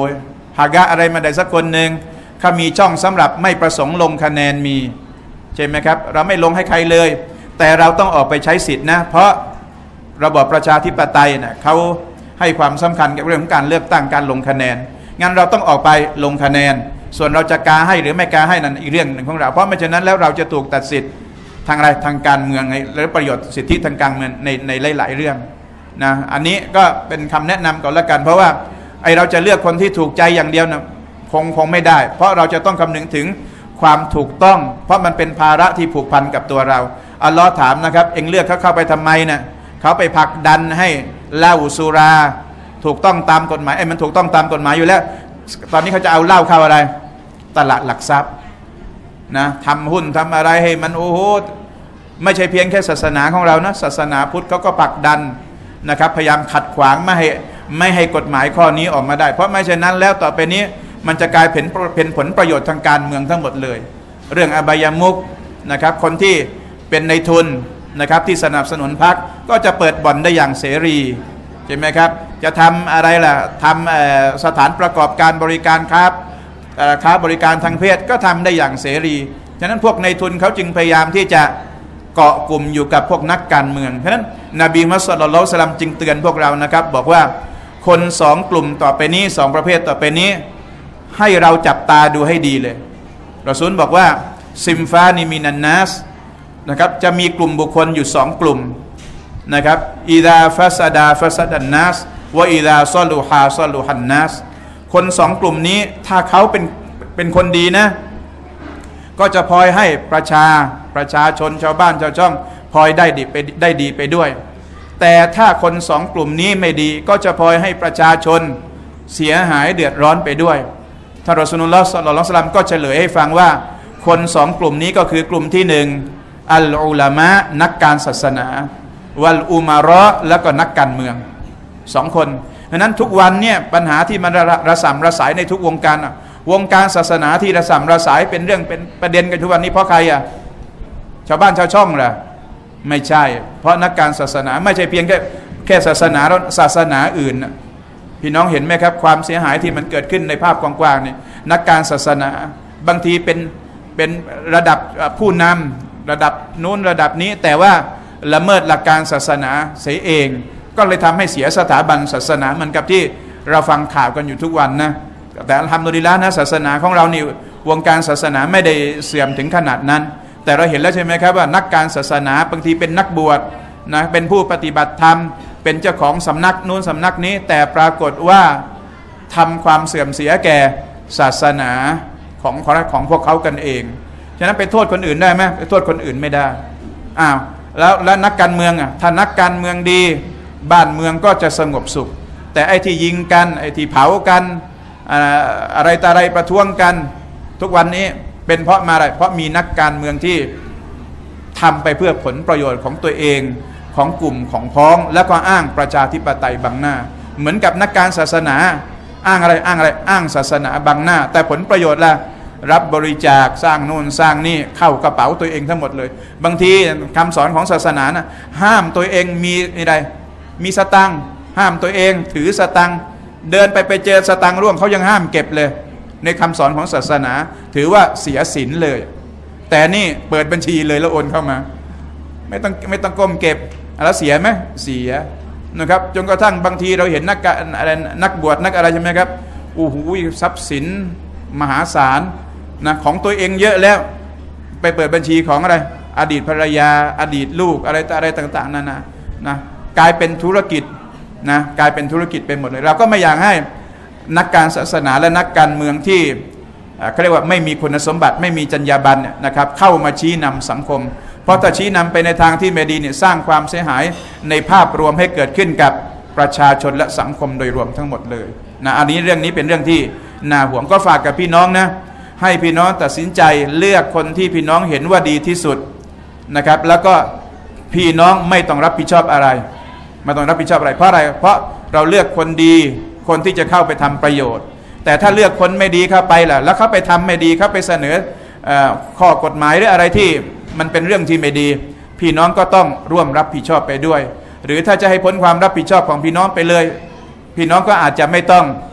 ฮากะอะไรมาได้สักคนหนึ่งเขามีช่องสำหรับไม่ประสงค์ลงคะแนนมีใช่ไหมครับเราไม่ลงให้ใครเลยแต่เราต้องออกไปใช้สิทธินะเพราะระบอบประชาธิปไตยนะเขาให้ความสำคัญกับเรื่องของการเลือกตั้งการลงคะแนนงั้นเราต้องออกไปลงคะแนนส่วนเราจะกาให้หรือไม่กาให้นั้นอีกเรื่องหนึ่งของเราเพราะไม่เช่นนั้นแล้วเราจะถูกตัดสิทธิ์ทางอะไรทางการเมืองหรือประโยชน์สิทธิทางการเมืองในในหลายๆเรื่องนะอันนี้ก็เป็นคำแนะนำก่อนละกันเพราะว่าไอเราจะเลือกคนที่ถูกใจอย่างเดียวนะคงคงไม่ได้เพราะเราจะต้องคำนึงถึงความถูกต้องเพราะมันเป็นภาระที่ผูกพันกับตัวเราอัลลอฮ์ถามนะครับเอ็งเลือกเขาเข้าไปทำไมนะเขาไปผลักดันให้เหล้าสุราถูกต้องตามกฎหมายไอ้มันถูกต้องตามกฎหมายอยู่แล้วตอนนี้เขาจะเอาเหล้าเข้าอะไรตลาดหลักทรัพย์นะทำหุ้นทำอะไรให้มันโอ้โหไม่ใช่เพียงแค่ศาสนาของเรานะศาสนาพุทธเขาก็ผลักดันนะครับพยายามขัดขวางไม่ให้ไม่ให้กฎหมายข้อนี้ออกมาได้เพราะไม่เช่นนั้นแล้วต่อไปนี้มันจะกลายเป็นเป็นผลประโยชน์ทางการเมืองทั้งหมดเลยเรื่องอบายมุขนะครับคนที่เป็นในทุนนะครับที่สนับสนุนพรรคก็จะเปิดบ่อนได้อย่างเสรีใช่ไหมครับจะทำอะไรล่ะทำสถานประกอบการบริการครับค้าบริการทางเพศก็ทำได้อย่างเสรีฉะนั้นพวกในทุนเขาจึงพยายามที่จะเกาะกลุ่มอยู่กับพวกนักการเมืองฉะนั้นนบีมุฮัมมัด ศ็อลลัลลอฮุอะลัยฮิวะซัลลัมจึงเตือนพวกเรานะครับบอกว่าคนสองกลุ่มต่อไปนี้สองประเภทต่อไปนี้ให้เราจับตาดูให้ดีเลยรอซูลบอกว่าซิมฟานิมินันนัสนะครับจะมีกลุ่มบุคคลอยู่สองกลุ่มนะครับอิดาฟัสดาฟัสดันนัสวะอิดาซอลูฮาซอลูฮันนัสคนสองกลุ่มนี้ถ้าเขาเป็นเป็นคนดีนะก็จะพลอยให้ประชาประชาชนชาวบ้านชาวช่องพลอยได้ดีไปได้ดีไปด้วยแต่ถ้าคนสองกลุ่มนี้ไม่ดีก็จะพลอยให้ประชาชนเสียหายเดือดร้อนไปด้วยท่านรอซูลุลลอฮ์ ศ็อลลัลลอฮุอะลัยฮิวะซัลลัมก็เฉลยให้ฟังว่าคนสองกลุ่มนี้ก็คือกลุ่มที่หนึ่งอัลอุลามะนักการศาสนาวัลอุมาเราะห์แล้วก็นักการเมืองสองคนดังนั้นทุกวันเนี่ยปัญหาที่มันระระสำระสายในทุกวงการวงการศาสนาที่ระสำระสายเป็นเรื่องเป็นประเด็นกันทุกวันนี้เพราะใครอ่ะชาวบ้านชาวช่องเหรอไม่ใช่เพราะนักการศาสนาไม่ใช่เพียงแค่แค่ศาสนาแล้วศาสนาอื่นพี่น้องเห็นไหมครับความเสียหายที่มันเกิดขึ้นในภาพกว้างๆนี่นักการศาสนาบางทีเป็นเป็นระดับผู้นำระดับนู้นระดับนี้แต่ว่าละเมิดหลักการศาสนาเสียเองก็เลยทำให้เสียสถาบันศาสนาเหมือนกับที่เราฟังข่าวกันอยู่ทุกวันนะแต่อัลฮัมดุลิลละห์นะศาสนาของเรานี่วงการศาสนาไม่ได้เสื่อมถึงขนาดนั้นแต่เราเห็นแล้วใช่ไหมครับว่านักการศาสนาบางทีเป็นนักบวชนะเป็นผู้ปฏิบัติธรรมเป็นเจ้าของสำนักนู้นสำนักนี้แต่ปรากฏว่าทำความเสื่อมเสียแก่ศาสนาของของของพวกเขากันเองฉะนั้นไปโทษคนอื่นได้ไหมไปโทษคนอื่นไม่ได้อ้าวแล้วแล้วนักการเมืองอ่ะถ้านักการเมืองดีบ้านเมืองก็จะสงบสุขแต่ไอ้ที่ยิงกันไอ้ที่เผากันอะไรต่ออะไรประท้วงกันทุกวันนี้เป็นเพราะมาอะไรเพราะมีนักการเมืองที่ทำไปเพื่อผลประโยชน์ของตัวเองของกลุ่มของพ้องแล้วก็อ้างประชาธิปไตยบังหน้าเหมือนกับนักการศาสนาอ้างอะไรอ้างอะไรอ้างศาสนาบังหน้าแต่ผลประโยชน์ล่ะรับบริจาคสร้างนู่นสร้างนี่เข้ากระเป๋าตัวเองทั้งหมดเลยบางทีคำสอนของศาสนานะห้ามตัวเองมีอะไรมีสตังค์ห้ามตัวเองถือสตังค์เดินไปไปเจอสตังค์ร่วงเขายังห้ามเก็บเลยในคำสอนของศาสนาถือว่าเสียศีลเลยแต่นี่เปิดบัญชีเลยแล้วโอนเข้ามาไม่ต้องไม่ต้องก้มเก็บแล้วเสียไหมเสียนะครับจนกระทั่งบางทีเราเห็นนักอะไรนักบวชนักอะไรใช่ไหมครับโอ้โหทรัพย์สินมหาศาลนะของตัวเองเยอะแล้วไปเปิดบัญชีของอะไรอดีตภรรยาอดีตลูกอะไรอะไรต่างๆนั่นนะนะกลายเป็นธุรกิจนะกลายเป็นธุรกิจไปหมดเลยเราก็ไม่อยากให้นักการศาสนาและนักการเมืองที่เขาเรียกว่าไม่มีคุณสมบัติไม่มีจรรยาบรรณนะครับเข้ามาชี้นำสังคมเพราะถ้าชี้นำไปในทางที่ไม่ดีเนี่ยสร้างความเสียหายในภาพรวมให้เกิดขึ้นกับประชาชนและสังคมโดยรวมทั้งหมดเลยนะอันนี้เรื่องนี้เป็นเรื่องที่น่าห่วงก็ฝากกับพี่น้องนะให้พี่น้องตัดสินใจเลือกคนที่พี่น้องเห็นว่าดีที่สุดนะครับแล้วก็พี่น้องไม่ต้องรับผิดชอบอะไรไม่ต้องรับผิดชอบอะไรเพราะอะไรเพราะเราเลือกคนดีคนที่จะเข้าไปทำประโยชน์แต่ถ้าเลือกคนไม่ดีเข้าไปล่ะแล้วเขาไปทำไม่ดีเขาไปเสนอข้อกฎหมายหรืออะไรที่มันเป็นเรื่องที่ไม่ดีพี่น้องก็ต้องร่วมรับผิดชอบไปด้วยหรือถ้าจะให้พ้นความรับผิดชอบของพี่น้องไปเลยพี่น้องก็อาจจะไม่ต้อง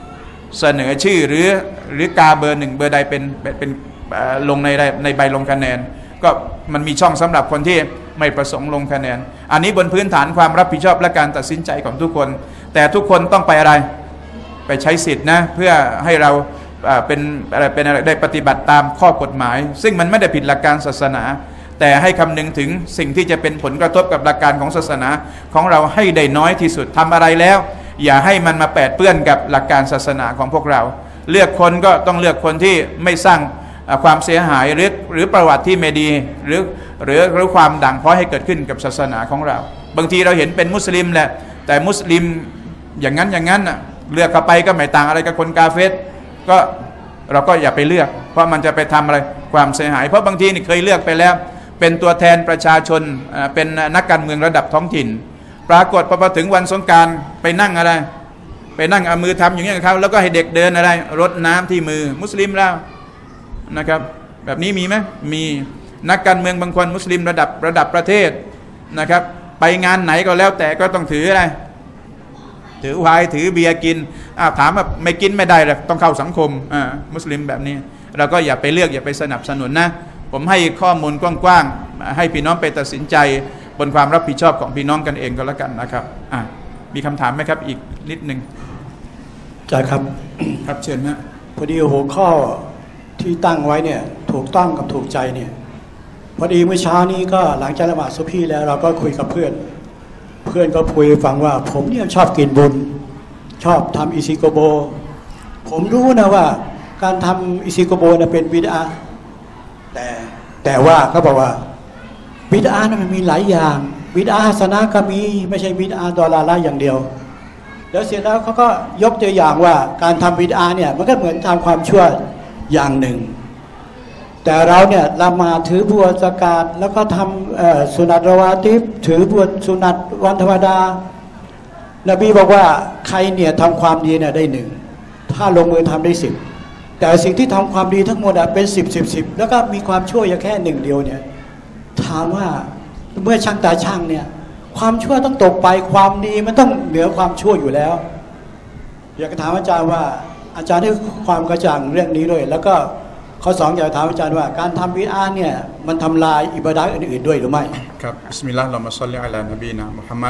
เสนอชื่อหรือหรือกาเบอร์หนึ่งเบอร์ใดเป็นเป็นลงในในใบลงคะแนนก็มันมีช่องสำหรับคนที่ไม่ประสงค์ลงคะแนนอันนี้บนพื้นฐานความรับผิดชอบและการตัดสินใจของทุกคนแต่ทุกคนต้องไปอะไรไปใช้สิทธินะเพื่อให้เราเป็นอะไรเป็นอะไรได้ปฏิบัติตามข้อกฎหมายซึ่งมันไม่ได้ผิดหลักการศาสนาแต่ให้คำนึงถึงสิ่งที่จะเป็นผลกระทบกับหลักการของศาสนาของเราให้ได้น้อยที่สุดทำอะไรแล้วอย่าให้มันมาแปดเปื้อนกับหลักการศาสนาของพวกเราเลือกคนก็ต้องเลือกคนที่ไม่สร้างความเสียหายหรือหรือประวัติที่ไม่ดีหรือหรือหรือความด่างพร้อยให้เกิดขึ้นกับศาสนาของเราบางทีเราเห็นเป็นมุสลิมแหละแต่มุสลิมอย่างนั้นอย่างนั้นน่ะเลือกเข้าไปก็ไม่ต่างอะไรกับคนกาเฟรก็เราก็อย่าไปเลือกเพราะมันจะไปทำอะไรความเสียหายเพราะบางทีนี่เคยเลือกไปแล้วเป็นตัวแทนประชาชนเป็นนักการเมืองระดับท้องถิ่นปรากฏพอมาถึงวันสงกรานต์ไปนั่งอะไรไปนั่งเอามือทำอย่างนี้กับเขาแล้วก็ให้เด็กเดินอะไรรดน้ำที่มือมุสลิมแล้วนะครับแบบนี้มีไหมมีนักการเมืองบางคนมุสลิมระดับระดับประเทศนะครับไปงานไหนก็แล้วแต่ก็ต้องถืออะไรถือไวน์ถือเบียร์กินอ้าวถามว่าไม่กินไม่ได้เลยต้องเข้าสังคมอ่ามุสลิมแบบนี้เราก็อย่าไปเลือกอย่าไปสนับสนุนนะผมให้ข้อมูลกว้างๆให้พี่น้องไปตัดสินใจบนความรับผิดชอบของพี่น้องกันเองก็แล้วกันนะครับอ่ามีคำถามไหมครับอีกนิดนึงใช่ครับครับเชิญนะพอดีหัวข้อที่ตั้งไว้เนี่ยถูกต้องกับถูกใจเนี่ยพอดีเมื่อเช้านี้ก็หลังจากละหมาดซุบฮีแล้วเราก็คุยกับเพื่อนเพื่อนก็คุยฟังว่าผมเนี่ยชอบกินบุญชอบทำอิซิโกโบผมรู้นะว่าการทำอิซิโกโบเนี่ยเป็นบิดอะห์แต่แต่ว่าเขาบอกว่าบิดอะห์นั้นมันมีหลายอย่างบิดอะห์ฮัสนะห์ก็มีไม่ใช่บิดอะห์ดอลาละอย่างเดียวแล้วเสร็จแล้วเขาก็ยกตัวอย่างว่าการทำบิดอะห์เนี่ยมันก็เหมือนทำความชั่วอย่างหนึ่งแต่เราเนี่ยละหมาดถือบวชซะกาตแล้วก็ทำสุนัตรวาติบถือบวชสุนัตวันธรรมดานบีบอกว่าใครเนี่ยทำความดีเนี่ยได้หนึ่งถ้าลงมือทำได้สิบแต่สิ่งที่ทำความดีทั้งหมดเป็นสิบสิบสิบแล้วก็มีความชั่วอย่างแค่หนึ่งเดียวเนี่ยถามว่าเมื่อช่างตาช่างเนี่ยความชั่วต้องตกไปความดีมันต้องเหนือความชั่วอยู่แล้วอยากถามอาจารย์ว่าอาจารย์ให้ความกระจ่างเรื่องนี้ด้วยแล้วก็ข้อสองอยากถามอาจารย์ว่าการทำบิดอะห์เนี่ยมันทำลายอิบาดะห์อื่นๆด้วยหรือไม่ครับบิสมิลลาฮิรเราะห์มาศ็อลลิอะลานบีนะมุฮัมมัด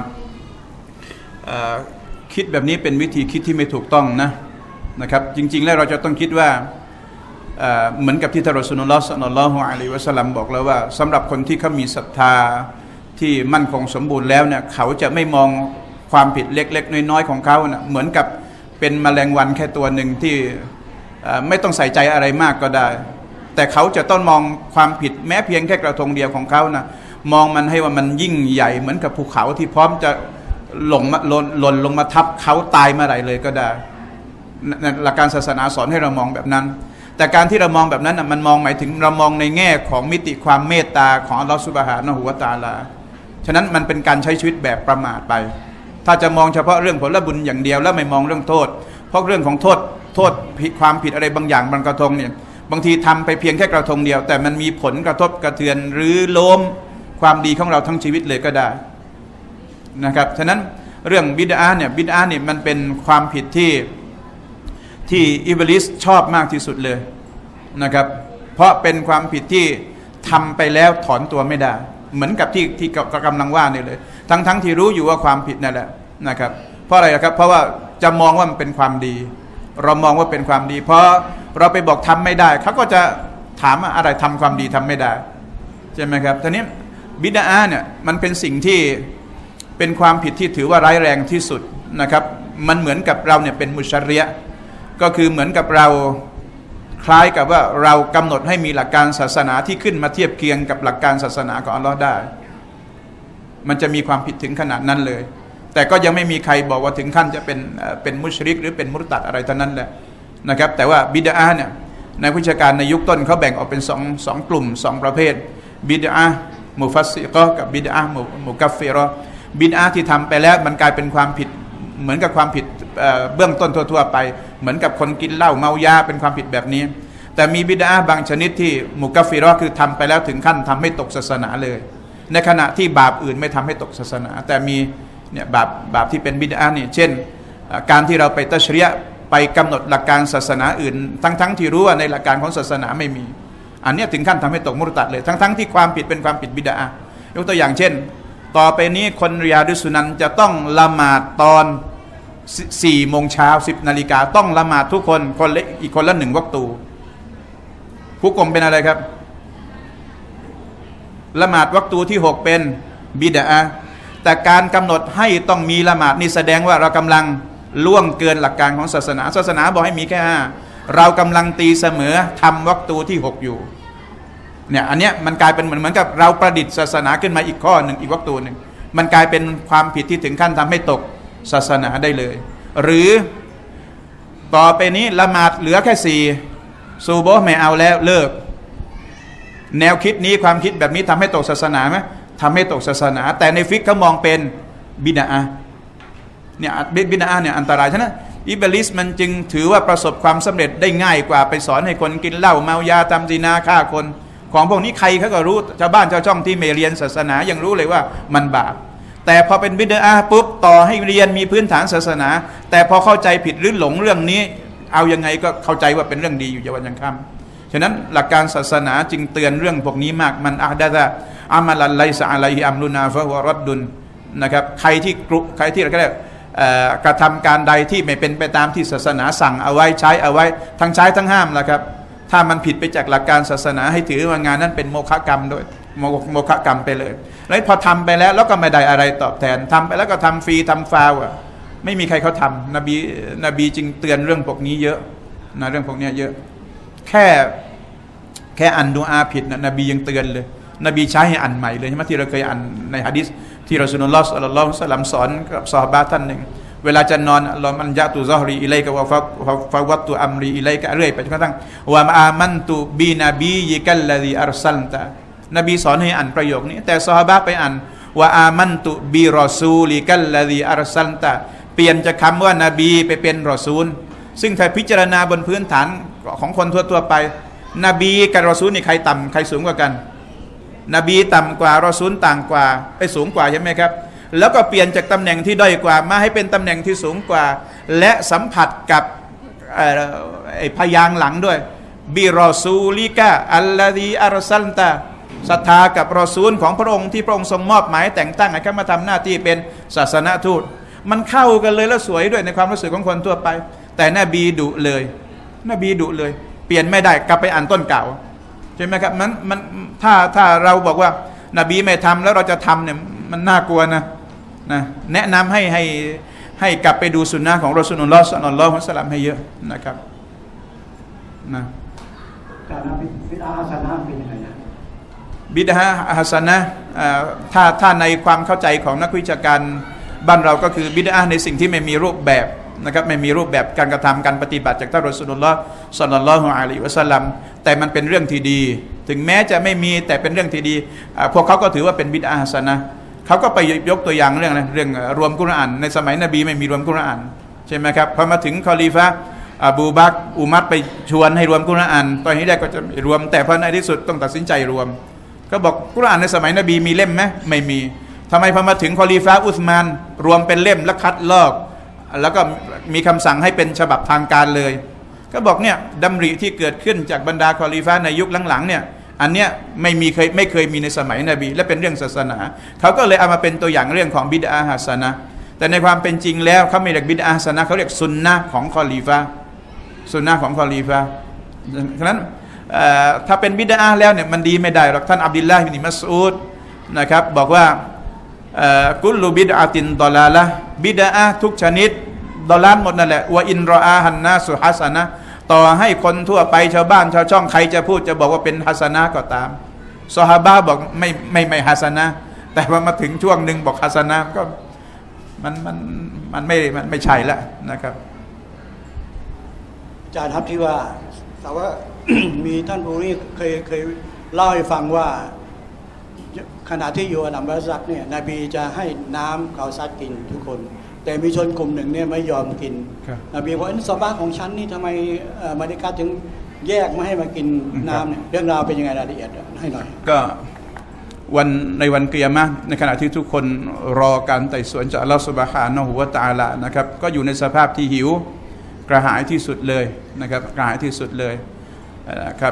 คิดแบบนี้เป็นวิธีคิดที่ไม่ถูกต้องนะนะครับจริงๆแล้วเราจะต้องคิดว่าเหมือนกับที่ท่านรอซูลุลลอฮ์ ศ็อลลัลลอฮุอะลัยฮิวะซัลลัมบอกแล้วว่าสำหรับคนที่เขามีศรัทธาที่มั่นคงสมบูรณ์แล้วเนี่ยเขาจะไม่มองความผิดเล็กๆน้อยๆของเขานะเหมือนกับเป็นแมลงวันแค่ตัวหนึ่งที่ไม่ต้องใส่ใจอะไรมากก็ได้แต่เขาจะต้องมองความผิดแม้เพียงแค่กระทงเดียวของเขานะมองมันให้ว่ามันยิ่งใหญ่เหมือนกับภูเขาที่พร้อมจะหล่นหล่นลงมาทับเขาตายเมื่อไหร่เลยก็ได้หลักการศาสนาสอนให้เรามองแบบนั้นแต่การที่เรามองแบบนั้นมันมองหมายถึงเรามองในแง่ของมิติความเมตตาของอัลลอฮฺซุบฮานะฮูวะตะอาลาฉะนั้นมันเป็นการใช้ชีวิตแบบประมาทไปถ้าจะมองเฉพาะเรื่องผลบุญอย่างเดียวแล้วไม่มองเรื่องโทษเพราะเรื่องของโทษโทษความผิดอะไรบางอย่างบางกระทงเนี่ยบางทีทำไปเพียงแค่กระทงเดียวแต่มันมีผลกระทบกระเทือนหรือล้มความดีของเราทั้งชีวิตเลยก็ได้นะครับฉะนั้นเรื่องบิดอะห์เนี่ยบิดอะห์เนี่ยมันเป็นความผิดที่ที่อิบลิสชอบมากที่สุดเลยนะครับเพราะเป็นความผิดที่ทำไปแล้วถอนตัวไม่ได้เหมือนกับที่ที่กำลังว่านี่เลยทั้งทั้งที่รู้อยู่ว่าความผิดนั่นแหละนะครับเพราะอะไรครับเพราะว่าจะมองว่ามันเป็นความดีเรามองว่าเป็นความดีเพราะเราไปบอกทำไม่ได้เขาก็จะถามว่าอะไรทำความดีทำไม่ได้ใช่ไหมครับทีนี้บิดอะห์เนี่ยมันเป็นสิ่งที่เป็นความผิดที่ถือว่าร้ายแรงที่สุดนะครับมันเหมือนกับเราเนี่ยเป็นมุชริยะก็คือเหมือนกับเราคล้ายกับว่าเรากำหนดให้มีหลักการศาสนาที่ขึ้นมาเทียบเคียงกับหลักการศาสนาของอัลลอฮ์ได้มันจะมีความผิดถึงขนาดนั้นเลยแต่ก็ยังไม่มีใครบอกว่าถึงขั้นจะเป็นเป็นมุชริกหรือเป็นมุรตัดอะไรเท่านั้นแหละนะครับแต่ว่าบิดอะห์เนี่ยในวิชาการในยุคต้นเขาแบ่งออกเป็นสองสองกลุ่มสองประเภทบิดอะห์มุฟัสซิกะห์กับบิดอะห์มุกัฟฟิเราะห์บิดอะห์ที่ทำไปแล้วมันกลายเป็นความผิดเหมือนกับความผิดเบื้องต้นทั่วๆไปเหมือนกับคนกินเหล้าเมายาเป็นความผิดแบบนี้แต่มีบิดอะห์บางชนิดที่มุกัฟฟิเราะห์คือทำไปแล้วถึงขั้นทำให้ตกศาสนาเลยในขณะที่บาปอื่นไม่ทำให้ตกศาสนาแต่มีเนี่ยบาปบาปที่เป็นบิดอะห์นี่เช่นการที่เราไปตัชริยะไปกำหนดหลักการศาสนาอื่นทั้งๆ ท, ที่รู้ว่าในหลักการของศาสนาไม่มีอันนี้ถึงขั้นทำให้ตกมุรตัดเลยทั้งๆ ท, ที่ความผิดเป็นความผิดบิดอะห์ยกตัวอย่างเช่นต่อไปนี้คนริยาดุสุนันจะต้องละหมาดตอนสี่โมงเช้าสิบนาฬิกาต้องละหมาดทุกคนคนละอีกคนละหนึ่งวักตูผู้กลมเป็นอะไรครับละหมาดวักตูที่หกเป็นบิดอะห์แต่การกำหนดให้ต้องมีละหมาดนี่แสดงว่าเรากำลังล่วงเกินหลักการของศาสนาศาสนาบอกให้มีแค่ห้าเรากำลังตีเสมอทำวักตูที่หกอยู่เนี่ยอันเนี้ยมันกลายเป็นเหมือนเหมือนกับเราประดิษฐ์ศาสนาขึ้นมาอีกข้อหนึ่งอีกวักตูหนึ่งมันกลายเป็นความผิดที่ถึงขั้นทำให้ตกศาสนาได้เลยหรือต่อไปนี้ละหมาดเหลือแค่สี่ซูโบไม่เอาแล้วเลิกแนวคิดนี้ความคิดแบบนี้ทำให้ตกศาสนาไหมทำให้ตกศาสนาแต่ในฟิกเขามองเป็นบิดอะห์เนี่ยบิดอะห์เนี่ยอันตรายฉะนั้นอิบลิสมันจึงถือว่าประสบความสำเร็จได้ง่ายกว่าไปสอนให้คนกินเหล้าเมายาทำซินาฆ่าคนของพวกนี้ใครเขาก็รู้ชาวบ้านชาวช่องที่ไม่เรียนศาสนายังรู้เลยว่ามันบาปแต่พอเป็นบิดอะห์ปุ๊บต่อให้เรียนมีพื้นฐานศาสนาแต่พอเข้าใจผิดหรือหลงเรื่องนี้เอายังไงก็เข้าใจว่าเป็นเรื่องดีอยู่จะวันยังค่ำฉะนั้นหลักการศาสนาจึงเตือนเรื่องพวกนี้มากมันอะดะซะอามัลันไลซะอะลัยฮิอัมรุนาฟะฮุวะรัดดุนนะครับใครที่กรุใครที่เราก็ได้กระทำการใดที่ไม่เป็นไปตามที่ศาสนาสั่งเอาไว้ใช้เอาไว้ทั้งใช้ทั้งห้ามละครับถ้ามันผิดไปจากหลักการศาสนาให้ถือว่างานนั้นเป็นโมฆะกรรมด้วยโมฆะกรรมไปเลยแล้วพอทำไปแล้วแล้วก็ไม่ได้อะไรตอบแทนทำไปแล้วก็ทำฟรีทำฟาวอ่ะไม่มีใครเขาทำนบีนบีจึงเตือนเรื่องพวกนี้เยอะนะเรื่องพวกนี้เยอะแค่แค่อ่านดุอาผิดนะนบียังเตือนเลยนบีใช้ให้อ่านใหม่เลยใช่ไหมที่เราเคยอ่านในหะดีษที่รอซูลุลลอฮ์ศ็อลลัลลอฮุอะลัยฮิวะซัลลัมสอนกับซอฮาบะห์ท่านหนึ่งเวลาจะนอนอัลลอฮ์มันยะตุซอฮรีอิลัยกะวะฟะวัตตุอัมรีอิลัยกะเรื่อยไปจนกระทั่งวะอามันตุบีนบียิกัลลซีอัรซัลตะนบีสอนให้อ่านประโยคนี้แต่ซอฮาบะห์ไปอ่านวะอามันตุบีรอซูลิกัลลซีอัรซัลตะเปลี่ยนจากคำว่านบีไปเป็นรอซูลซึ่งถ้าพิจารณาบนพื้นฐานของคนทั่วๆไปนบีกับรอซูลนี่ใครต่ำใครสูงกว่ากันนบีต่ำกว่ารอซูลต่างกว่าไปสูงกว่าใช่ไหมครับแล้วก็เปลี่ยนจากตำแหน่งที่ด้อยกว่ามาให้เป็นตำแหน่งที่สูงกว่าและสัมผัสกับไอ้พยางหลังด้วยบิรอซูลิกะอัลลาดีอัรซัลตะศรัทธากับรอซูลของพระองค์ที่พระองค์ทรงมอบหมายแต่งตั้งให้เขามาทำหน้าที่เป็นศาสนทูตมันเข้ากันเลยแล้วสวยด้วยในความรู้สึกของคนทั่วไปแต่นบีดุเลยนบีดุเลยเปลี่ยนไม่ได้กลับไปอ่านต้นเก่าใช่ไหมครับมันมันถ้าถ้าเราบอกว่านบีไม่ทำแล้วเราจะทำเนี่ยมันน่ากลัวนะนะแนะนำให้ให้ให้กลับไปดูสุนนะของรอซูลุลลอฮ์ ศ็อลลัลลอฮุอะลัยฮิวะซัลลัมให้เยอะนะครับนะการบิดอะห์ฮัสนะเป็นยังไงนะบิดอะห์ฮัสนะถ้าถ้าในความเข้าใจของนักวิชาการบ้านเราก็คือบิดอะห์ในสิ่งที่ไม่มีรูปแบบนะครับไม่มีรูปแบบการกระทำการปฏิบัติจากท่านรอซูลุลลอฮ์ ศ็อลลัลลอฮุอะลัยฮิวะซัลลัมแต่มันเป็นเรื่องที่ดีถึงแม้จะไม่มีแต่เป็นเรื่องที่ดีพวกเขาก็ถือว่าเป็นบิดอะห์ฮัสนะเขาก็ไปยกตัวอย่างเรื่องอะไรเรื่องรวมกุรอานในสมัยนบีไม่มีรวมกุรอานใช่ไหมครับพอมาถึงคอลีฟะอบูบักรอุมัรไปชวนให้รวมกุรอานตอนนี้ได้ก็จะรวมแต่พอในที่สุดต้องตัดสินใจรวมก็บอกกุรอานในสมัยนบีมีเล่มไหมไม่มีทำไมพอมาถึงคอลีฟะอุสมานรวมเป็นเล่มและคัดลอกแล้วก็มีคำสั่งให้เป็นฉบับทางการเลยก็บอกเนี่ยดำริที่เกิดขึ้นจากบรรดาคอลีฟะในยุคหลังๆเนี่ยอันเนี้ยไม่มีเคยไม่เคยมีในสมัยนบีและเป็นเรื่องศาสนาเขาก็เลยเอามาเป็นตัวอย่างเรื่องของบิดอะห์ฮัสนะแต่ในความเป็นจริงแล้วเขาไม่เรียกบิดอะห์ฮัสนะเขาเรียกซุนนะห์ของคอลีฟะซุนนะห์ของคอลีฟะฉะนั้นถ้าเป็นบิดอะห์แล้วเนี่ยมันดีไม่ได้หรอกท่านอับดุลลาห์บินมัสอูดนะครับบอกว่ากุลลุบิดอะตินดอลาละบิดอะห์ทุกชนิดดอลาลหมดนั่นแหละวะอินรออาฮันนาสุฮัสนะต่อให้คนทั่วไปชาวบ้านชาวช่องใครจะพูดจะบอกว่าเป็นฮัสนะก็ตามซอฮาบะห์บอกไม่ไม่ไม่ฮัสนะแต่ว่ามาถึงช่วงหนึ่งบอกฮัสนะก็มันมันมันไม่มันไม่ใช่แล้วนะครับอาจารย์ครับที่ว่าแต่ว่า มีท่านผู้นี้เคยเคยเล่าให้ฟังว่าขณะที่อยู่อัลลัมบาซักเนี่ยนบีจะให้น้ำเขาซัดกินทุกคนแต่มีชนกลุ่มหนึ่งเนี่ยไม่ยอมกินนบีบอกว่าซอฮาบะห์ของฉันนี่ทำไมมาดิกาถึงแยกไม่ให้มากินน้ำเนี่ยเรื่องราวเป็นยังไงรายละเอียดให้หน่อยก็วันในวันกิยามะห์ในขณะที่ทุกคนรอการไต่สวนจากอัลเลาะห์ซุบฮานะฮูวะตะอาลานะครับก็อยู่ในสภาพที่หิวกระหายที่สุดเลยนะครับกระหายที่สุดเลยนะครับ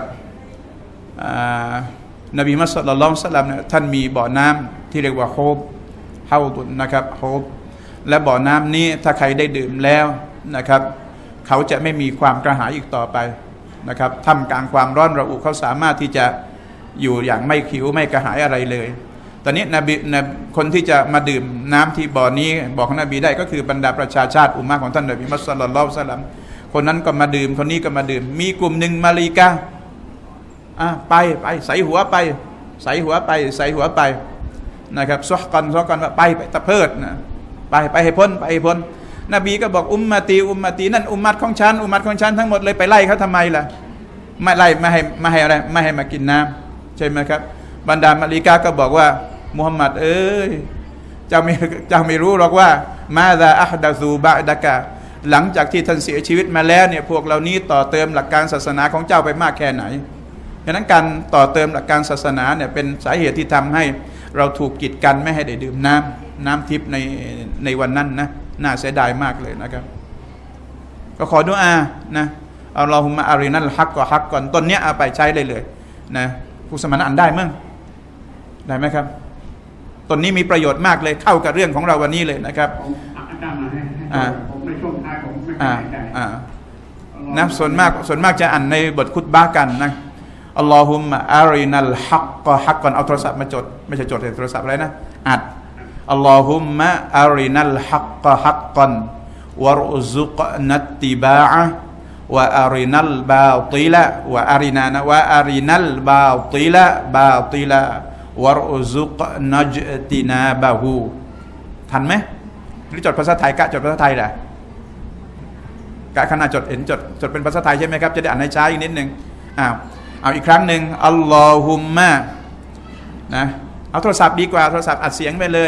นบีมุฮัมมัดศ็อลลัลลอฮุอะลัยฮิวะซัลลัมเนี่ยท่านมีบ่อน้ำที่เรียกว่าโฮบเฮาดุนนะครับโฮบและบ่อน้ำนี้ถ้าใครได้ดื่มแล้วนะครับเขาจะไม่มีความกระหายอีกต่อไปนะครับท่ามกลางความร้อนระอุเขาสามารถที่จะอยู่อย่างไม่หิวไม่กระหายอะไรเลยตอนนี้นบีคนที่จะมาดื่มน้ำที่บ่อนี้บอกนบีได้ก็คือบรรดาประชาชาติอุมมะของท่านนบีมุฮัมมัดศ็อลลัลลอฮุอะลัยฮิวะซัลลัมคนนั้นก็มาดื่มคนนี้ก็มาดื่มมีกลุ่มหนึ่งมาลีกาอ่ะไปไปใส่หัวไปใส่หัวไปใส่หัวไปนะครับซอกันซอกันว่าไปไปตะเพิดนะไปไปให้พ้นไปให้พ้นนบีก็บอกอุมมะตีอุมมะตีนั่นอุมมัดของฉันอุมมัดของฉันทั้งหมดเลยไปไล่เขาทำไมล่ะไม่ไล่ไม่ให้ไม่ให้อะไรไม่ให้มากินน้ำใช่ไหมครับบรรดามาลีกาก็บอกว่ามุฮัมมัดเอ้ยเจ้าไม่เจ้าไม่รู้หรอกว่ามาซาอัฮดะซูบะดะกะหลังจากที่ท่านเสียชีวิตมาแล้วเนี่ยพวกเรานี้ต่อเติมหลักการศาสนาของเจ้าไปมากแค่ไหนดังนั้นการต่อเติมหลักการศาสนาเนี่ยเป็นสาเหตุที่ทำให้เราถูกกีดกันไม่ให้ได้ดื่มน้ำน้ำทิพย์ในในวันนั้นนะน่าเสียดายมากเลยนะครับก็ขอดุอานะอัลลอฮุมะอารินัลฮักกอฮักก่อนต้นเนี้ยเอาไปใช้เลยเลยนะผู้สมณะอ่านได้มั้งได้ไหมครับต้นนี้มีประโยชน์มากเลยเข้ากับเรื่องของเราวันนี้เลยนะครับอาจารย์มาให้ผมในช่วงท้ายผมไม่เข้าใจนะส่วนมากส่วนมากจะอ่านในบทคุตบะกันนะอัลลอฮุมะอารินัลฮักกอฮักก่อนเอาโทรศัพท์มาจดไม่ใช่จดในโทรศัพท์อะไรนะอัดอัลลอฮุมะอารินัลฮักกอฮักก่อนวะรุซุกนัตติบะอะวะอารินัลบาติละวะอารินานะวะอารินัลบาติละบาติละวะรุซุกนัจตินาบะฮูทันไหมหรือจดภาษาไทยกะจดภาษาไทยแหละกะขณะจดเห็นจดจดเป็นภาษาไทยใช่ไหมครับจะได้อ่านให้ช้าอีกนิดนึงอ้าวเอาอีกครั้งหนึ่งอัลลอฮุมมะนะเอาโทรศัพท์ดีกว่าโทรศัพท์อัดเสียงไปเลย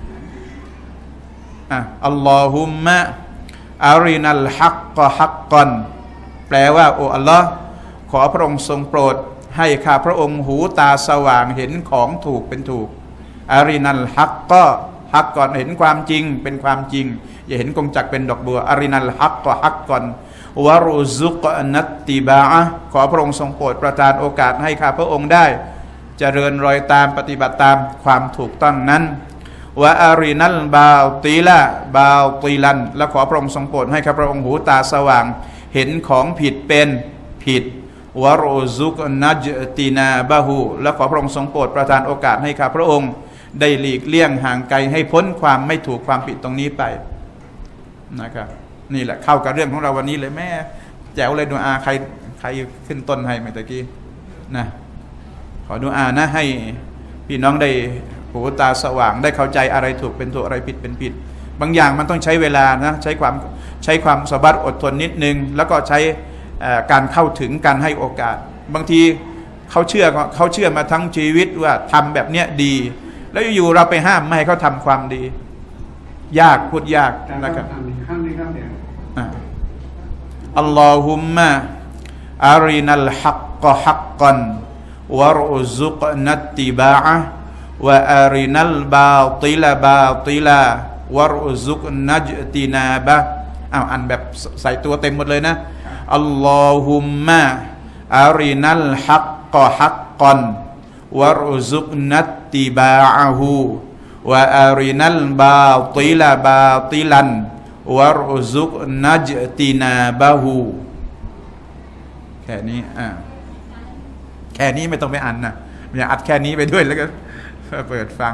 อ่ะอัลลอฮุมมะอารินัลฮักกอฮักกอนแปลว่าโอ้อัลลอฮ์ขอพระองค์ทรงโปรดให้ข้าพระองค์หูตาสว่างเห็นของถูกเป็นถูกอารินัลฮักก็ฮักก่อนเห็นความจริงเป็นความจริงอย่าเห็นกงจักเป็นดอกบัวอารินัลฮักก็ฮักก่อนวะรุซุกนัตติบะอะขอพระองค์ทรงโปรดประทานโอกาสให้ข้าพระองค์ได้เจริญรอยตามปฏิบัติตามความถูกต้องนั้นวะอารินัลบาติละบาติลันและขอพระองค์ทรงโปรดให้ข้าพระองค์หูตาสว่างเห็นของผิดเป็นผิดวะรุซุกนัจตินาบะฮูและขอพระองค์ทรงโปรดประทานโอกาสให้ข้าพระองค์ได้หลีกเลี่ยงห่างไกลให้พ้นความไม่ถูกความผิดตรงนี้ไปนะครับนี่แหละเข้ากับเรื่องของเราวันนี้เลยแม่แจ๋วเลยดูอาใครใครขึ้นต้นให้เมื่อกี้นะขอดูอานะให้พี่น้องได้หูตาสว่างได้เข้าใจอะไรถูกเป็นถูกอะไรผิดเป็นผิดบางอย่างมันต้องใช้เวลานะใช้ความใช้ความสบัดอดทนนิดนึงแล้วก็ใช้การเข้าถึงการให้โอกาสบางทีเขาเชื่อเขาเชื่อมาทั้งชีวิตว่าทำแบบเนี้ยดีแล้วอยู่เราไปห้ามไม่ให้เขาทำความดียากพูดยากนะครับอัลลอฮุมมะอารินัลฮักกอฮักกันวะรุซุกนัตติบะอะวะอารินัลบาติละบาติละวะรุซุกนัจตินาบะอ้าวอ่านแบบใส่ตัวเต็มหมดเลยนะอัลลอฮุมมะอารินัลฮักกอฮักกันวะรุซุกนัตติบะอะฮูวะอารินัลบาติละบาติลันวะรุซุกนัจตินาบะฮูแค่นี้อ่าแค่นี้ไม่ต้องไปอ่านนะอย่าอัดแค่นี้ไปด้วยแล้วก็เปิดฟัง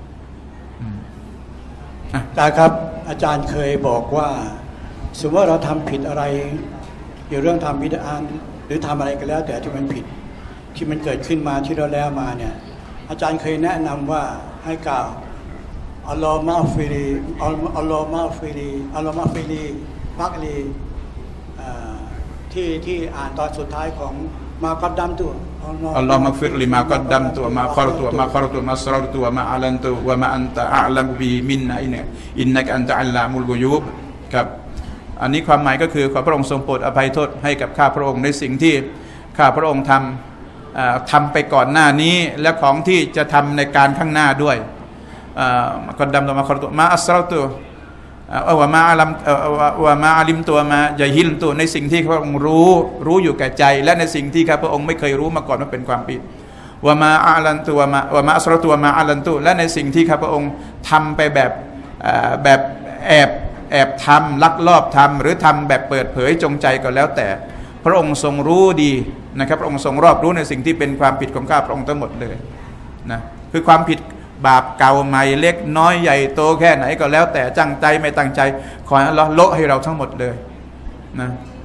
อาจารย์ครับอาจารย์เคยบอกว่าสมมติว่าเราทำผิดอะไรเกี่ยวเรื่องทำบิดาหรือทำอะไรก็แล้วแต่ที่มันผิดที่มันเกิดขึ้นมาที่เราแล้วมาเนี่ยอาจารย์เคยแนะนำว่าให้กล่าวอัลลอฮ์มาฟิรีอัลลอฮ์มาฟิรีอัลลอฮ์มาฟิรีฟักลีที่ที่อ่านตอนสุดท้ายของมากัดดัมตัวอัลลอฮ์มักฟิรลิมากัดดัมตัวมาคอรตัวมาคอรตัวมาสรตัวมาอัลันตัววะมาอันตะอัลลัมบีมินนะอินอินนักอันตะอัลลามุลกุยูบครับอันนี้ความหมายก็คือขอพระองค์ทรงโปรดอภัยโทษให้กับข้าพระองค์ในสิ่งที่ข้าพระองค์ทำทำไปก่อนหน้านี้และของที่จะทำในการข้างหน้าด้วยมากัดดัมตัวมาคอรตัวมาอัสรตัววะมาอัลัมวะมาอัลิมตัวมาอย่าฮิลตัวในสิ่งที่พระองค์รู้รู้อยู่แก่ใจและในสิ่งที่ข้าพระองค์ไม่เคยรู้มาก่อนว่าเป็นความผิดวะมาอัลันตัวมาวะมาอัสรตัวมาอัลันตัวและในสิ่งที่ข้าพระองค์ทำไปแบบแบบแอบแอบทำลักลอบทำหรือทำแบบเปิดเผยจงใจก็แล้วแต่พระองค์ทรงรู้ดีนะครับพระองค์ทรงรอบรู้ในสิ่งที่เป็นความผิดของข้าพระองค์ทั้งหมดเลยนะคือความผิดบาปเก่าใหม่เล็กน้อยใหญ่โตแค่ไหนก็แล้วแต่ตั้งใจไม่ตั้งใจขอให้อัลเลาะห์โละให้เราทั้งหมดเลยนะ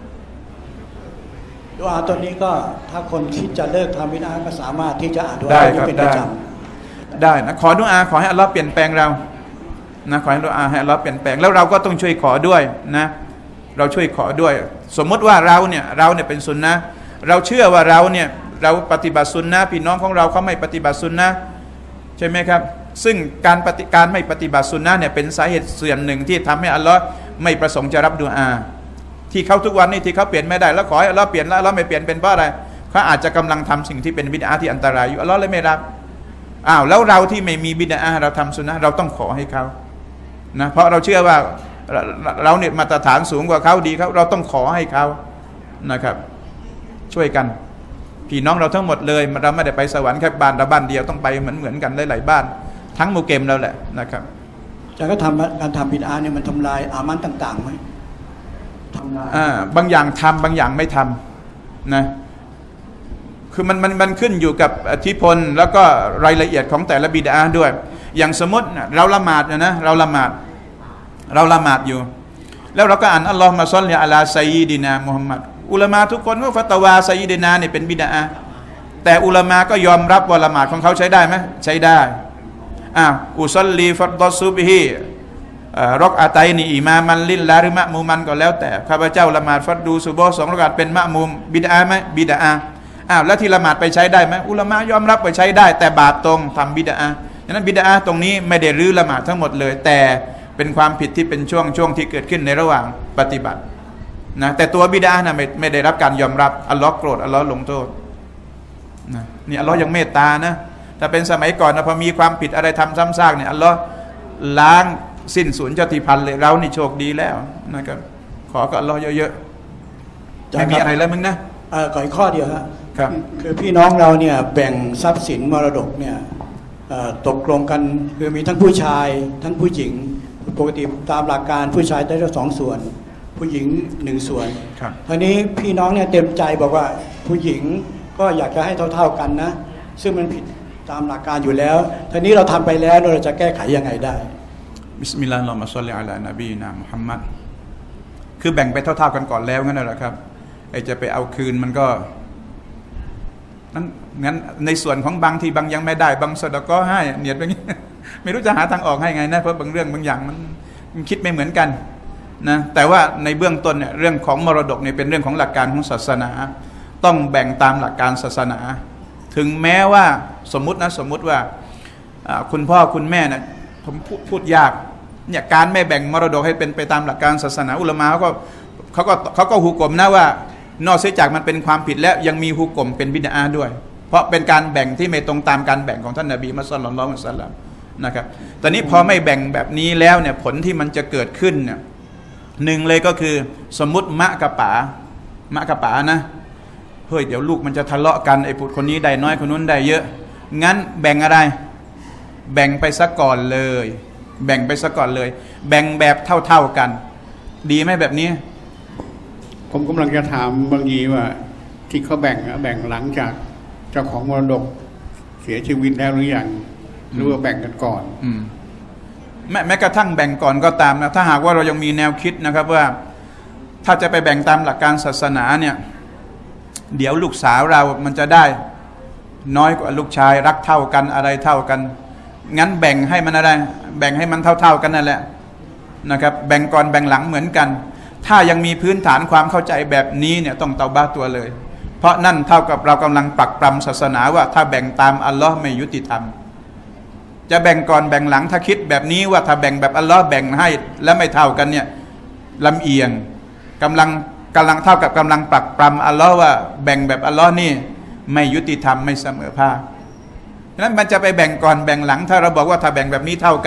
ดุอาตัวนี้ก็ถ้าคนคิดจะเลิกทำบิดาก็สามารถที่จะอ่านดุอานี้เป็นประจำได้นะขอดุอาขอให้อัลเลาะห์เปลี่ยนแปลงเรานะขอให้ดุอาให้อัลเลาะห์เปลี่ยนแปลงแล้วเราก็ต้องช่วยขอด้วยนะเราช่วยขอด้วยสมมติว่าเราเนี่ยเราเนี่ยเป็นซุนนะห์เราเชื่อว่าเราเนี่ยเราปฏิบัติซุนนะห์พี่น้องของเราเขาไม่ปฏิบัติซุนนะห์ใช่ไหมครับซึ่งการปฏิการไม่ปฏิบัติซุนนะห์เนี่ยเป็นสาเหตุส่วนหนึ่งที่ทำให้อัลเลาะห์ไม่ประสงค์จะรับดุอาที่เขาทุกวันนี้ที่เขาเปลี่ยนไม่ได้แล้วขอให้อัลเลาะห์เปลี่ยนแล้วอัลเลาะห์ไม่เปลี่ยนเป็นเพราะอะไรเขาอาจจะกำลังทำสิ่งที่เป็นบิดอะห์ที่อันตรายอยู่อัลเลาะห์เลยไม่รับอ้าวแล้วเราที่ไม่มีบิดอะห์เราทำซุนนะห์เราต้องขอให้เขานะเพราะเราเชื่อว่าเราเนี่ยมาตรฐานสูงกว่าเขาดีเขาเราต้องขอให้เขานะครับช่วยกันพี่น้องเราทั้งหมดเลยเราไม่ได้ไปสวรรค์แค่บ้านเราบ้านเดียวต้องไปเหมือนเหมือนกันหลายๆบ้านทั้งหมู่เกมเราแหละนะครับจะก็ทำการทำบิดอะห์เนี่ยมันทำลายอามันต่างๆไหมทำลายอ่าบางอย่างทำบางอย่างไม่ทำนะคือมันมันมันขึ้นอยู่กับอิทธิพลแล้วก็รายละเอียดของแต่ละบิดอะห์ด้วยอย่างสมมติเราละหมาดนะนะเราละหมาดเราละหมาดอยู่แล้วเราก็อ่านอัลลอฮุมะศ็อลลิอะลาซัยยิดินามุฮัมมัดอุลามะทุกคนก็ฟัตวาซัยยิดินาเนี่ยเป็นบิดอะห์แต่อุลามะก็ยอมรับว่าละหมาดของเขาใช้ได้ไหมใช้ได้อ่าอุซัลลีฟัรฎอซุบฮีรอกอาตัยนี่อิมามันลิลลาหรือมะมูมันก็แล้วแต่ข้าพเจ้าละหมาดฟัรดูซุบฮ์สองรอกาตเป็นมะมูมบิดอะห์ไหมบิดอะห์อ้าวแล้วที่ละหมาดไปใช้ได้ไหมอุลามะยอมรับว่าใช้ได้แต่บาปตรงทำบิดอะห์ฉะนั้นบิดอะห์ตรงนี้ไม่ได้รื้อละหมาดทั้งหมดเลยแต่เป็นความผิดที่เป็นช่วงช่วงที่เกิดขึ้นในระหว่างปฏิบัตินะแต่ตัวบิดอะห์นะไม่ไม่ได้รับการยอมรับอัลลอฮ์โกรธอัลลอฮ์ลงโทษนะนี่อัลลอฮ์ยังเมตตานะถ้าเป็นสมัยก่อนนะพอมีความผิดอะไรทำซ้ำซากเนี่ยอัลลอฮ์ล้างสิ้นสูญชาติพันธุ์เลยเรานี่โชคดีแล้วนะครับขอกับอัลลอฮ์เยอะๆไม่มีอะไรแล้วมึงนะเออก่อนข้อเดียวฮะครับคือพี่น้องเราเนี่ยแบ่งทรัพย์สินมรดกเนี่ยตกลงกันคือมีทั้งผู้ชายทั้งผู้หญิงปกติตามหลักการผู้ชายได้ทั้งสองส่วนผู้หญิงหนึ่งส่วนทีนี้พี่น้องเนี่ยเต็มใจบอกว่าผู้หญิงก็อยากจะให้เท่าๆกันนะซึ่งมันผิดตามหลักการอยู่แล้วทีนี้เราทำไปแล้วเราจะแก้ไขยังไงได้บิสมิลลาฮิรเราะห์มาศ็อลลิอะลานบีนะมุฮัมมัดคือแบ่งไปเท่าๆกันก่อนแล้วงั้นแหละครับไอ้จะไปเอาคืนมันก็นั้นงั้นในส่วนของบางที่บางยังไม่ได้บางสะดะก็ให้เนียดไปงี้ไม่รู้จะหาทางออกให้ไงนะเพราะบางเรื่องบางอย่างมันมันคิดไม่เหมือนกันนะแต่ว่าในเบื้องต้นเนี่ยเรื่องของมรดกเนี่ยเป็นเรื่องของหลักการของศาสนาต้องแบ่งตามหลักการศาสนาถึงแม้ว่าสมมุตินะสมมุติว่าคุณพ่อคุณแม่เนี่ยผมพูดพูดยากเนี่ยการไม่แบ่งมรดกให้เป็นไปตามหลักการศาสนาอุลามะเขาก็เขาก็เขาก็หุกมนะว่านอกเสียจากมันเป็นความผิดแล้วยังมีหุกมเป็นบิดอะห์ด้วยเพราะเป็นการแบ่งที่ไม่ตรงตามการแบ่งของท่านนบีมุฮัมมัดศ็อลลัลลอฮุอะลัยฮิวะซัลลัมนะครับตอนนี้พอไม่แบ่งแบบนี้แล้วเนี่ยผลที่มันจะเกิดขึ้นเนี่ยหนึ่งเลยก็คือสมมุติมะกับป๋ามะกับป๋านะเฮ้ยเดี๋ยวลูกมันจะทะเลาะกันไอ้ผู้คนนี้ได้น้อยคนนู้นได้เยอะงั้นแบ่งอะไรแบ่งไปซะก่อนเลยแบ่งไปซะก่อนเลยแบ่งแบบเท่าๆกันดีไหมแบบนี้ผมกำลังจะถามบางทีว่าที่เขาแบ่งแบ่งหลังจากเจ้าของมรดกเสียชีวิตแล้วหรือยังหรือว่าแบ่งกันก่อนอืมแม้แม้กระทั่งแบ่งก่อนก็ตามนะถ้าหากว่าเรายังมีแนวคิดนะครับว่าถ้าจะไปแบ่งตามหลักการศาสนาเนี่ยเดี๋ยวลูกสาวเรามันจะได้น้อยกว่าลูกชายรักเท่ากันอะไรเท่ากันงั้นแบ่งให้มันอะไรแบ่งให้มันเท่าๆกันนั่นแหละนะครับแบ่งก่อนแบ่งหลังเหมือนกันถ้ายังมีพื้นฐานความเข้าใจแบบนี้เนี่ยต้องเตาบ้าตัวเลยเพราะนั่นเท่ากับเรากำลังปักปรำศาสนาว่าถ้าแบ่งตามอัลลอฮ์ไม่ยุติธรรมจะแบ่งก่อนแบ่งหลังถ้าคิดแบบนี้ว่าถ้าแบ่งแบบอัลลอฮ์แบ่งให้และไม่เท่ากันเนี่ยลำเอียงกำลังกำลังเท่ากับกำลังปักปรำอัลลอฮ์ว่าแบ่งแบบอัลลอฮ์นี่ไม่ยุติธรรมไม่เสมอภาคนั้นมันจะไปแบ่งก่อนแบ่งหลังถ้าเราบอกว่าถ้าแบ่งแบบนี้เท่ากัน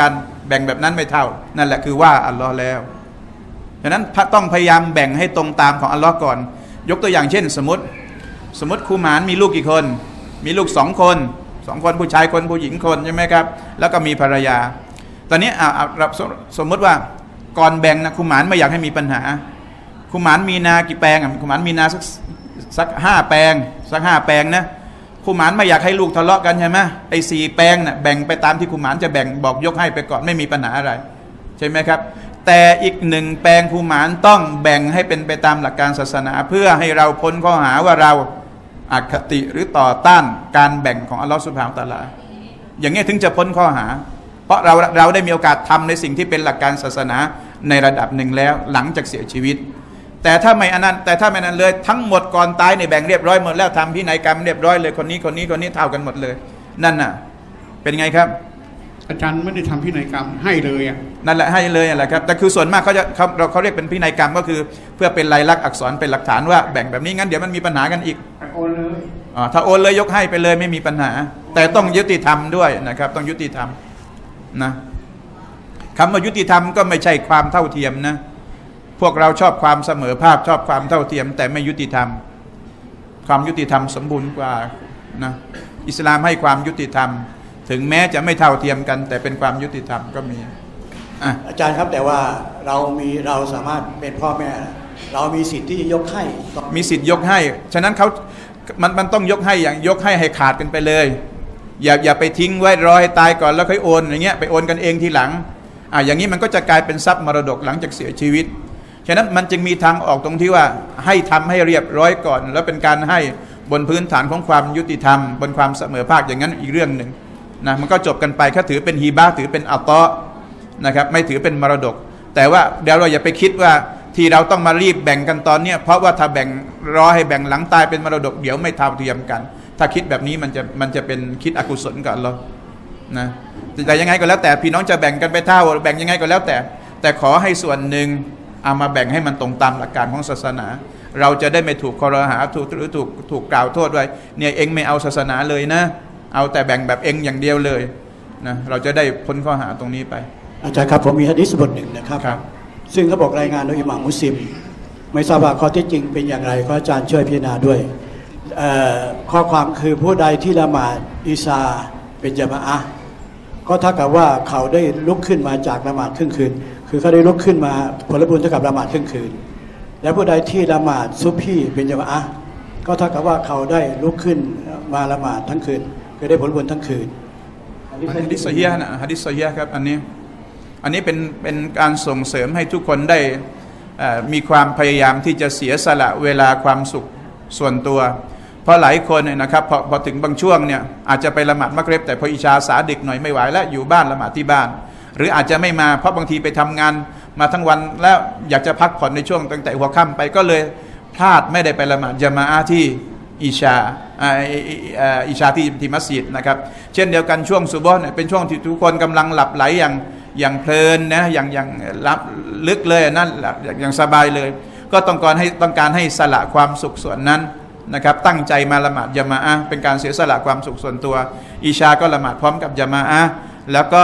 แบ่งแบบนั้นไม่เท่านั่นแหละคือว่าอัลลอฮ์แล้วฉะนั้นต้องพยายามแบ่งให้ตรงตามของอัลลอฮ์ก่อนยกตัวอย่างเช่นสมมติสมมติครูหมานมีลูกกี่คนมีลูกสองคนสองคนผู้ชายคนผู้หญิงคนใช่ไหมครับแล้วก็มีภรรยาตอนนี้อ่าสมมติว่าก่อนแบ่งนะครูหมานไม่อยากให้มีปัญหาครูหมานมีนากี่แปลงอ่ะครูหมานมีนาสักสักห้าแปลงสักห้าแปลงนะครูหมานไม่อยากให้ลูกทะเลาะกันใช่ไหมไอ้สี่แปลงน่ะแบ่งไปตามที่ครูหมานจะแบ่งบอกยกให้ไปก่อนไม่มีปัญหาอะไรใช่ไหมครับแต่อีกหนึ่งแปลงครูหมานต้องแบ่งให้เป็นไปตามหลักการศาสนาเพื่อให้เราพ้นข้อหาว่าเราอคติหรือต่อต้านการแบ่งของอัลลอฮฺซุบฮานะฮูวะตะอาลาอย่างนี้ถึงจะพ้นข้อหาเพราะเราเราได้มีโอกาสทำในสิ่งที่เป็นหลักการศาสนาในระดับหนึ่งแล้วหลังจากเสียชีวิตแต่ถ้าไม่อันนั้นแต่ถ้าไม่นั้นเลยทั้งหมดก่อนตายในแบ่งเรียบร้อยหมดแล้วทำพินัยกรรมเรียบร้อยเลยคนนี้คนนี้คนนี้เท่ากันหมดเลยนั่นน่ะเป็นไงครับอาจารย์ไม่ได้ทำพินัยกรรมให้เลยอ่ะนั่นแหละให้เลยอะไรครับแต่คือส่วนมากเขาจะเขาเราเขาเรียกเป็นพินัยกรรมก็คือเพื่อเป็นลายลักษณ์อักษรเป็นหลักฐานว่าแบ่งแบบนี้งั้นเดี๋ยวมันมีปัญหากันอีกโอนเลยอ๋อถ้าโอนเลยยกให้ไปเลยไม่มีปัญหาแต่ต้องยุติธรรมด้วยนะครับต้องยุติธรรมนะคำว่ายุติธรรมก็ไม่ใช่ความเท่าเทียมนะพวกเราชอบความเสมอภาคชอบความเท่าเทียมแต่ไม่ยุติธรรมความยุติธรรมสมบูรณ์กว่านะอิสลามให้ความยุติธรรมถึงแม้จะไม่เท่าเทียมกันแต่เป็นความยุติธรรมก็มีอ่ะอาจารย์ครับแต่ว่าเรามีเราสามารถเป็นพ่อแม่เรามีสิทธิ์ที่จะยกให้มีสิทธิ์ยกให้ฉะนั้นเขามันมันต้องยกให้อย่างยกให้ให้ขาดกันไปเลยอย่าอย่าไปทิ้งไว้รอให้ตายก่อนแล้วค่อยโอนอย่างเงี้ยไปโอนกันเองทีหลังอ่ะอย่างนี้มันก็จะกลายเป็นทรัพย์มรดกหลังจากเสียชีวิตฉะนั้นมันจึงมีทางออกตรงที่ว่าให้ทำให้เรียบร้อยก่อนแล้วเป็นการให้บนพื้นฐานของความยุติธรรมบนความเสมอภาคอย่างนั้นอีกเรื่องหนึ่งนะมันก็จบกันไปถ้าถือเป็นฮีบะถือเป็นอัตตอนะครับไม่ถือเป็นมรดกแต่ว่าเดี๋ยวเราอย่าไปคิดว่าที่เราต้องมารีบแบ่งกันตอนนี้เพราะว่าถ้าแบ่งรอให้แบ่งหลังตายเป็นมรดกเดี๋ยวไม่เท่าเทียมกันถ้าคิดแบบนี้มันจะมันจะเป็นคิดอกุศลกับอัลเลาะห์นะแต่ยังไงก็แล้วแต่พี่น้องจะแบ่งกันไปเท่าแบ่งยังไงก็แล้วแต่แต่ขอให้ส่วนหนึ่งเอามาแบ่งให้มันตรงตามหลักการของศาสนาเราจะได้ไม่ถูกคอรหาถูกหรือถูกถูกกล่าวโทษไว้เนี่ยเองไม่เอาศาสนาเลยนะเอาแต่แบ่งแบบเองอย่างเดียวเลยนะเราจะได้พ้นข้อหาตรงนี้ไปอาจารย์ครับผมมีหะดีษบทหนึ่งนะครับซึ่งเขาบอกรายงานโดยอิหม่ามมุสลิมไม่ทราบว่าข้อเท็จจริงเป็นอย่างไรขออาจารย์ช่วยพิจารณาด้วยข้อความคือผู้ใดที่ละหมาดอิชาเป็นญะมาอะห์ก็เท่ากับว่าเขาได้ลุกขึ้นมาจากละหมาดครึ่งคืนคือเขาได้ลุกขึ้นมาผลบุญเท่ากับละหมาดครึ่งคืนและผู้ใดที่ละหมาดซุบฮีเป็นญะมาอะห์ก็เท่ากับว่าเขาได้ลุกขึ้นมาละหมาดทั้งคืนคือได้ผลบุญทั้งคืนฮะดิษซอฮีฮ์นะฮะดิษซอฮีฮ์ครับอันนี้อันนี้เป็นเป็นการส่งเสริมให้ทุกคนได้มีความพยายามที่จะเสียสละเวลาความสุขส่วนตัวเพราะหลายคนเนี่ยนะครับพอพอถึงบางช่วงเนี่ยอาจจะไปละหมาดมักริบแต่พออิชาสาดึกหน่อยไม่ไหวแล้วอยู่บ้านละหมาดที่บ้านหรืออาจจะไม่มาเพราะบางทีไปทำงานมาทั้งวันแล้วอยากจะพักผ่อนในช่วงตั้งแต่หัวค่ำไปก็เลยพลาดไม่ได้ไปละหมาดญะมาอะห์ที่อิชาอิชาที่ที่มัสยิดนะครับเช่นเดียวกันช่วงซุบฮ์เนี่ยเป็นช่วงที่ทุกคนกำลังหลับไหลอย่างอย่างเพลินนะอย่างอย่างรับลึกเลยนั่นอย่างสบายเลยก็ต้องการให้ต้องการให้สละความสุขส่วนนั้นนะครับตั้งใจมาละหมาดญะมาอะห์เป็นการเสียสละความสุขส่วนตัวอิชาก็ละหมาดพร้อมกับญะมาอะห์แล้วก็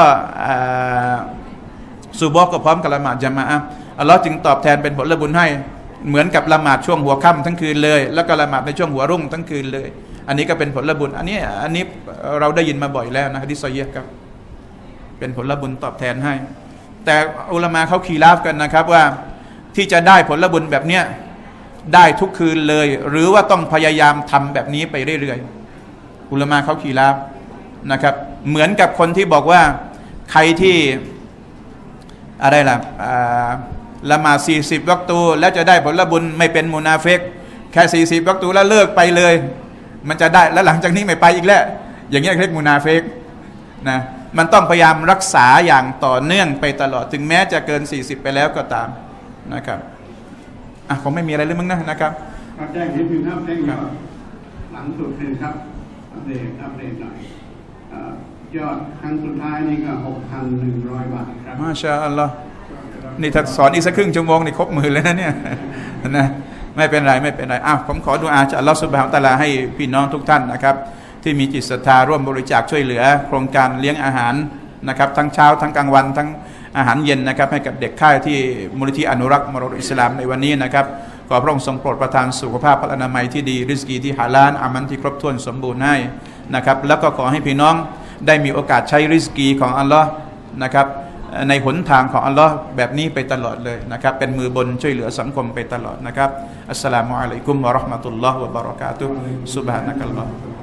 ซุบฮ์ก็พร้อมกับละหมาดญะมาอะห์อัลลอฮ์จึงตอบแทนเป็นผลบุญให้เหมือนกับละหมาดช่วงหัวค่ำทั้งคืนเลยแล้วก็ละหมาดในช่วงหัวรุ่งทั้งคืนเลยอันนี้ก็เป็นผลบุญอันนี้อันนี้เราได้ยินมาบ่อยแล้วนะฮะดิษซอฮีฮ์ครับเป็นผลบุญตอบแทนให้แต่อุลามะเขาคีราฟกันนะครับว่าที่จะได้ผลบุญแบบเนี้ยได้ทุกคืนเลยหรือว่าต้องพยายามทำแบบนี้ไปเรื่อยๆอุลามะเขาคีราฟนะครับเหมือนกับคนที่บอกว่าใครที่อะไรล่ะละหมาดสี่สิบวักตูแล้วจะได้ผลบุญไม่เป็นมุนาฟิกแค่สี่สิบวักตูแล้วเลิกไปเลยมันจะได้แล้วหลังจากนี้ไม่ไปอีกแล้วอย่างเงี้ยเรียกมุนาฟิกนะมันต้องพยายามรักษาอย่างต่อเนื่องไปตลอดถึงแม้จะเกินสี่สิบไปแล้วก็ตามนะครับอ่ะผมไม่มีอะไรเลยมึงนะนะครับแจ้งนิดนึงครับแจ้งยอดหลังสุดเลยครับอัปเดตอัปเดตหน่อยยอดครั้งสุดท้ายนี่ก็หกพันหนึ่งร้อยบาทครับมาชาอัลลอฮ์นี่ถ้าสอนอีกสักครึ่งชั่วโมงนี่ครบหมื่นเลยนะเนี่ยนะไม่เป็นไรไม่เป็นไรอ้าวผมขอดุอาจากอัลลอฮฺซุบฮานะฮูวะตะอาลาให้พี่น้องทุกท่านนะครับที่มีจิตศรัทธาร่วมบริจาคช่วยเหลือโครงการเลี้ยงอาหารนะครับทั้งเช้าทั้งกลางวันทั้งอาหารเย็นนะครับให้กับเด็กค่ายที่มูลนิธิอนุรักษ์มรดกอิสลามในวันนี้นะครับขอพระองค์ทรงโปรดประทานสุขภาพพระอนามัยที่ดีริสกีที่ฮาลาลอามันที่ครบถ้วนสมบูรณ์ให้นะครับแล้วก็ขอให้พี่น้องได้มีโอกาสใช้ริสกีของอัลลอฮ์นะครับในหนทางของอัลลอฮ์แบบนี้ไปตลอดเลยนะครับเป็นมือบนช่วยเหลือสังคมไปตลอดนะครับอัสสลามุอะลัยกุมวะเราะห์มะตุลลอฮ์วะบะเราะกาตุฮ์ซุบฮานะกัลลอฮ์